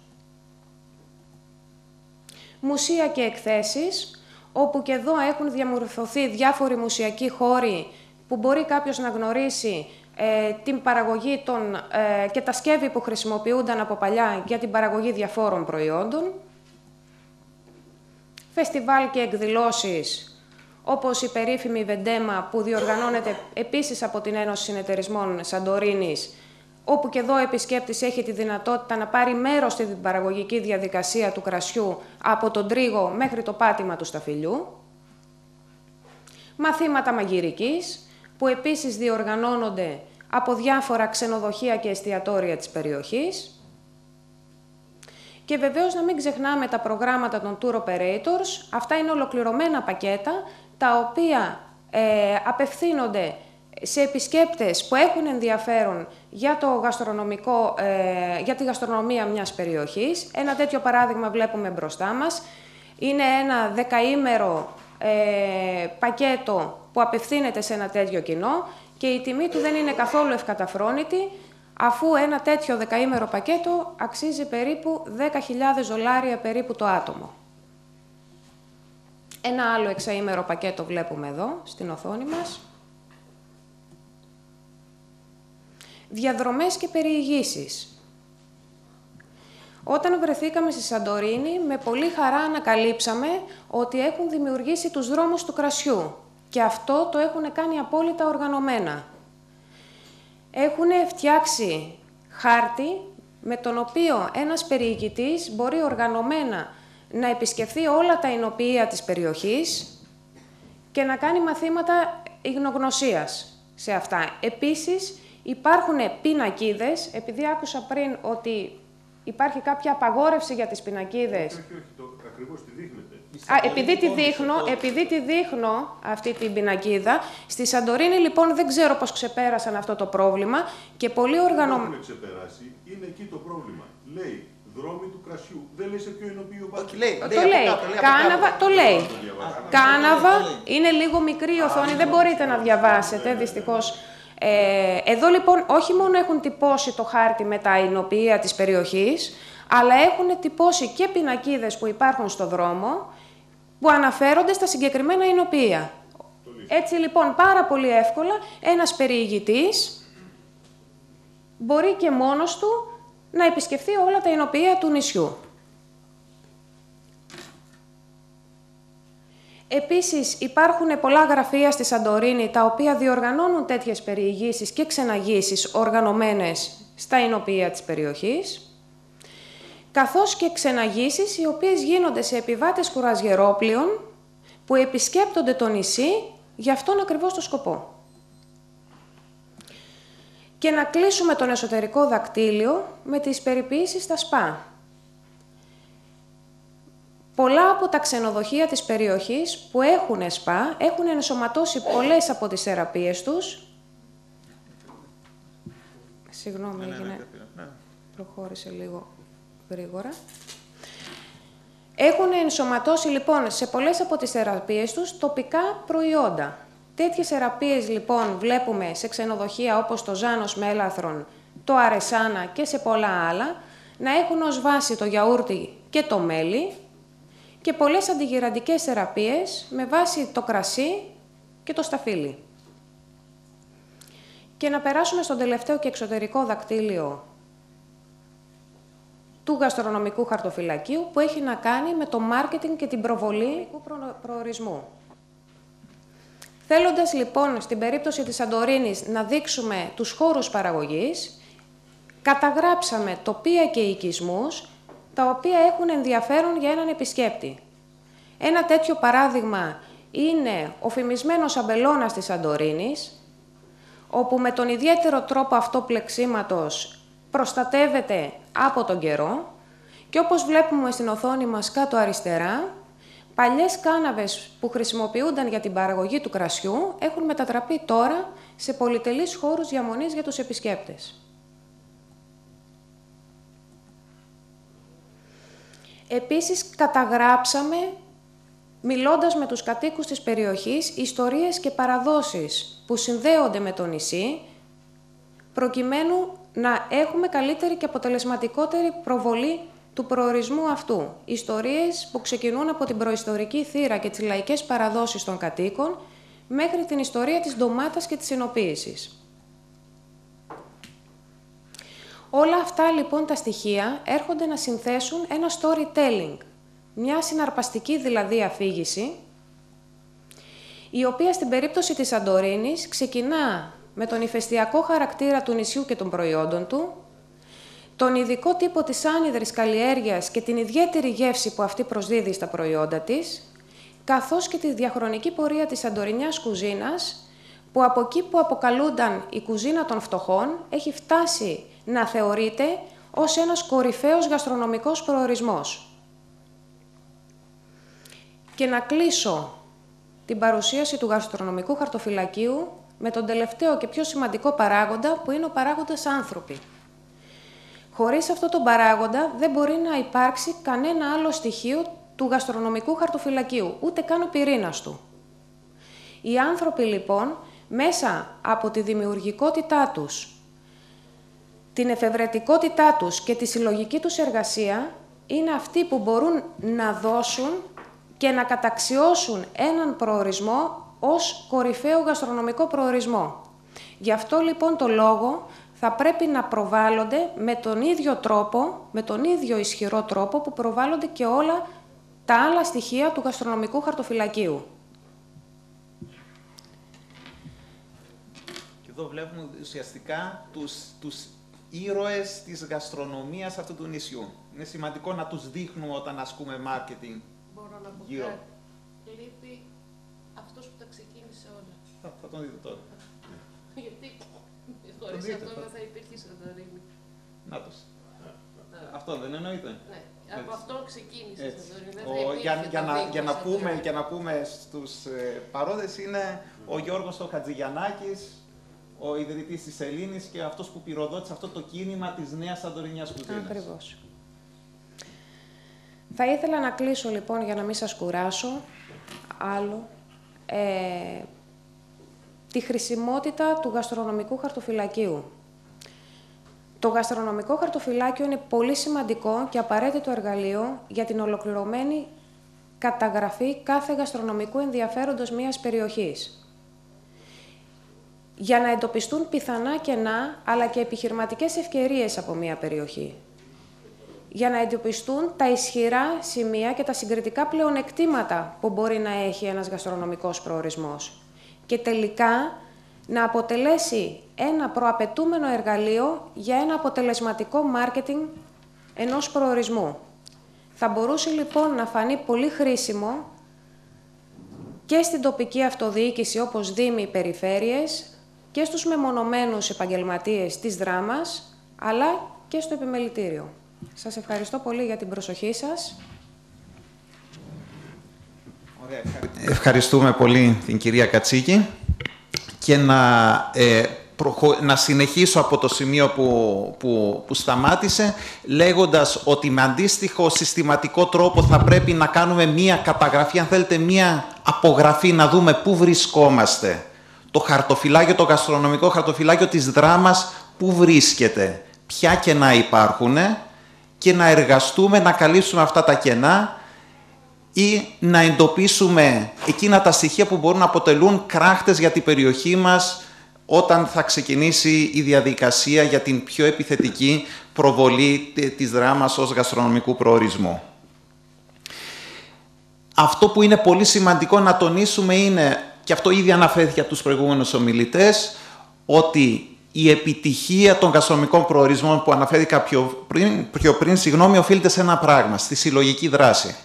Μουσεία και εκθέσεις, όπου και εδώ έχουν διαμορφωθεί διάφοροι μουσιακοί χώροι που μπορεί κάποιος να γνωρίσει ε, την παραγωγή των, ε, και τα σκεύη που χρησιμοποιούνταν από παλιά για την παραγωγή διαφόρων προϊόντων. Φεστιβάλ και εκδηλώσεις, όπως η περίφημη Βεντέμα, που διοργανώνεται επίσης από την Ένωση Συνεταιρισμών Σαντορίνης, όπου και εδώ ο επισκέπτης έχει τη δυνατότητα να πάρει μέρος στην παραγωγική διαδικασία του κρασιού από τον τρίγο μέχρι το πάτημα του σταφυλιού. Μαθήματα μαγειρικής, που επίσης διοργανώνονται από διάφορα ξενοδοχεία και εστιατόρια της περιοχής. Και βεβαίως να μην ξεχνάμε τα προγράμματα των tour operators. Αυτά είναι ολοκληρωμένα πακέτα, τα οποία ε, απευθύνονται σε επισκέπτες που έχουν ενδιαφέρον για, το γαστρονομικό, ε, για τη γαστρονομία μιας περιοχής. Ένα τέτοιο παράδειγμα βλέπουμε μπροστά μας. Είναι ένα δεκαήμερο ε, πακέτο που απευθύνεται σε ένα τέτοιο κοινό και η τιμή του δεν είναι καθόλου ευκαταφρόνητη, αφού ένα τέτοιο δεκαήμερο πακέτο αξίζει περίπου δέκα χιλιάδες δολάρια περίπου το άτομο. Ένα άλλο εξαήμερο πακέτο βλέπουμε εδώ, στην οθόνη μας. Διαδρομές και περιηγήσεις. Όταν βρεθήκαμε στη Σαντορίνη, με πολύ χαρά ανακαλύψαμε ότι έχουν δημιουργήσει τους δρόμους του κρασιού και αυτό το έχουν κάνει απόλυτα οργανωμένα. Έχουν φτιάξει χάρτη με τον οποίο ένας περιηγητής μπορεί οργανωμένα να επισκεφθεί όλα τα εινοποιεία της περιοχής και να κάνει μαθήματα υγνογνωσίας σε αυτά. Επίσης, υπάρχουν πινακίδες, επειδή άκουσα πριν ότι υπάρχει κάποια απαγόρευση για τις πινακίδες. Όχι, όχι, το, ακριβώς τη δείχνετε. Α, επειδή τη δείχνω, επειδή τη δείχνω αυτή την πινακίδα, στη Σαντορίνη λοιπόν δεν ξέρω πώς ξεπέρασαν αυτό το πρόβλημα και πολύ οργανωμένα. Δεν έχουν ξεπεράσει, είναι εκεί το πρόβλημα. Λέει δρόμοι του κρασιού. Δεν λέει σε ποιο εινοποιείο πάει. Όχι, λέει, το λέει, λέει. κάτω, λέει Κάναβα, το λέει. Κάναβα, είναι λίγο μικρή η οθόνη, δεν μπορείτε να διαβάσετε, δυστυχώς. Ε, εδώ λοιπόν όχι μόνο έχουν τυπώσει το χάρτη με τα εινοποιεία της περιοχής, αλλά έχουν τυπώσει και πινακίδες που υπάρχουν στο δρόμο, που αναφέρονται στα συγκεκριμένα εινοποιεία. Έτσι λοιπόν πάρα πολύ εύκολα ένας περιηγητής μπορεί και μόνος του να επισκεφθεί όλα τα εινοποιεία του νησιού. Επίσης υπάρχουν πολλά γραφεία στη Σαντορίνη τα οποία διοργανώνουν τέτοιες περιηγήσεις και ξεναγήσεις οργανωμένες στα εινοποιεία της περιοχής, καθώς και ξεναγήσεις οι οποίες γίνονται σε επιβάτες κουραζιερόπλοιων που επισκέπτονται το νησί για αυτόν ακριβώς το σκοπό. Και να κλείσουμε τον εσωτερικό δακτύλιο με τις περιποίησεις στα σπα. Πολλά από τα ξενοδοχεία της περιοχής που έχουν σπα έχουν ενσωματώσει πολλές από τις θεραπείες τους. Συγγνώμη, έγινε... προχώρησε λίγο γρήγορα. Έχουν ενσωματώσει λοιπόν σε πολλές από τις θεραπείες τους τοπικά προϊόντα. Τέτοιες θεραπείες λοιπόν βλέπουμε σε ξενοδοχεία όπως το Ζάνος Μέλαθρον το αρεσάνα και σε πολλά άλλα, να έχουν ως βάση το γιαούρτι και το μέλι και πολλές αντιγυραντικές θεραπείες με βάση το κρασί και το σταφύλι. Και να περάσουμε στον τελευταίο και εξωτερικό δακτύλιο του γαστρονομικού χαρτοφυλακίου, που έχει να κάνει με το μάρκετινγκ και την προβολή του προορισμού. Θέλοντας λοιπόν στην περίπτωση της Σαντορίνης να δείξουμε τους χώρους παραγωγής, καταγράψαμε τοπία και οικισμούς, τα οποία έχουν ενδιαφέρον για έναν επισκέπτη. Ένα τέτοιο παράδειγμα είναι ο φημισμένος αμπελώνας της Σαντορίνης, όπου με τον ιδιαίτερο τρόπο αυτό πλεξίματος προστατεύεται από τον καιρό και όπως βλέπουμε στην οθόνη μας κάτω αριστερά, παλιές κάναβες που χρησιμοποιούνταν για την παραγωγή του κρασιού έχουν μετατραπεί τώρα σε πολυτελείς χώρους διαμονής για τους επισκέπτες. Επίσης, καταγράψαμε, μιλώντας με τους κατοίκους της περιοχής, ιστορίες και παραδόσεις που συνδέονται με το νησί, προκειμένου να έχουμε καλύτερη και αποτελεσματικότερη προβολή του προορισμού αυτού. Ιστορίες που ξεκινούν από την προϊστορική θύρα και τις λαϊκές παραδόσεις των κατοίκων, μέχρι την ιστορία της ντομάτας και της εινοποίησης. Όλα αυτά λοιπόν τα στοιχεία έρχονται να συνθέσουν ένα storytelling, μια συναρπαστική δηλαδή αφήγηση, η οποία στην περίπτωση της Σαντορίνης ξεκινά με τον ηφαιστειακό χαρακτήρα του νησιού και των προϊόντων του, τον ειδικό τύπο της άνυδρης καλλιέργειας και την ιδιαίτερη γεύση που αυτή προσδίδει στα προϊόντα της, καθώς και τη διαχρονική πορεία της σαντορινιάς κουζίνας, που από εκεί που αποκαλούνταν η κουζίνα των φτωχών, έχει φτάσει να θεωρείται ως ένας κορυφαίος γαστρονομικός προορισμός. Και να κλείσω την παρουσίαση του γαστρονομικού χαρτοφυλακίου με τον τελευταίο και πιο σημαντικό παράγοντα, που είναι ο παράγοντας άνθρωποι. Χωρίς αυτό τον παράγοντα δεν μπορεί να υπάρξει κανένα άλλο στοιχείο του γαστρονομικού χαρτοφυλακίου, ούτε καν ο πυρήνας του. Οι άνθρωποι λοιπόν, μέσα από τη δημιουργικότητά τους, την εφευρετικότητά τους και τη συλλογική τους εργασία, είναι αυτοί που μπορούν να δώσουν και να καταξιώσουν έναν προορισμό ως κορυφαίο γαστρονομικό προορισμό. Γι' αυτό λοιπόν το λόγο θα πρέπει να προβάλλονται με τον ίδιο τρόπο, με τον ίδιο ισχυρό τρόπο που προβάλλονται και όλα τα άλλα στοιχεία του γαστρονομικού χαρτοφυλακίου. Και εδώ βλέπουμε ουσιαστικά τους, τους ήρωες της γαστρονομίας αυτού του νησιού. Είναι σημαντικό να τους δείχνουμε όταν ασκούμε marketing. Μπορώ να πω γύρω. κάτι. Λείπει αυτός που τα ξεκίνησε όλα. Θα, θα τον δείτε τώρα. Γιατί χωρίς αυτό δεν θα υπήρχε η Σαντορίνη. Νάτος. Αυτό δεν εννοείται. Ναι. Από αυτό ξεκίνησε η Σαντορίνη. Δεν Ο, θα για, για, να, για, να πούμε, Σαντορίνη. για να πούμε στους ε, παρόντες είναι ο Γιώργος ο Χατζηγιαννάκης, ο ιδρυτής της Σελήνης και αυτός που πυροδότησε αυτό το κίνημα της νέας σαντορινιάς κουζίνας. Ακριβώς. Θα ήθελα να κλείσω λοιπόν, για να μην σας κουράσω άλλο, ε, τη χρησιμότητα του γαστρονομικού χαρτοφυλακίου. Το γαστρονομικό χαρτοφυλάκιο είναι πολύ σημαντικό και απαραίτητο εργαλείο για την ολοκληρωμένη καταγραφή κάθε γαστρονομικού ενδιαφέροντος μιας περιοχής. Για να εντοπιστούν πιθανά κενά, αλλά και επιχειρηματικές ευκαιρίες από μια περιοχή. Για να εντοπιστούν τα ισχυρά σημεία και τα συγκριτικά πλεονεκτήματα που μπορεί να έχει ένας γαστρονομικός προορισμός. Και τελικά να αποτελέσει ένα προαπαιτούμενο εργαλείο για ένα αποτελεσματικό μάρκετινγκ ενός προορισμού. Θα μπορούσε λοιπόν να φανεί πολύ χρήσιμο και στην τοπική αυτοδιοίκηση όπως δήμοι, περιφέρειες, και στους μεμονωμένους επαγγελματίες της δράμας, αλλά και στο επιμελητήριο. Σας ευχαριστώ πολύ για την προσοχή σας. Ωραία. Ευχαριστούμε πολύ την κυρία Κατσίκη και να, ε, προχω... να συνεχίσω από το σημείο που, που, που σταμάτησε, λέγοντας ότι με αντίστοιχο συστηματικό τρόπο θα πρέπει να κάνουμε μία καταγραφή, αν θέλετε μία απογραφή, να δούμε πού βρισκόμαστε. Το χαρτοφυλάκιο, το γαστρονομικό χαρτοφυλάκιο της δράμας, πού βρίσκεται, ποια κενά υπάρχουν και να εργαστούμε να καλύψουμε αυτά τα κενά ή να εντοπίσουμε εκείνα τα στοιχεία που μπορούν να αποτελούν κράχτες για την περιοχή μας όταν θα ξεκινήσει η διαδικασία για την πιο επιθετική προβολή της δράμας ως γαστρονομικού προορισμού. Αυτό που είναι πολύ σημαντικό να τονίσουμε είναι, και αυτό ήδη αναφέρθηκε από τους προηγούμενους ομιλητές, ότι η επιτυχία των γαστρονομικών προορισμών που αναφέρθηκα πιο πριν, πιο πριν συγγνώμη, οφείλεται σε ένα πράγμα, στη συλλογική δράση.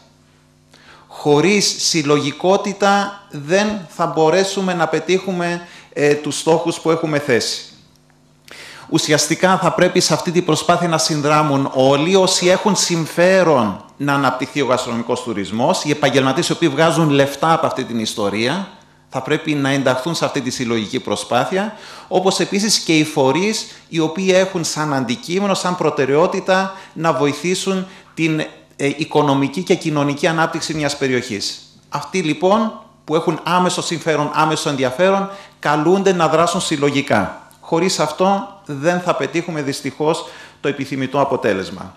Χωρίς συλλογικότητα δεν θα μπορέσουμε να πετύχουμε ε, τους στόχους που έχουμε θέσει. Ουσιαστικά θα πρέπει σε αυτή την προσπάθεια να συνδράμουν όλοι όσοι έχουν συμφέρον να αναπτυχθεί ο γαστρονομικός τουρισμός, οι επαγγελματίες οι οποίοι βγάζουν λεφτά από αυτή την ιστορία, θα πρέπει να ενταχθούν σε αυτή τη συλλογική προσπάθεια, όπως επίσης και οι φορείς οι οποίοι έχουν σαν αντικείμενο, σαν προτεραιότητα να βοηθήσουν την ε, οικονομική και κοινωνική ανάπτυξη μιας περιοχής. Αυτοί λοιπόν που έχουν άμεσο συμφέρον, άμεσο ενδιαφέρον, καλούνται να δράσουν συλλογικά. Χωρίς αυτό δεν θα πετύχουμε δυστυχώς το επιθυμητό αποτέλεσμα.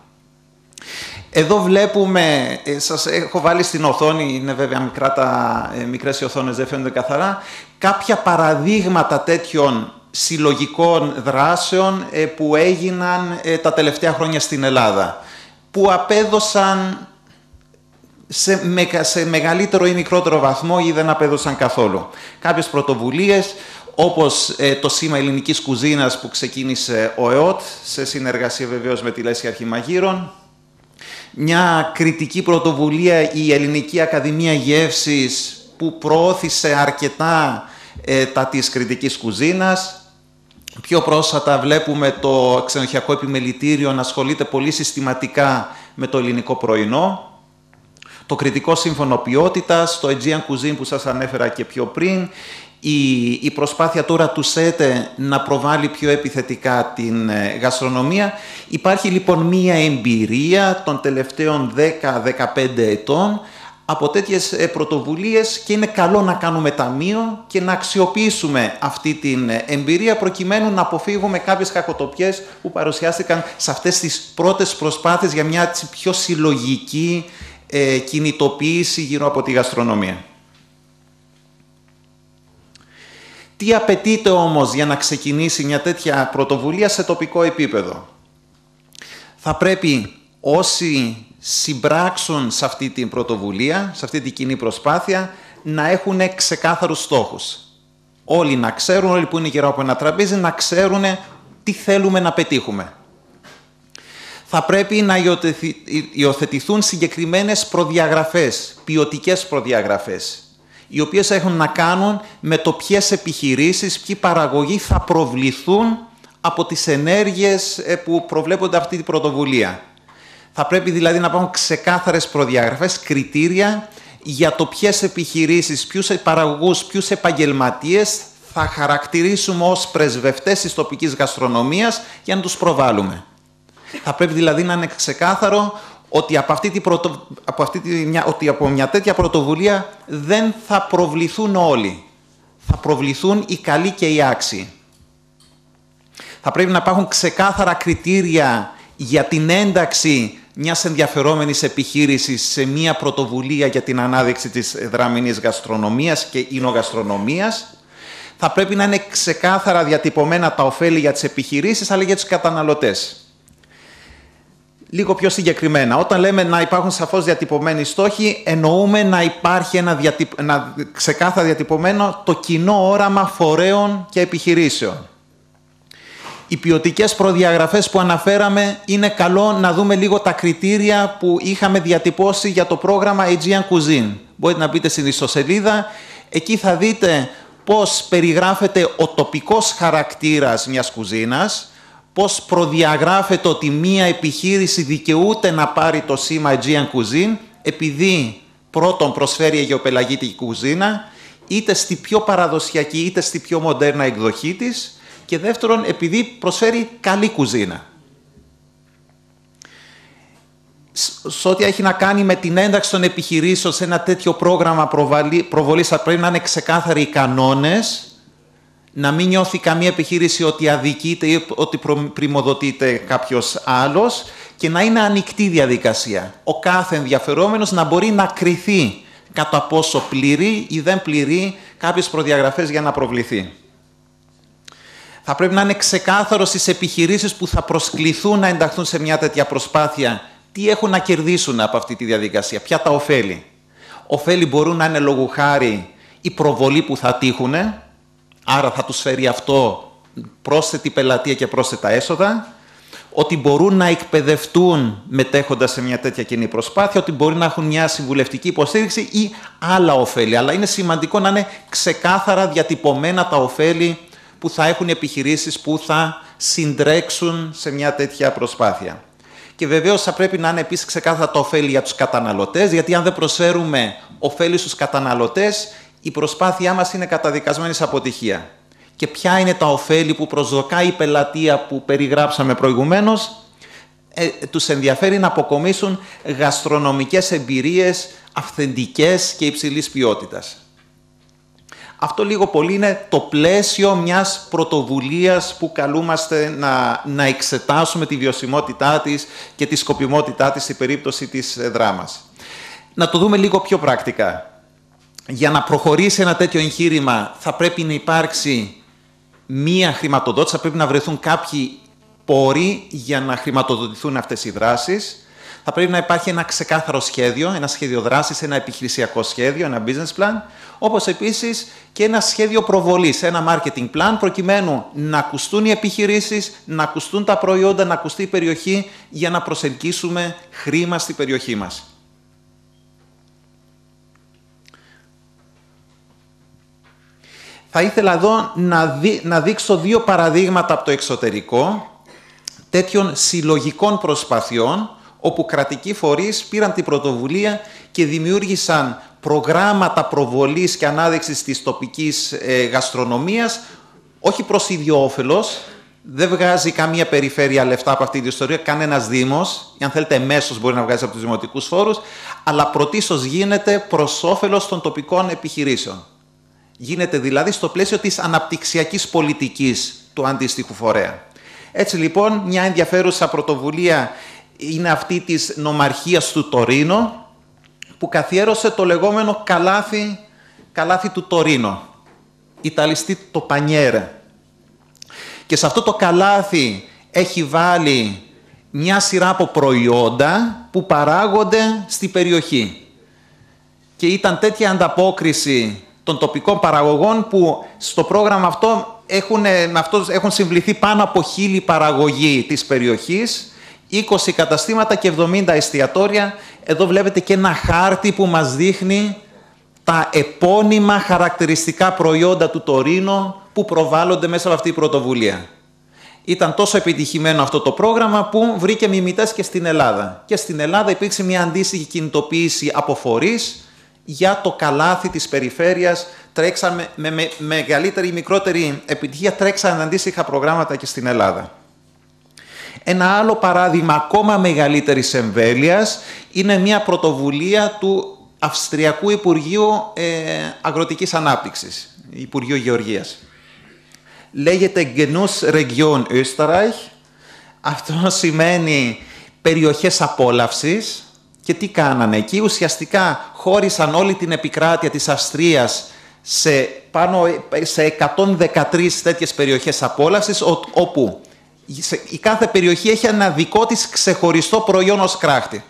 Εδώ βλέπουμε, ε, σας έχω βάλει στην οθόνη, είναι βέβαια μικρά τα, ε, μικρές οι οθόνες, δεν φαίνονται καθαρά, κάποια παραδείγματα τέτοιων συλλογικών δράσεων ε, που έγιναν ε, τα τελευταία χρόνια στην Ελλάδα, που απέδωσαν σε, με, σε μεγαλύτερο ή μικρότερο βαθμό ή δεν απέδωσαν καθόλου. Κάποιες πρωτοβουλίες, όπως ε, το σήμα ελληνικής κουζίνας που ξεκίνησε ο ΕΟΤ, σε συνεργασία βεβαίως με τη Λέσχη Αρχιμαγείρων, μια κριτική πρωτοβουλία η Ελληνική Ακαδημία Γεύσης που προώθησε αρκετά ε, τα της κριτικής κουζίνας. Πιο πρόσφατα βλέπουμε το Ξενοδοχειακό Επιμελητήριο να ασχολείται πολύ συστηματικά με το ελληνικό πρωινό. Το Κριτικό Σύμφωνο Ποιότητας, το Aegean Cuisine που σας ανέφερα και πιο πριν, η, η προσπάθεια τώρα του ΣΕΤΕ να προβάλλει πιο επιθετικά την ε, γαστρονομία. Υπάρχει λοιπόν μία εμπειρία των τελευταίων δέκα με δεκαπέντε ετών από τέτοιες ε, πρωτοβουλίες και είναι καλό να κάνουμε ταμείο και να αξιοποιήσουμε αυτή την εμπειρία προκειμένου να αποφύγουμε κάποιες κακοτοπιές που παρουσιάστηκαν σε αυτές τις πρώτες προσπάθειες για μια πιο συλλογική ε, κινητοποίηση γύρω από τη γαστρονομία. Τι απαιτείται όμως για να ξεκινήσει μια τέτοια πρωτοβουλία σε τοπικό επίπεδο? Θα πρέπει όσοι συμπράξουν σε αυτή την πρωτοβουλία, σε αυτή την κοινή προσπάθεια, να έχουν ξεκάθαρους στόχους. Όλοι να ξέρουν, όλοι που είναι γύρω από ένα τραπέζι, να ξέρουν τι θέλουμε να πετύχουμε. Θα πρέπει να υιοθετηθούν συγκεκριμένες προδιαγραφές, ποιοτικές προδιαγραφές, οι οποίες έχουν να κάνουν με το ποιες επιχειρήσεις, ποιοι παραγωγοί θα προβληθούν από τις ενέργειες που προβλέπονται αυτή την πρωτοβουλία. Θα πρέπει δηλαδή να υπάρχουν ξεκάθαρες προδιαγραφές, κριτήρια για το ποιες επιχειρήσεις, ποιους παραγωγούς, ποιους επαγγελματίες θα χαρακτηρίσουμε ως πρεσβευτές της τοπικής γαστρονομίας για να τους προβάλλουμε. Θα πρέπει δηλαδή να είναι ξεκάθαρο ότι από, αυτή τη πρωτο... από, αυτή τη... μια... ότι από μια τέτοια πρωτοβουλία δεν θα προβληθούν όλοι. Θα προβληθούν οι καλοί και οι άξιοι. Θα πρέπει να υπάρχουν ξεκάθαρα κριτήρια για την ένταξη μιας ενδιαφερόμενης επιχείρησης σε μια πρωτοβουλία για την ανάδειξη της δραμηνής γαστρονομίας και υνογαστρονομίας. Θα πρέπει να είναι ξεκάθαρα διατυπωμένα τα ωφέλη για τις επιχειρήσεις, αλλά και για τους καταναλωτές. Λίγο πιο συγκεκριμένα, όταν λέμε να υπάρχουν σαφώς διατυπωμένοι στόχοι, εννοούμε να υπάρχει ένα, διατυπ... ένα ξεκάθαρα διατυπωμένο το κοινό όραμα φορέων και επιχειρήσεων. Οι ποιοτικές προδιαγραφές που αναφέραμε, είναι καλό να δούμε λίγο τα κριτήρια που είχαμε διατυπώσει για το πρόγραμμα Aegean Cuisine. Μπορείτε να μπείτε στην ιστοσελίδα, εκεί θα δείτε πώς περιγράφεται ο τοπικός χαρακτήρας μιας κουζίνας, πώς προδιαγράφεται ότι μία επιχείρηση δικαιούται να πάρει το σήμα Aegean Cuisine, επειδή πρώτον προσφέρει αιγαιοπελαγίτικη κουζίνα, είτε στη πιο παραδοσιακή είτε στη πιο μοντέρνα εκδοχή της, και δεύτερον επειδή προσφέρει καλή κουζίνα. Σε ό,τι έχει να κάνει με την ένταξη των επιχειρήσεων σε ένα τέτοιο πρόγραμμα προβολής, θα πρέπει να είναι ξεκάθαροι οι κανόνες να μην νιώθει καμία επιχείρηση ότι αδικείται ή ότι πριμοδοτείται κάποιος άλλος και να είναι ανοιχτή διαδικασία. Ο κάθε ενδιαφερόμενος να μπορεί να κριθεί κατά πόσο πληρεί ή δεν πληρεί κάποιες προδιαγραφές για να προβληθεί. Θα πρέπει να είναι ξεκάθαρο στις επιχειρήσεις που θα προσκληθούν να ενταχθούν σε μια τέτοια προσπάθεια τι έχουν να κερδίσουν από αυτή τη διαδικασία, ποια τα ωφέλη. Ωφέλη μπορούν να είναι λόγου χάρη η προβολή που θα τύχουν, άρα θα τους φέρει αυτό πρόσθετη πελατεία και πρόσθετα έσοδα, ότι μπορούν να εκπαιδευτούν μετέχοντας σε μια τέτοια κοινή προσπάθεια, ότι μπορεί να έχουν μια συμβουλευτική υποστήριξη ή άλλα ωφέλη. Αλλά είναι σημαντικό να είναι ξεκάθαρα διατυπωμένα τα ωφέλη που θα έχουν οι επιχειρήσεις που θα συντρέξουν σε μια τέτοια προσπάθεια. Και βεβαίως θα πρέπει να είναι επίσης ξεκάθαρα τα ωφέλη για τους καταναλωτές, γιατί αν δεν προσφέρουμε ωφέλη στους καταναλωτές, η προσπάθειά μας είναι καταδικασμένη σε αποτυχία. Και ποια είναι τα ωφέλη που προσδοκά η πελατεία που περιγράψαμε προηγουμένως, ε, τους ενδιαφέρει να αποκομίσουν γαστρονομικές εμπειρίες αυθεντικές και υψηλής ποιότητας. Αυτό λίγο πολύ είναι το πλαίσιο μιας πρωτοβουλίας που καλούμαστε να, να εξετάσουμε τη βιωσιμότητά της και τη σκοπιμότητά της στην περίπτωση της δράμας. Να το δούμε λίγο πιο πρακτικά. Για να προχωρήσει ένα τέτοιο εγχείρημα θα πρέπει να υπάρξει μία χρηματοδότηση, θα πρέπει να βρεθούν κάποιοι πόροι για να χρηματοδοτηθούν αυτές οι δράσεις. Θα πρέπει να υπάρχει ένα ξεκάθαρο σχέδιο, ένα σχέδιο δράσης, ένα επιχειρησιακό σχέδιο, ένα business plan, όπως επίσης και ένα σχέδιο προβολής, ένα marketing plan, προκειμένου να ακουστούν οι επιχειρήσεις, να ακουστούν τα προϊόντα, να ακουστεί η περιοχή, για να προσελκύσουμε χρήμα στην περιοχή μας. Θα ήθελα εδώ να, δει, να δείξω δύο παραδείγματα από το εξωτερικό τέτοιων συλλογικών προσπαθειών, όπου κρατικοί φορείς πήραν την πρωτοβουλία και δημιούργησαν προγράμματα προβολής και ανάδειξης της τοπικής ε, γαστρονομίας, όχι προς ίδιο όφελος, δεν βγάζει καμία περιφέρεια λεφτά από αυτή την ιστορία, κανένας δήμος, ή αν θέλετε εμέσως μπορεί να βγάζει από τους δημοτικούς φόρους, αλλά πρωτίστως γίνεται προς όφελος των τοπικών επιχειρήσεων. Γίνεται δηλαδή στο πλαίσιο της αναπτυξιακής πολιτικής του αντίστοιχου φορέα. Έτσι λοιπόν, μια ενδιαφέρουσα πρωτοβουλία είναι αυτή της νομαρχίας του Τωρίνο, που καθιέρωσε το λεγόμενο καλάθι, καλάθι του Τωρίνο, ιταλιστή το πανιέρε. Και σε αυτό το καλάθι έχει βάλει μια σειρά από προϊόντα που παράγονται στη περιοχή. Και ήταν τέτοια ανταπόκριση των τοπικών παραγωγών που στο πρόγραμμα αυτό έχουν, με αυτό έχουν συμβληθεί πάνω από χίλιοι παραγωγοί της περιοχής, είκοσι καταστήματα και εβδομήντα εστιατόρια. Εδώ βλέπετε και ένα χάρτη που μας δείχνει τα επώνυμα χαρακτηριστικά προϊόντα του Τωρίνο που προβάλλονται μέσα από αυτή η πρωτοβουλία. Ήταν τόσο επιτυχημένο αυτό το πρόγραμμα που βρήκε μιμητές και στην Ελλάδα. Και στην Ελλάδα υπήρξε μια αντίστοιχη κινητοποίηση από φορείς για το καλάθι της περιφέρειας. Τρέξαμε με, με, με μεγαλύτερη ή μικρότερη επιτυχία, τρέξαν αντίστοιχα προγράμματα και στην Ελλάδα. Ένα άλλο παράδειγμα ακόμα μεγαλύτερης εμβέλειας είναι μια πρωτοβουλία του Αυστριακού Υπουργείου ε, Αγροτικής Ανάπτυξης, Υπουργείου Γεωργίας. Λέγεται Genussregion Österreich. Αυτό σημαίνει περιοχές απόλαυσης. Και τι κάνανε εκεί? Ουσιαστικά χώρισαν όλη την επικράτεια της Αυστρίας σε, πάνω, σε εκατόν δεκατρείς τέτοιες περιοχές απόλαυσης, όπου η κάθε περιοχή έχει ένα δικό της ξεχωριστό προϊόν ως κράχτη.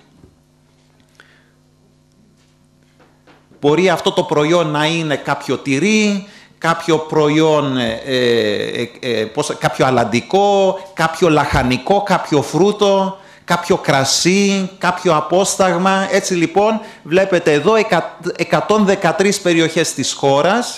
Μπορεί αυτό το προϊόν να είναι κάποιο τυρί, κάποιο προϊόν, ε, ε, ε, πώς, κάποιο αλαντικό, κάποιο λαχανικό, κάποιο φρούτο, κάποιο κρασί, κάποιο απόσταγμα. Έτσι λοιπόν βλέπετε εδώ εκατόν δεκατρείς περιοχές της χώρας,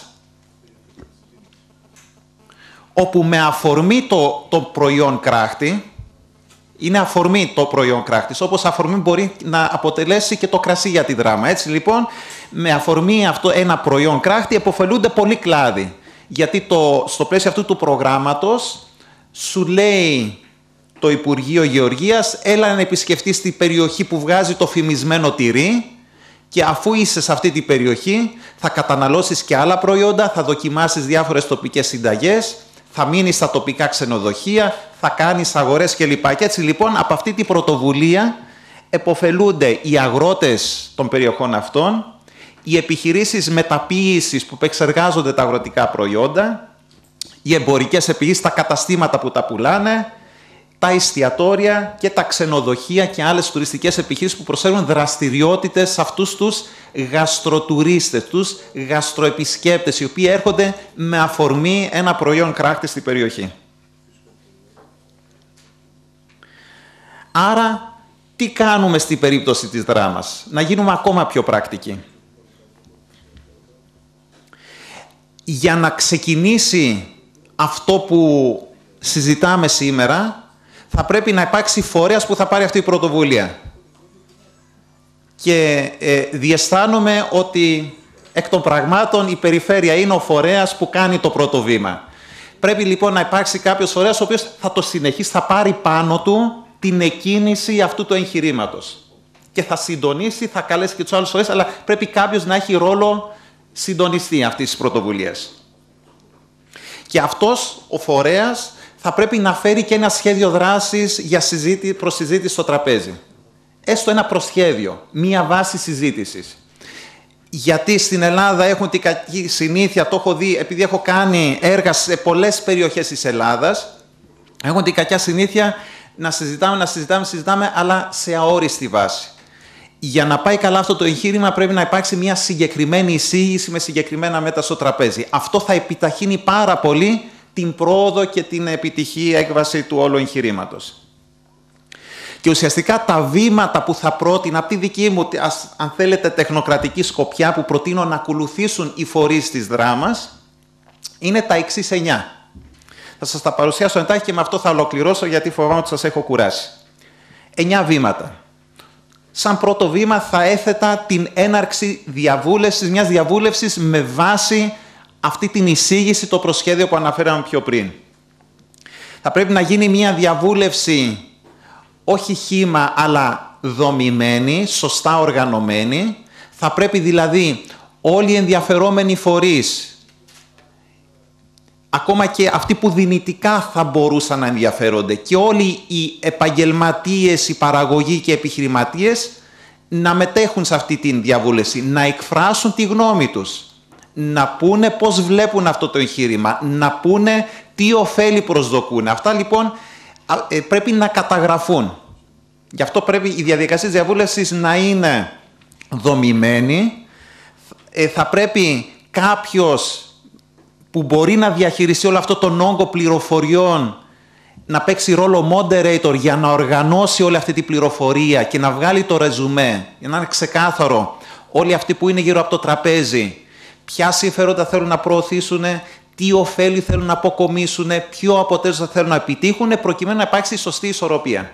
όπου με αφορμή το, το προϊόν κράχτη, είναι αφορμή το προϊόν κράχτης, όπως αφορμή μπορεί να αποτελέσει και το κρασί για τη δράμα. Έτσι λοιπόν, με αφορμή αυτό ένα προϊόν κράχτη, επωφελούνται πολλοί κλάδοι. Γιατί το, στο πλαίσιο αυτού του προγράμματος, σου λέει το Υπουργείο Γεωργίας, έλα να επισκεφτείς την περιοχή που βγάζει το φημισμένο τυρί Και αφού είσαι σε αυτή την περιοχή, θα καταναλώσεις και άλλα προϊόντα, θα δοκιμάσεις διάφορες τοπικές συνταγές, θα μείνεις στα τοπικά ξενοδοχεία, θα κάνεις αγορές κλπ. Και έτσι λοιπόν από αυτή την πρωτοβουλία επωφελούνται οι αγρότες των περιοχών αυτών, οι επιχειρήσεις μεταποίησης που επεξεργάζονται τα αγροτικά προϊόντα, οι εμπορικές επιχειρήσεις, τα καταστήματα που τα πουλάνε, τα εστιατόρια και τα ξενοδοχεία και άλλες τουριστικές επιχειρήσεις που προσφέρουν δραστηριότητες σε αυτούς τους γαστροτουρίστες, τους γαστροεπισκέπτες, οι οποίοι έρχονται με αφορμή ένα προϊόν κράχτη στην περιοχή. Άρα, τι κάνουμε στην περίπτωση της δράμας? Να γίνουμε ακόμα πιο πρακτικοί. Για να ξεκινήσει αυτό που συζητάμε σήμερα, θα πρέπει να υπάρξει φορέας που θα πάρει αυτή η πρωτοβουλία. Και ε, διαισθάνομαι ότι εκ των πραγμάτων η περιφέρεια είναι ο φορέας που κάνει το πρώτο βήμα. Πρέπει λοιπόν να υπάρξει κάποιος φορέας ο οποίος θα το συνεχίσει, θα πάρει πάνω του την εκκίνηση αυτού του εγχειρήματος. Και θα συντονίσει, θα καλέσει και τους άλλους φορέες, αλλά πρέπει κάποιος να έχει ρόλο συντονιστή αυτής της πρωτοβουλίας. Και αυτός ο φορέας θα πρέπει να φέρει και ένα σχέδιο δράσης για συζήτη, προσυζήτηση στο τραπέζι. Έστω ένα προσχέδιο, μία βάση συζήτησης. Γιατί στην Ελλάδα έχουν την κακή συνήθεια, το έχω δει, επειδή έχω κάνει έργα σε πολλές περιοχές της Ελλάδας, έχουν την κακιά συνήθεια να συζητάμε, να συζητάμε, να συζητάμε, αλλά σε αόριστη βάση. Για να πάει καλά αυτό το εγχείρημα πρέπει να υπάρξει μια συγκεκριμένη εισήγηση με συγκεκριμένα μέτρα στο τραπέζι. Αυτό θα επιταχύνει πάρα πολύ την πρόοδο και την επιτυχή έκβαση του όλου εγχειρήματος. Και ουσιαστικά τα βήματα που θα πρότεινα από τη δική μου, αν θέλετε, τεχνοκρατική σκοπιά που προτείνω να ακολουθήσουν οι φορείς της δράμας, είναι τα εξής εννιά. Θα σας τα παρουσιάσω εντάχει και με αυτό θα ολοκληρώσω, γιατί φοβάμαι ότι σας έχω κουράσει. Εννιά βήματα. Σαν πρώτο βήμα θα έθετα την έναρξη διαβούλευσης, μιας διαβούλευσης με βάση αυτή την εισήγηση, το προσχέδιο που αναφέραμε πιο πριν. Θα πρέπει να γίνει μια διαβούλευση όχι χύμα, αλλά δομημένη, σωστά οργανωμένη. Θα πρέπει δηλαδή όλοι οι ενδιαφερόμενοι φορείς, ακόμα και αυτοί που δυνητικά θα μπορούσαν να ενδιαφέρονται, και όλοι οι επαγγελματίες, οι παραγωγοί και οι επιχειρηματίες να μετέχουν σε αυτή τη διαβούλευση, να εκφράσουν τη γνώμη τους, να πούνε πώς βλέπουν αυτό το εγχείρημα, να πούνε τι ωφέλη προσδοκούν. Αυτά λοιπόν πρέπει να καταγραφούν. Γι' αυτό πρέπει η διαδικασία της διαβούλευσης να είναι δομημένη. Θα πρέπει κάποιος που μπορεί να διαχειριστεί όλο αυτό τον όγκο πληροφοριών να παίξει ρόλο moderator για να οργανώσει όλη αυτή την πληροφορία και να βγάλει το ρεζουμέ, για να είναι ξεκάθαρο όλοι αυτοί που είναι γύρω από το τραπέζι, ποια συμφέροντα θέλουν να προωθήσουν, τι ωφέλη θέλουν να αποκομίσουν, ποιο αποτέλεσμα θέλουν να επιτύχουν, προκειμένου να υπάρξει σωστή ισορροπία.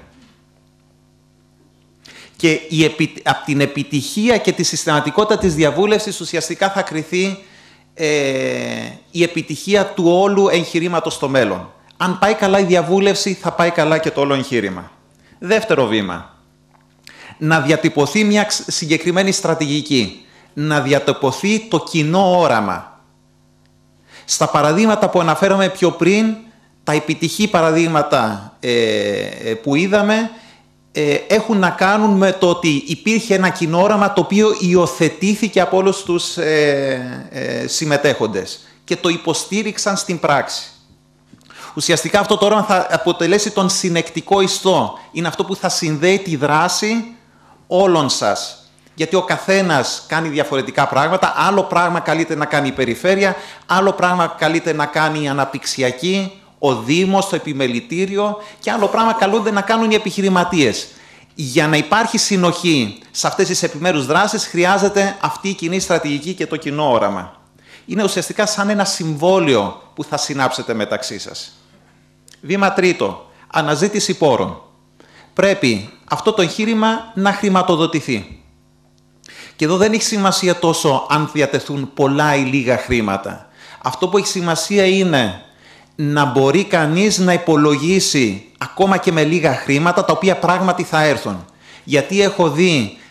Και η, από την επιτυχία και τη συστηματικότητα της διαβούλευσης ουσιαστικά θα κριθεί ε, η επιτυχία του όλου εγχειρήματος στο μέλλον. Αν πάει καλά η διαβούλευση, θα πάει καλά και το όλο εγχείρημα. Δεύτερο βήμα. Να διατυπωθεί μια συγκεκριμένη στρατηγική. Να διατυπωθεί το κοινό όραμα. Στα παραδείγματα που αναφέραμε πιο πριν, τα επιτυχή παραδείγματα ε, που είδαμε, ε, έχουν να κάνουν με το ότι υπήρχε ένα κοινό όραμα το οποίο υιοθετήθηκε από όλους τους ε, ε, συμμετέχοντες και το υποστήριξαν στην πράξη. Ουσιαστικά αυτό το όραμα θα αποτελέσει τον συνεκτικό ιστό. Είναι αυτό που θα συνδέει τη δράση όλων σας. Γιατί ο καθένας κάνει διαφορετικά πράγματα. Άλλο πράγμα καλείται να κάνει η περιφέρεια, άλλο πράγμα καλείται να κάνει η αναπτυξιακή, ο Δήμος, το επιμελητήριο και άλλο πράγμα καλούνται να κάνουν οι επιχειρηματίες. Για να υπάρχει συνοχή σε αυτές τις επιμέρους δράσεις χρειάζεται αυτή η κοινή στρατηγική και το κοινό όραμα. Είναι ουσιαστικά σαν ένα συμβόλαιο που θα συνάψετε μεταξύ σας. Βήμα τρίτο, αναζήτηση πόρων. Πρέπει αυτό το εγχείρημα να χρηματοδοτηθεί. Και εδώ δεν έχει σημασία τόσο αν διατεθούν πολλά ή λίγα χρήματα. Αυτό που έχει σημασία είναι να μπορεί κανείς να υπολογίσει ακόμα και με λίγα χρήματα τα οποία πράγματι θα έρθουν. Γιατί έχω δει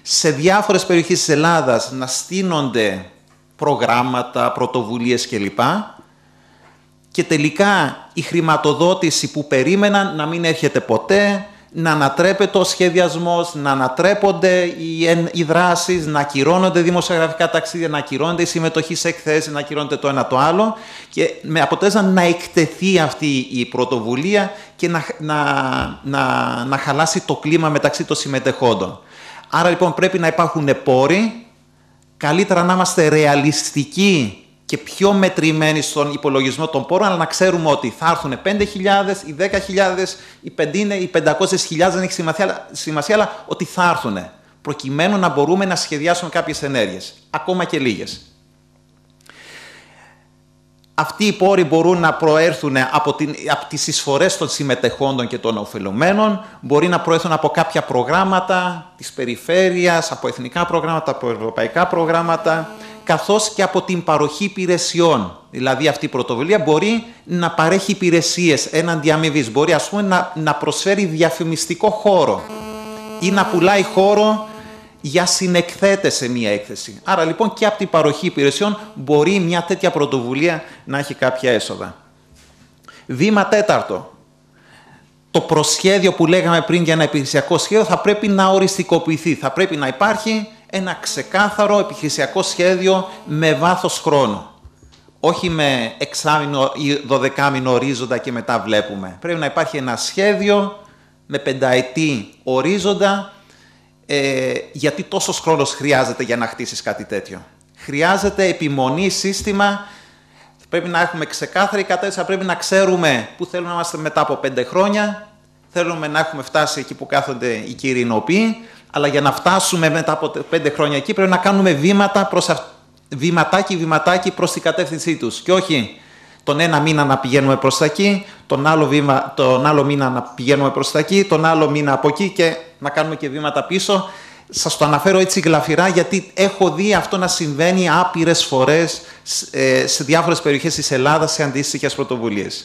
σε διάφορες περιοχές της Ελλάδας να στείνονται προγράμματα, πρωτοβουλίες κλπ. Και τελικά η χρηματοδότηση που περίμεναν να μην έρχεται ποτέ, να ανατρέπεται ο σχεδιασμός, να ανατρέπονται οι, οι δράσεις, να ακυρώνονται δημοσιογραφικά ταξίδια, να ακυρώνονται η συμμετοχή σε εκθέσεις, να ακυρώνεται το ένα το άλλο και με αποτέλεσμα να εκτεθεί αυτή η πρωτοβουλία και να, να, να, να χαλάσει το κλίμα μεταξύ των συμμετεχόντων. Άρα λοιπόν πρέπει να υπάρχουν πόροι, καλύτερα να είμαστε ρεαλιστικοί και πιο μετρημένοι στον υπολογισμό των πόρων, αλλά να ξέρουμε ότι θα έρθουν πέντε χιλιάδες ή δέκα χιλιάδες ή πενήντα ή πεντακόσιες χιλιάδες, δεν έχει σημασία, σημασία, αλλά ότι θα έρθουν, προκειμένου να μπορούμε να σχεδιάσουμε κάποιες ενέργειες, ακόμα και λίγες. Αυτοί οι πόροι μπορούν να προέρθουν από, την, από τις εισφορές των συμμετεχόντων και των ωφελουμένων, μπορεί να προέρθουν από κάποια προγράμματα της περιφέρειας, από εθνικά προγράμματα, από ευρωπαϊκά προγράμματα, καθώς και από την παροχή υπηρεσιών. Δηλαδή αυτή η πρωτοβουλία μπορεί να παρέχει υπηρεσίες έναντι αμοιβής, μπορεί ας πούμε να, να προσφέρει διαφημιστικό χώρο ή να πουλάει χώρο για συνεκθέτες σε μία έκθεση. Άρα λοιπόν και από την παροχή υπηρεσιών μπορεί μια τέτοια πρωτοβουλία να έχει κάποια έσοδα. Βήμα τέταρτο. Το προσχέδιο που λέγαμε πριν για ένα επιχειρησιακό σχέδιο θα πρέπει να οριστικοποιηθεί. Θα πρέπει να υπάρχει ένα ξεκάθαρο επιχειρησιακό σχέδιο με βάθος χρόνου. Όχι με εξάμηνο ή δωδεκάμηνο ορίζοντα και μετά βλέπουμε. Πρέπει να υπάρχει ένα σχέδιο με πενταετή ορίζοντα. Ε, γιατί τόσος χρόνος χρειάζεται για να χτίσεις κάτι τέτοιο. Χρειάζεται επιμονή, σύστημα, πρέπει να έχουμε ξεκάθαρη κατεύθυνση, πρέπει να ξέρουμε πού θέλουμε να είμαστε μετά από πέντε χρόνια, θέλουμε να έχουμε φτάσει εκεί που κάθονται οι κύριοι νοποιοί, αλλά για να φτάσουμε μετά από πέντε χρόνια εκεί πρέπει να κάνουμε βήματα προς αυ... βηματάκι, βηματάκι προς την κατεύθυνσή τους και όχι τον ένα μήνα να πηγαίνουμε προς τα εκεί, τον άλλο, βήμα, τον άλλο μήνα να πηγαίνουμε προς τα εκεί, τον άλλο μήνα από εκεί και να κάνουμε και βήματα πίσω. Σας το αναφέρω έτσι γλαφυρά γιατί έχω δει αυτό να συμβαίνει άπειρες φορές ε, σε διάφορες περιοχές της Ελλάδας σε αντίστοιχες πρωτοβουλίες.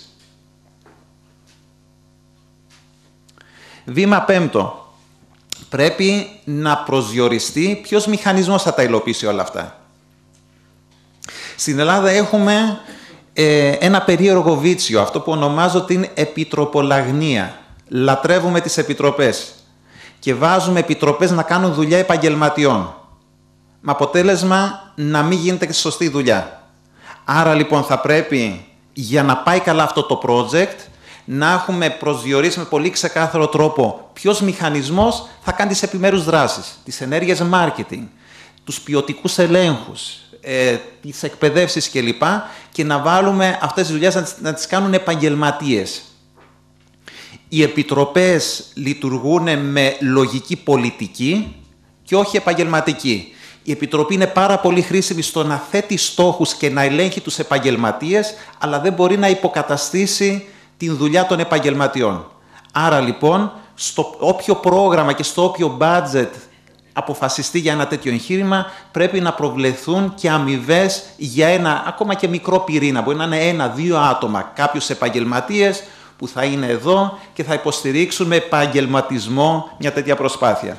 Βήμα πέμπτο. Πρέπει να προσδιοριστεί ποιος μηχανισμός θα τα υλοποιήσει όλα αυτά. Στην Ελλάδα έχουμε ε, ένα περίεργο βίτσιο, αυτό που ονομάζω την επιτροπολαγνία. Λατρεύουμε τις επιτροπές και βάζουμε επιτροπές να κάνουν δουλειά επαγγελματιών. Με αποτέλεσμα να μην γίνεται σωστή δουλειά. Άρα λοιπόν θα πρέπει για να πάει καλά αυτό το project να έχουμε προσδιορίσει με πολύ ξεκάθαρο τρόπο ποιος μηχανισμός θα κάνει τις επιμέρους δράσεις, τις ενέργειες marketing, τους ποιοτικούς ελέγχους, ε, τις εκπαιδεύσεις κλπ. Και να βάλουμε αυτές τις δουλειές να τις, να τις κάνουν επαγγελματίες. Οι επιτροπές λειτουργούν με λογική πολιτική και όχι επαγγελματική. Η επιτροπή είναι πάρα πολύ χρήσιμη στο να θέτει στόχους και να ελέγχει τους επαγγελματίες, αλλά δεν μπορεί να υποκαταστήσει την δουλειά των επαγγελματιών. Άρα λοιπόν, στο όποιο πρόγραμμα και στο όποιο budget αποφασιστεί για ένα τέτοιο εγχείρημα, πρέπει να προβλεφθούν και αμοιβές για ένα ακόμα και μικρό πυρήνα. Μπορεί να είναι ένα-δύο άτομα, κάποιους επαγγελματίες που θα είναι εδώ και θα υποστηρίξουν με επαγγελματισμό μια τέτοια προσπάθεια.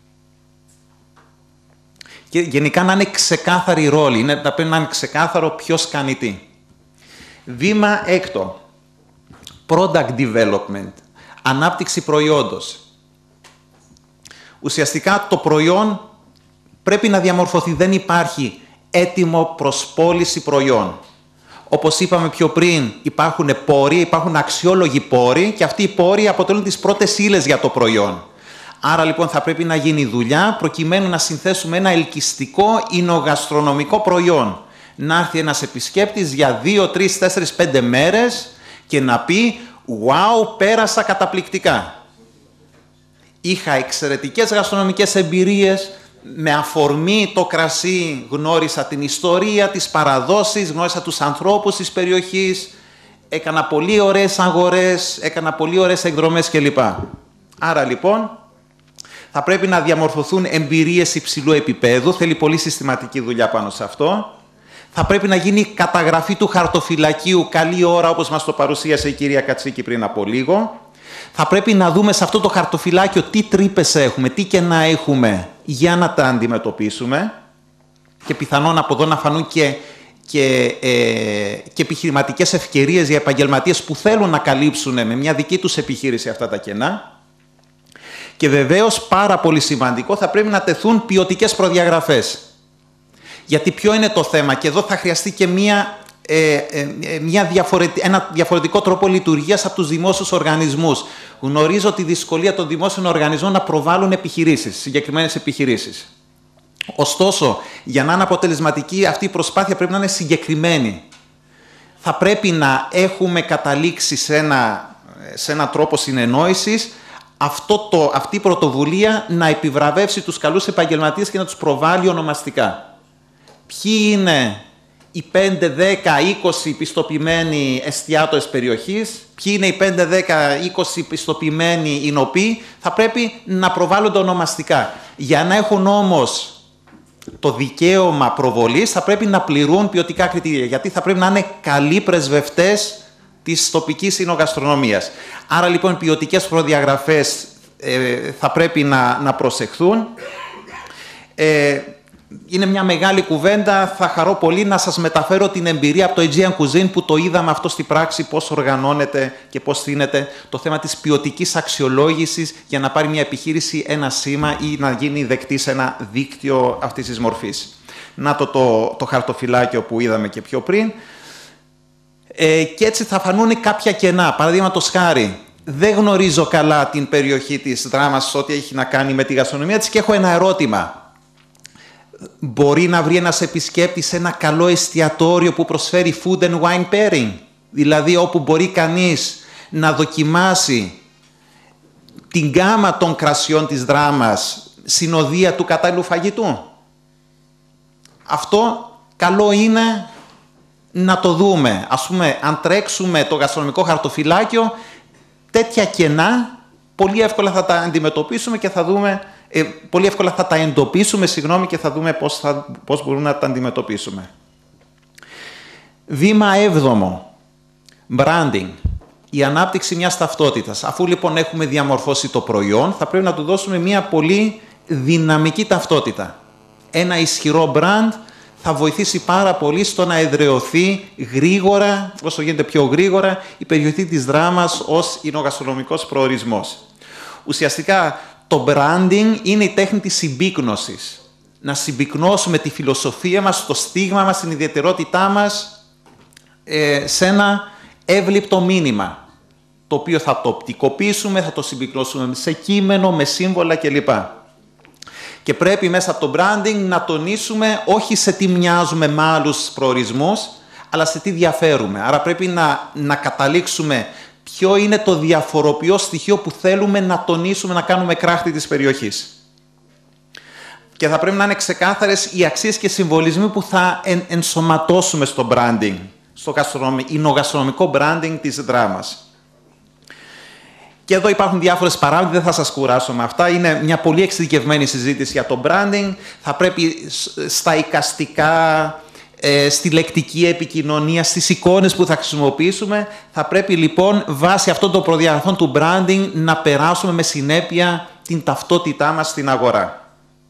Και γενικά να είναι ξεκάθαρη ρόλη, να πρέπει να είναι ξεκάθαρο ποιος κάνει τι. Βήμα έκτο. Product development. Ανάπτυξη προϊόντος. Ουσιαστικά το προϊόν πρέπει να διαμορφωθεί. Δεν υπάρχει έτοιμο προς πώληση προϊόν. Όπως είπαμε πιο πριν, υπάρχουν πόροι, υπάρχουν αξιόλογοι πόροι και αυτοί οι πόροι αποτελούν τις πρώτες ύλες για το προϊόν. Άρα λοιπόν θα πρέπει να γίνει δουλειά προκειμένου να συνθέσουμε ένα ελκυστικό εινογαστρονομικό προϊόν. Να έρθει ένας επισκέπτης για δύο, τρεις, τέσσερις, πέντε μέρες και να πει «Wow, πέρασα καταπληκτικά». Είχα εξαιρετικές γαστρονομικές εμπειρίες, με αφορμή το κρασί γνώρισα την ιστορία, τις παραδόσεις, γνώρισα τους ανθρώπους της περιοχής, έκανα πολύ ωραίες αγορές, έκανα πολύ ωραίες εκδρομές κλπ. Άρα λοιπόν θα πρέπει να διαμορφωθούν εμπειρίες υψηλού επίπεδου, θέλει πολύ συστηματική δουλειά πάνω σε αυτό. Θα πρέπει να γίνει καταγραφή του χαρτοφυλακίου καλή ώρα, όπως μας το παρουσίασε η κυρία Κατσίκη πριν από λίγο. Θα πρέπει να δούμε σε αυτό το χαρτοφυλάκιο τι τρύπες έχουμε, τι κενά έχουμε, για να τα αντιμετωπίσουμε και πιθανόν από εδώ να φανούν και, και, ε, και επιχειρηματικές ευκαιρίες για επαγγελματίες που θέλουν να καλύψουν με μια δική τους επιχείρηση αυτά τα κενά. Και βεβαίως, πάρα πολύ σημαντικό, θα πρέπει να τεθούν ποιοτικές προδιαγραφές. Γιατί ποιο είναι το θέμα, και εδώ θα χρειαστεί και μια, ε, ε, μια διαφορετι... ένα διαφορετικό τρόπο λειτουργίας από τους δημόσιους οργανισμούς. Γνωρίζω τη δυσκολία των δημόσιων οργανισμών να προβάλλουν επιχειρήσεις, συγκεκριμένες επιχειρήσεις. Ωστόσο, για να είναι αποτελεσματική αυτή η προσπάθεια πρέπει να είναι συγκεκριμένη. Θα πρέπει να έχουμε καταλήξει σε ένα, σε ένα τρόπο συνεννόησης αυτό το, αυτή η πρωτοβουλία να επιβραβεύσει τους καλούς επαγγελματίες και να τους προβάλλει ονομαστικά. Ποιοι είναι οι πέντε, δέκα, είκοσι πιστοποιημένοι εστιατόρες περιοχής, ποιοι είναι οι πέντε, δέκα, είκοσι πιστοποιημένοι εινοποιοί, θα πρέπει να προβάλλονται ονομαστικά. Για να έχουν όμως το δικαίωμα προβολής, θα πρέπει να πληρούν ποιοτικά κριτήρια, γιατί θα πρέπει να είναι καλοί πρεσβευτές της τοπικής εινογαστρονομίας. Άρα λοιπόν ποιοτικές προδιαγραφές ε, θα πρέπει να, να προσεχθούν. Ε, είναι μια μεγάλη κουβέντα, θα χαρώ πολύ να σας μεταφέρω την εμπειρία από το Aegean Cuisine που το είδαμε αυτό στη πράξη, πώς οργανώνεται και πώς στείνεται το θέμα της ποιοτικής αξιολόγησης για να πάρει μια επιχείρηση ένα σήμα ή να γίνει δεκτή σε ένα δίκτυο αυτής της μορφής. Να το, το, το χαρτοφυλάκιο που είδαμε και πιο πριν. Ε, και έτσι θα φανούν κάποια κενά. Παραδείγματος χάρη, δεν γνωρίζω καλά την περιοχή της Δράμας ό,τι έχει να κάνει με τη γαστρονομία της και έχω ένα ερώτημα. Μπορεί να βρει ένας επισκέπτης ένα καλό εστιατόριο που προσφέρει food and wine pairing, δηλαδή όπου μπορεί κανείς να δοκιμάσει την γκάμα των κρασιών της Δράμας, συνοδεία του κατάλληλου φαγητού. Αυτό καλό είναι να το δούμε. Ας πούμε, αν τρέξουμε το γαστρονομικό χαρτοφυλάκιο, τέτοια κενά πολύ εύκολα θα τα αντιμετωπίσουμε και θα δούμε, ε, πολύ εύκολα θα τα εντοπίσουμε, συγγνώμη, και θα δούμε πώς, θα, πώς μπορούμε να τα αντιμετωπίσουμε. Βήμα έβδομο. Branding. Η ανάπτυξη μιας ταυτότητας. Αφού λοιπόν έχουμε διαμορφώσει το προϊόν, θα πρέπει να του δώσουμε μια πολύ δυναμική ταυτότητα. Ένα ισχυρό brand θα βοηθήσει πάρα πολύ στο να εδραιωθεί γρήγορα, όσο γίνεται πιο γρήγορα, η περιοχή της Δράμας ως εινογαστρονομικός προορισμός. Ουσιαστικά, το branding είναι η τέχνη της συμπίκνωσης. Να συμπίκνώσουμε τη φιλοσοφία μας, το στίγμα μας, την ιδιαιτερότητά μας ε, σε ένα εύληπτο μήνυμα, το οποίο θα το οπτικοποιήσουμε, θα το συμπίκνωσουμε σε κείμενο, με σύμβολα κλπ. Και πρέπει μέσα από το branding να τονίσουμε όχι σε τι μοιάζουμε με άλλους προορισμούς, αλλά σε τι διαφέρουμε. Άρα πρέπει να, να καταλήξουμε ποιο είναι το διαφοροποιό στοιχείο που θέλουμε να τονίσουμε, να κάνουμε κράχτη της περιοχής. Και θα πρέπει να είναι ξεκάθαρες οι αξίες και συμβολισμοί που θα εν, ενσωματώσουμε στο branding, στο εινογαστρονομικό branding της Δράμας. Και εδώ υπάρχουν διάφορες παράμετροι, δεν θα σας κουράσω με αυτά. Είναι μια πολύ εξειδικευμένη συζήτηση για το branding. Θα πρέπει στα εικαστικά, στη λεκτική επικοινωνία, στις εικόνες που θα χρησιμοποιήσουμε, θα πρέπει λοιπόν βάσει αυτών των προδιαγραφών του branding να περάσουμε με συνέπεια την ταυτότητά μας στην αγορά.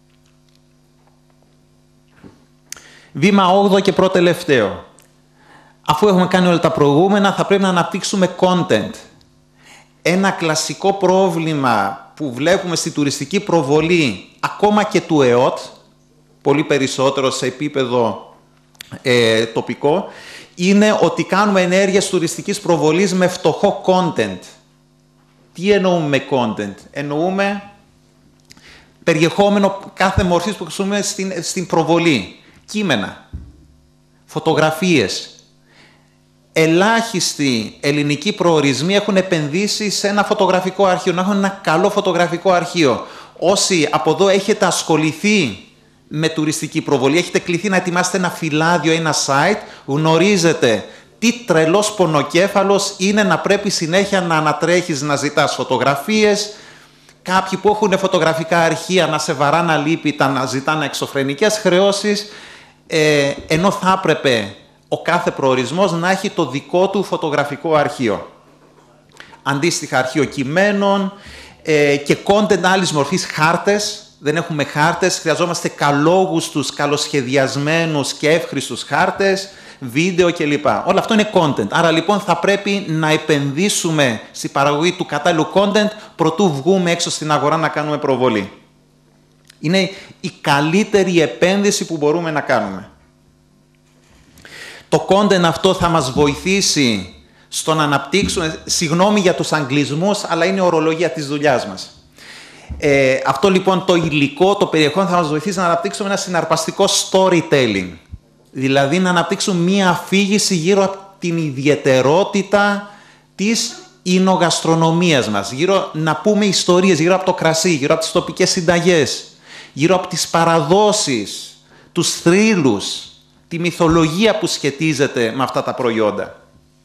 Βήμα όγδοο και προτελευταίο. Αφού έχουμε κάνει όλα τα προηγούμενα, θα πρέπει να αναπτύξουμε content. Ένα κλασικό πρόβλημα που βλέπουμε στη τουριστική προβολή, ακόμα και του ΕΟΤ, πολύ περισσότερο σε επίπεδο ε, τοπικό, είναι ότι κάνουμε ενέργειες τουριστικής προβολής με φτωχό content. Τι εννοούμε με content? Εννοούμε περιεχόμενο κάθε μορφής που χρησιμοποιούμε στην, στην προβολή. Κείμενα, φωτογραφίες. Ελάχιστοι ελληνικοί προορισμοί έχουν επενδύσει σε ένα φωτογραφικό αρχείο, να έχουν ένα καλό φωτογραφικό αρχείο. Όσοι από εδώ έχετε ασχοληθεί με τουριστική προβολή, έχετε κληθεί να ετοιμάσετε ένα φυλάδιο, ένα site, γνωρίζετε τι τρελός πονοκέφαλος είναι να πρέπει συνέχεια να ανατρέχεις, να ζητάς φωτογραφίες. Κάποιοι που έχουν φωτογραφικά αρχεία να σε βαράνε αλίπητα, να ζητάνε εξωφρενικές χρεώσεις, ε, ενώ θα έπρεπε ο κάθε προορισμός να έχει το δικό του φωτογραφικό αρχείο. Αντίστοιχα αρχείο κειμένων ε, και content άλλης μορφής, χάρτες, δεν έχουμε χάρτες, χρειαζόμαστε καλόγουστους, καλοσχεδιασμένους και εύχρηστους χάρτες, βίντεο κλπ. Όλα αυτό είναι content. Άρα λοιπόν θα πρέπει να επενδύσουμε στην παραγωγή του κατάλληλου content προτού βγούμε έξω στην αγορά να κάνουμε προβολή. Είναι η καλύτερη επένδυση που μπορούμε να κάνουμε. Το content αυτό θα μας βοηθήσει στο να αναπτύξουμε, συγγνώμη για τους αγγλισμούς, αλλά είναι η ορολογία της δουλειάς μας. Ε, αυτό λοιπόν το υλικό, το περιεχόμενο θα μας βοηθήσει να αναπτύξουμε ένα συναρπαστικό storytelling. Δηλαδή να αναπτύξουμε μία αφήγηση γύρω από την ιδιαιτερότητα της ινογαστρονομίας μας. Γύρω, να πούμε ιστορίες γύρω από το κρασί, γύρω από τις τοπικές συνταγές, γύρω από τις παραδόσεις, τους θρύλους, τη μυθολογία που σχετίζεται με αυτά τα προϊόντα.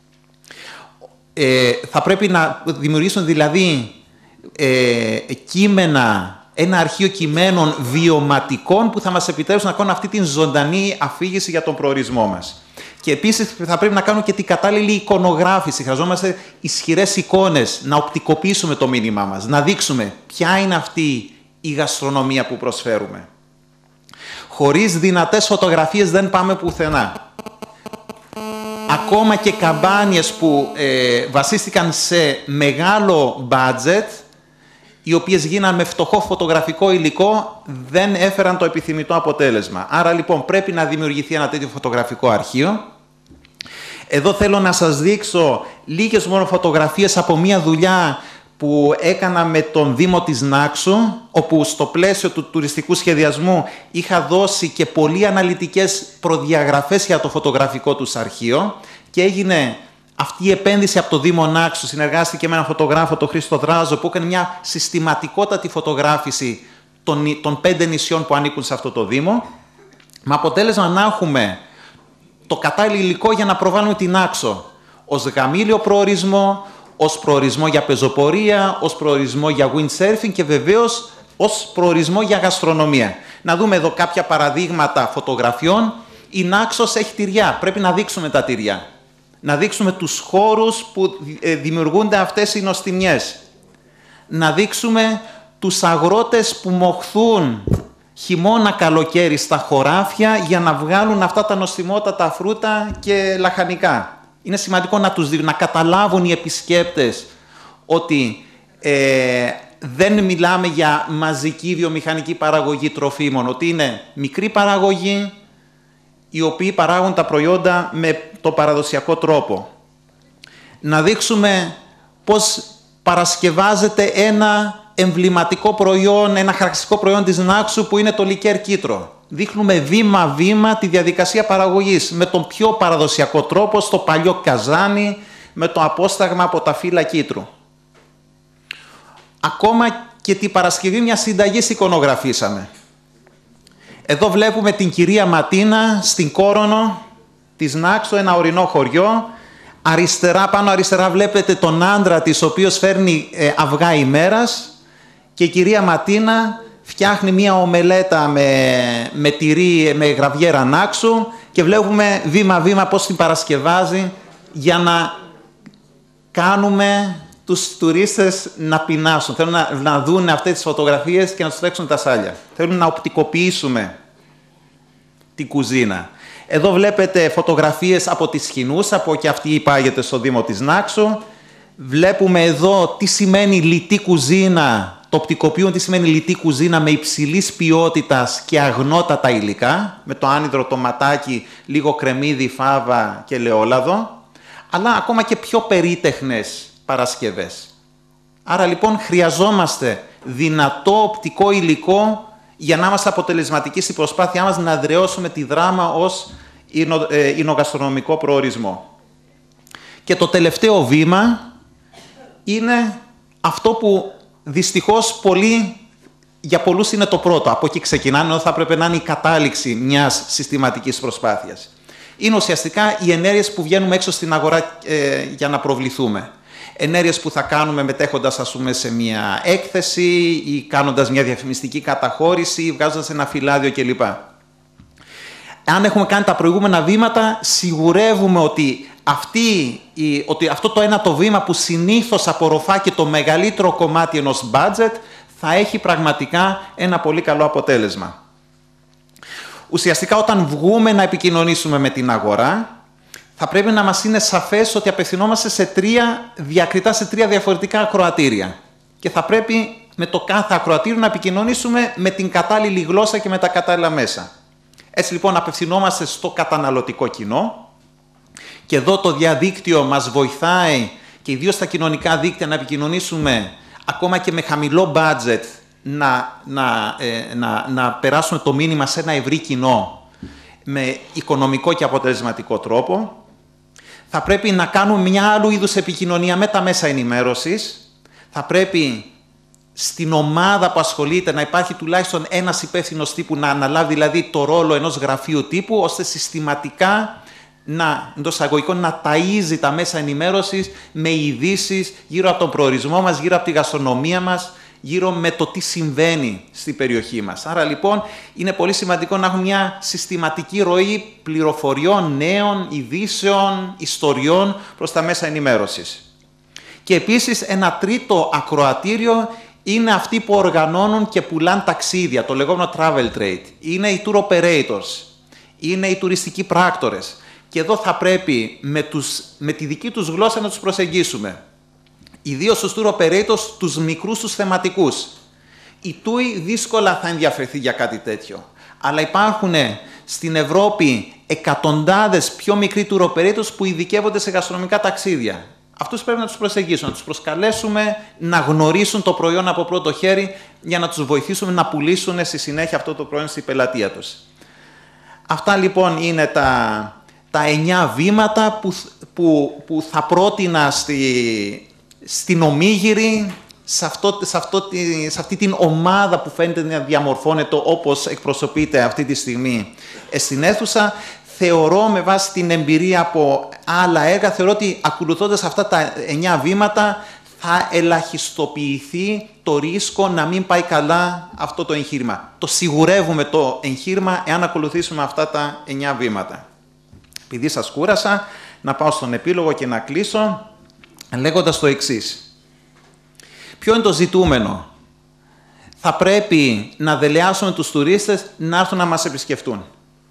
Ε, θα πρέπει να δημιουργήσουν δηλαδή ε, κείμενα, ένα αρχείο κειμένων βιωματικών που θα μας επιτρέψουν να κάνουν αυτή την ζωντανή αφήγηση για τον προορισμό μας. Και επίσης θα πρέπει να κάνουμε και την κατάλληλη εικονογράφηση. Χρειαζόμαστε ισχυρές εικόνες, να οπτικοποιήσουμε το μήνυμά μας, να δείξουμε ποια είναι αυτή η γαστρονομία που προσφέρουμε. Χωρίς δυνατές φωτογραφίες δεν πάμε πουθενά. Ακόμα και καμπάνιες που ε, βασίστηκαν σε μεγάλο budget, οι οποίες γίναν με φτωχό φωτογραφικό υλικό, δεν έφεραν το επιθυμητό αποτέλεσμα. Άρα λοιπόν πρέπει να δημιουργηθεί ένα τέτοιο φωτογραφικό αρχείο. Εδώ θέλω να σας δείξω λίγες μόνο φωτογραφίες από μια δουλειά που έκανα με τον Δήμο της Νάξου, όπου στο πλαίσιο του τουριστικού σχεδιασμού είχα δώσει και πολύ αναλυτικές προδιαγραφές για το φωτογραφικό τους αρχείο και έγινε αυτή η επένδυση από το Δήμο Νάξου. Συνεργάστηκε με έναν φωτογράφο, τον Χρήστο Δράζο, που έκανε μια συστηματικότατη φωτογράφηση των, των πέντε νησιών που ανήκουν σε αυτό το Δήμο, με αποτέλεσμα να έχουμε το κατάλληλο υλικό για να προβάλλουμε την Νάξο ως γαμήλιο προορισμό, ως προορισμό για πεζοπορία, ως προορισμό για windsurfing και βεβαίως ως προορισμό για γαστρονομία. Να δούμε εδώ κάποια παραδείγματα φωτογραφιών. Η Νάξος έχει τυριά, πρέπει να δείξουμε τα τυριά. Να δείξουμε τους χώρους που δημιουργούνται αυτές οι νοστιμιές. Να δείξουμε τους αγρότες που μοχθούν χειμώνα καλοκαίρι στα χωράφια για να βγάλουν αυτά τα νοστιμότατα φρούτα και λαχανικά. Είναι σημαντικό να τους δει, να καταλάβουν οι επισκέπτες ότι ε, δεν μιλάμε για μαζική βιομηχανική παραγωγή τροφίμων, ότι είναι μικρή παραγωγή, οι οποίοι παράγουν τα προϊόντα με το παραδοσιακό τρόπο. Να δείξουμε πώς παρασκευάζεται ένα εμβληματικό προϊόν, ένα χαρακτηριστικό προϊόν της Νάξου που είναι το λικέρ κίτρο. Δείχνουμε βήμα-βήμα τη διαδικασία παραγωγής με τον πιο παραδοσιακό τρόπο, στο παλιό καζάνι, με το απόσταγμα από τα φύλλα κίτρου. Ακόμα και την Παρασκευή μια συνταγή εικονογραφήσαμε. Εδώ βλέπουμε την κυρία Ματίνα στην Κόρονο της Νάξου, ένα ορεινό χωριό. Αριστερά, πάνω αριστερά βλέπετε τον άντρα της, ο οποίος φέρνει ε, αυγά ημέρας, και η κυρία Ματίνα φτιάχνει μία ομελέτα με, με τυρί, με γραβιέρα Νάξου, και βλέπουμε βήμα-βήμα πώς την παρασκευάζει για να κάνουμε τους τουρίστες να πεινάσουν. Θέλουν να, να δουν αυτές τις φωτογραφίες και να τους τρέξουν τα σάλια. Θέλουν να οπτικοποιήσουμε την κουζίνα. Εδώ βλέπετε φωτογραφίες από τη Σχοινούσα, που και αυτή υπάγεται στο Δήμο της Νάξου. Βλέπουμε εδώ τι σημαίνει λιτή κουζίνα. Το οπτικοποιούν τι σημαίνει λιτή κουζίνα με υψηλής ποιότητας και αγνότατα υλικά, με το άνυδρο, το ματάκι, λίγο κρεμμύδι, φάβα και ελαιόλαδο, αλλά ακόμα και πιο περίτεχνες παρασκευές. Άρα λοιπόν χρειαζόμαστε δυνατό οπτικό υλικό για να είμαστε αποτελεσματικοί στην προσπάθειά μας να εδραιώσουμε τη δράμα ως ινογαστρονομικό προορισμό. Και το τελευταίο βήμα είναι αυτό που δυστυχώς πολλοί, για πολλούς είναι το πρώτο. Από εκεί ξεκινάνε, ενώ θα πρέπει να είναι η κατάληξη μιας συστηματικής προσπάθειας. Είναι ουσιαστικά οι ενέργειες που βγαίνουμε έξω στην αγορά ε, για να προβληθούμε. Ενέργειες που θα κάνουμε μετέχοντας, ας πούμε, σε μια έκθεση ή κάνοντας μια διαφημιστική καταχώρηση ή βγάζοντας ένα φυλάδιο κλπ. Αν έχουμε κάνει τα προηγούμενα βήματα, σιγουρεύουμε ότι, αυτή, ότι αυτό το ένα το βήμα που συνήθως απορροφά και το μεγαλύτερο κομμάτι ενός budget θα έχει πραγματικά ένα πολύ καλό αποτέλεσμα. Ουσιαστικά όταν βγούμε να επικοινωνήσουμε με την αγορά, θα πρέπει να μας είναι σαφές ότι απευθυνόμαστε σε τρία, διακριτά σε τρία διαφορετικά ακροατήρια. Και θα πρέπει με το κάθε ακροατήριο να επικοινωνήσουμε με την κατάλληλη γλώσσα και με τα κατάλληλα μέσα. Έτσι λοιπόν απευθυνόμαστε στο καταναλωτικό κοινό και εδώ το διαδίκτυο μας βοηθάει και ιδίως στα κοινωνικά δίκτυα να επικοινωνήσουμε ακόμα και με χαμηλό budget, να, να, ε, να, να περάσουμε το μήνυμα σε ένα ευρύ κοινό με οικονομικό και αποτελεσματικό τρόπο. Θα πρέπει να κάνουμε μια άλλου είδους επικοινωνία με τα μέσα ενημέρωσης. Θα πρέπει στην ομάδα που ασχολείται να υπάρχει τουλάχιστον ένας υπεύθυνος τύπου να αναλάβει δηλαδή το ρόλο ενός γραφείου τύπου, ώστε συστηματικά να, εντός αγωγικών, να ταΐζει τα μέσα ενημέρωσης με ειδήσεις γύρω από τον προορισμό μας, γύρω από τη γαστρονομία μας, γύρω με το τι συμβαίνει στην περιοχή μας. Άρα λοιπόν είναι πολύ σημαντικό να έχουμε μια συστηματική ροή πληροφοριών, νέων, ειδήσεων, ιστοριών προς τα μέσα ενημέρωσης. Και επίσης ένα τρίτο ακροατήριο είναι αυτοί που οργανώνουν και πουλάνε ταξίδια, το λεγόμενο travel trade. Είναι οι tour operators, είναι οι τουριστικοί πράκτορες. Και εδώ θα πρέπει με, τους, με τη δική τους γλώσσα να τους προσεγγίσουμε. Ιδίως στους tour operators, τους μικρούς, τους θεματικούς. Η τούι δύσκολα θα ενδιαφερθεί για κάτι τέτοιο. Αλλά υπάρχουν στην Ευρώπη εκατοντάδες πιο μικροί tour operators που ειδικεύονται σε γαστρονομικά ταξίδια. Αυτούς πρέπει να τους προσεγγίσουμε, να τους προσκαλέσουμε να γνωρίσουν το προϊόν από πρώτο χέρι για να τους βοηθήσουμε να πουλήσουν στη συνέχεια αυτό το προϊόν στην πελατεία τους. Αυτά λοιπόν είναι τα, τα εννιά βήματα που, που, που θα πρότεινα στη, στην Ομίγυρη, σε, αυτό, σε, αυτό, σε αυτή την ομάδα που φαίνεται να διαμορφώνεται όπως εκπροσωπείται αυτή τη στιγμή στην αίθουσα. Θεωρώ με βάση την εμπειρία από άλλα έργα, θεωρώ ότι ακολουθώντας αυτά τα εννιά βήματα θα ελαχιστοποιηθεί το ρίσκο να μην πάει καλά αυτό το εγχείρημα. Το σιγουρεύουμε το εγχείρημα εάν ακολουθήσουμε αυτά τα εννιά βήματα. Επειδή σας κούρασα, να πάω στον επίλογο και να κλείσω λέγοντας το εξής. Ποιο είναι το ζητούμενο? Θα πρέπει να δελεάσουμε τους τουρίστες να έρθουν να μας επισκεφτούν.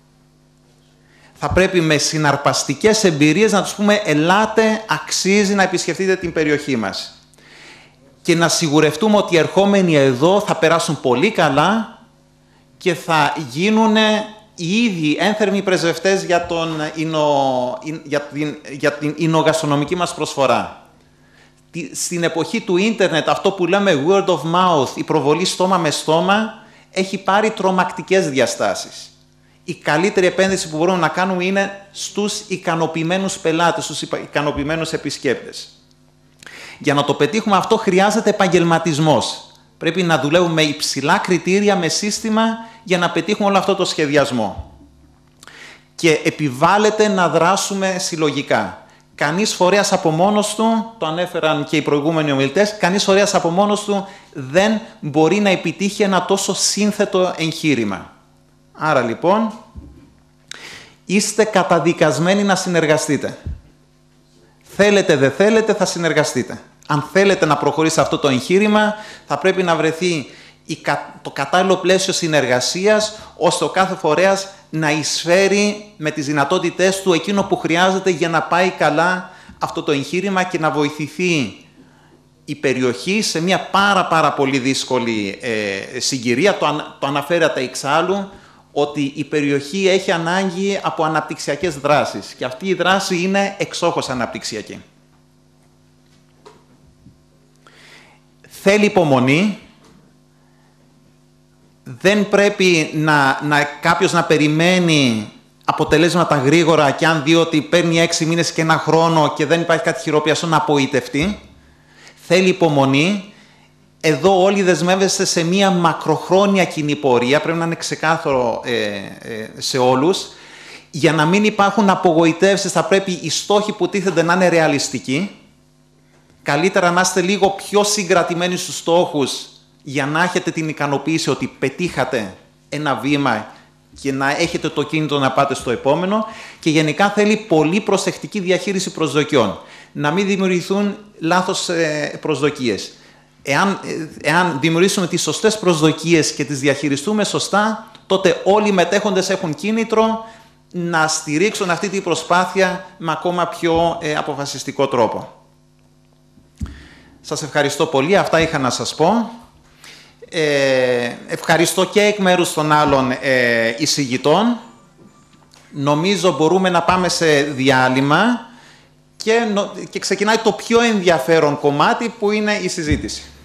Θα πρέπει με συναρπαστικές εμπειρίες να τους πούμε ελάτε, αξίζει να επισκεφτείτε την περιοχή μας. Και να σιγουρευτούμε ότι οι ερχόμενοι εδώ θα περάσουν πολύ καλά και θα γίνουν οι ίδιοι ένθερμοι πρεσβευτές για, τον ινο, για, την, για την ινογαστρονομική μας προσφορά. Στην εποχή του ίντερνετ αυτό που λέμε word of mouth, η προβολή στόμα με στόμα, έχει πάρει τρομακτικές διαστάσεις. Η καλύτερη επένδυση που μπορούμε να κάνουμε είναι στους ικανοποιημένους πελάτες, στους ικανοποιημένους επισκέπτες. Για να το πετύχουμε αυτό χρειάζεται επαγγελματισμός. Πρέπει να δουλεύουμε με υψηλά κριτήρια, με σύστημα, για να πετύχουμε όλο αυτό το σχεδιασμό. Και επιβάλλεται να δράσουμε συλλογικά. Κανείς φορέας από μόνος του, το ανέφεραν και οι προηγούμενοι ομιλητές, κανείς φορέας από μόνος του δεν μπορεί να επιτύχει ένα τόσο σύνθετο εγχείρημα. Άρα λοιπόν, είστε καταδικασμένοι να συνεργαστείτε. Θέλετε, δεν θέλετε, θα συνεργαστείτε. Αν θέλετε να προχωρήσει αυτό το εγχείρημα, θα πρέπει να βρεθεί το κατάλληλο πλαίσιο συνεργασίας, ώστε ο κάθε φορέας να εισφέρει με τις δυνατότητές του εκείνο που χρειάζεται για να πάει καλά αυτό το εγχείρημα και να βοηθηθεί η περιοχή σε μια πάρα πάρα πολύ δύσκολη ε, συγκυρία. Το, αν, το αναφέρατε εξάλλου, ότι η περιοχή έχει ανάγκη από αναπτυξιακές δράσεις και αυτή η δράση είναι εξόχως αναπτυξιακή. Θέλει υπομονή, δεν πρέπει να, να, κάποιος να περιμένει αποτελέσματα γρήγορα και αν δει ότι παίρνει έξι μήνες και ένα χρόνο και δεν υπάρχει κάτι χειροπιαστό να απογοητευτεί. Θέλει υπομονή. Εδώ όλοι δεσμεύεστε σε μία μακροχρόνια κοινή πορεία, πρέπει να είναι ξεκάθαρο ε, ε, σε όλους. Για να μην υπάρχουν απογοητεύσεις θα πρέπει οι στόχοι που τίθενται να είναι ρεαλιστικοί. Καλύτερα να είστε λίγο πιο συγκρατημένοι στους στόχους για να έχετε την ικανοποίηση ότι πετύχατε ένα βήμα και να έχετε το κίνητρο να πάτε στο επόμενο. Και γενικά θέλει πολύ προσεκτική διαχείριση προσδοκιών. Να μην δημιουργηθούν λάθος ε, προσδοκίες. Εάν, εάν δημιουργήσουμε τις σωστές προσδοκίες και τις διαχειριστούμε σωστά, τότε όλοι οι μετέχοντες έχουν κίνητρο να στηρίξουν αυτή την προσπάθεια με ακόμα πιο ε, αποφασιστικό τρόπο. Σας ευχαριστώ πολύ. Αυτά είχα να σας πω. Ε, ευχαριστώ και εκ μέρους των άλλων ε, εισηγητών. Νομίζω μπορούμε να πάμε σε διάλειμμα και, και ξεκινάει το πιο ενδιαφέρον κομμάτι που είναι η συζήτηση.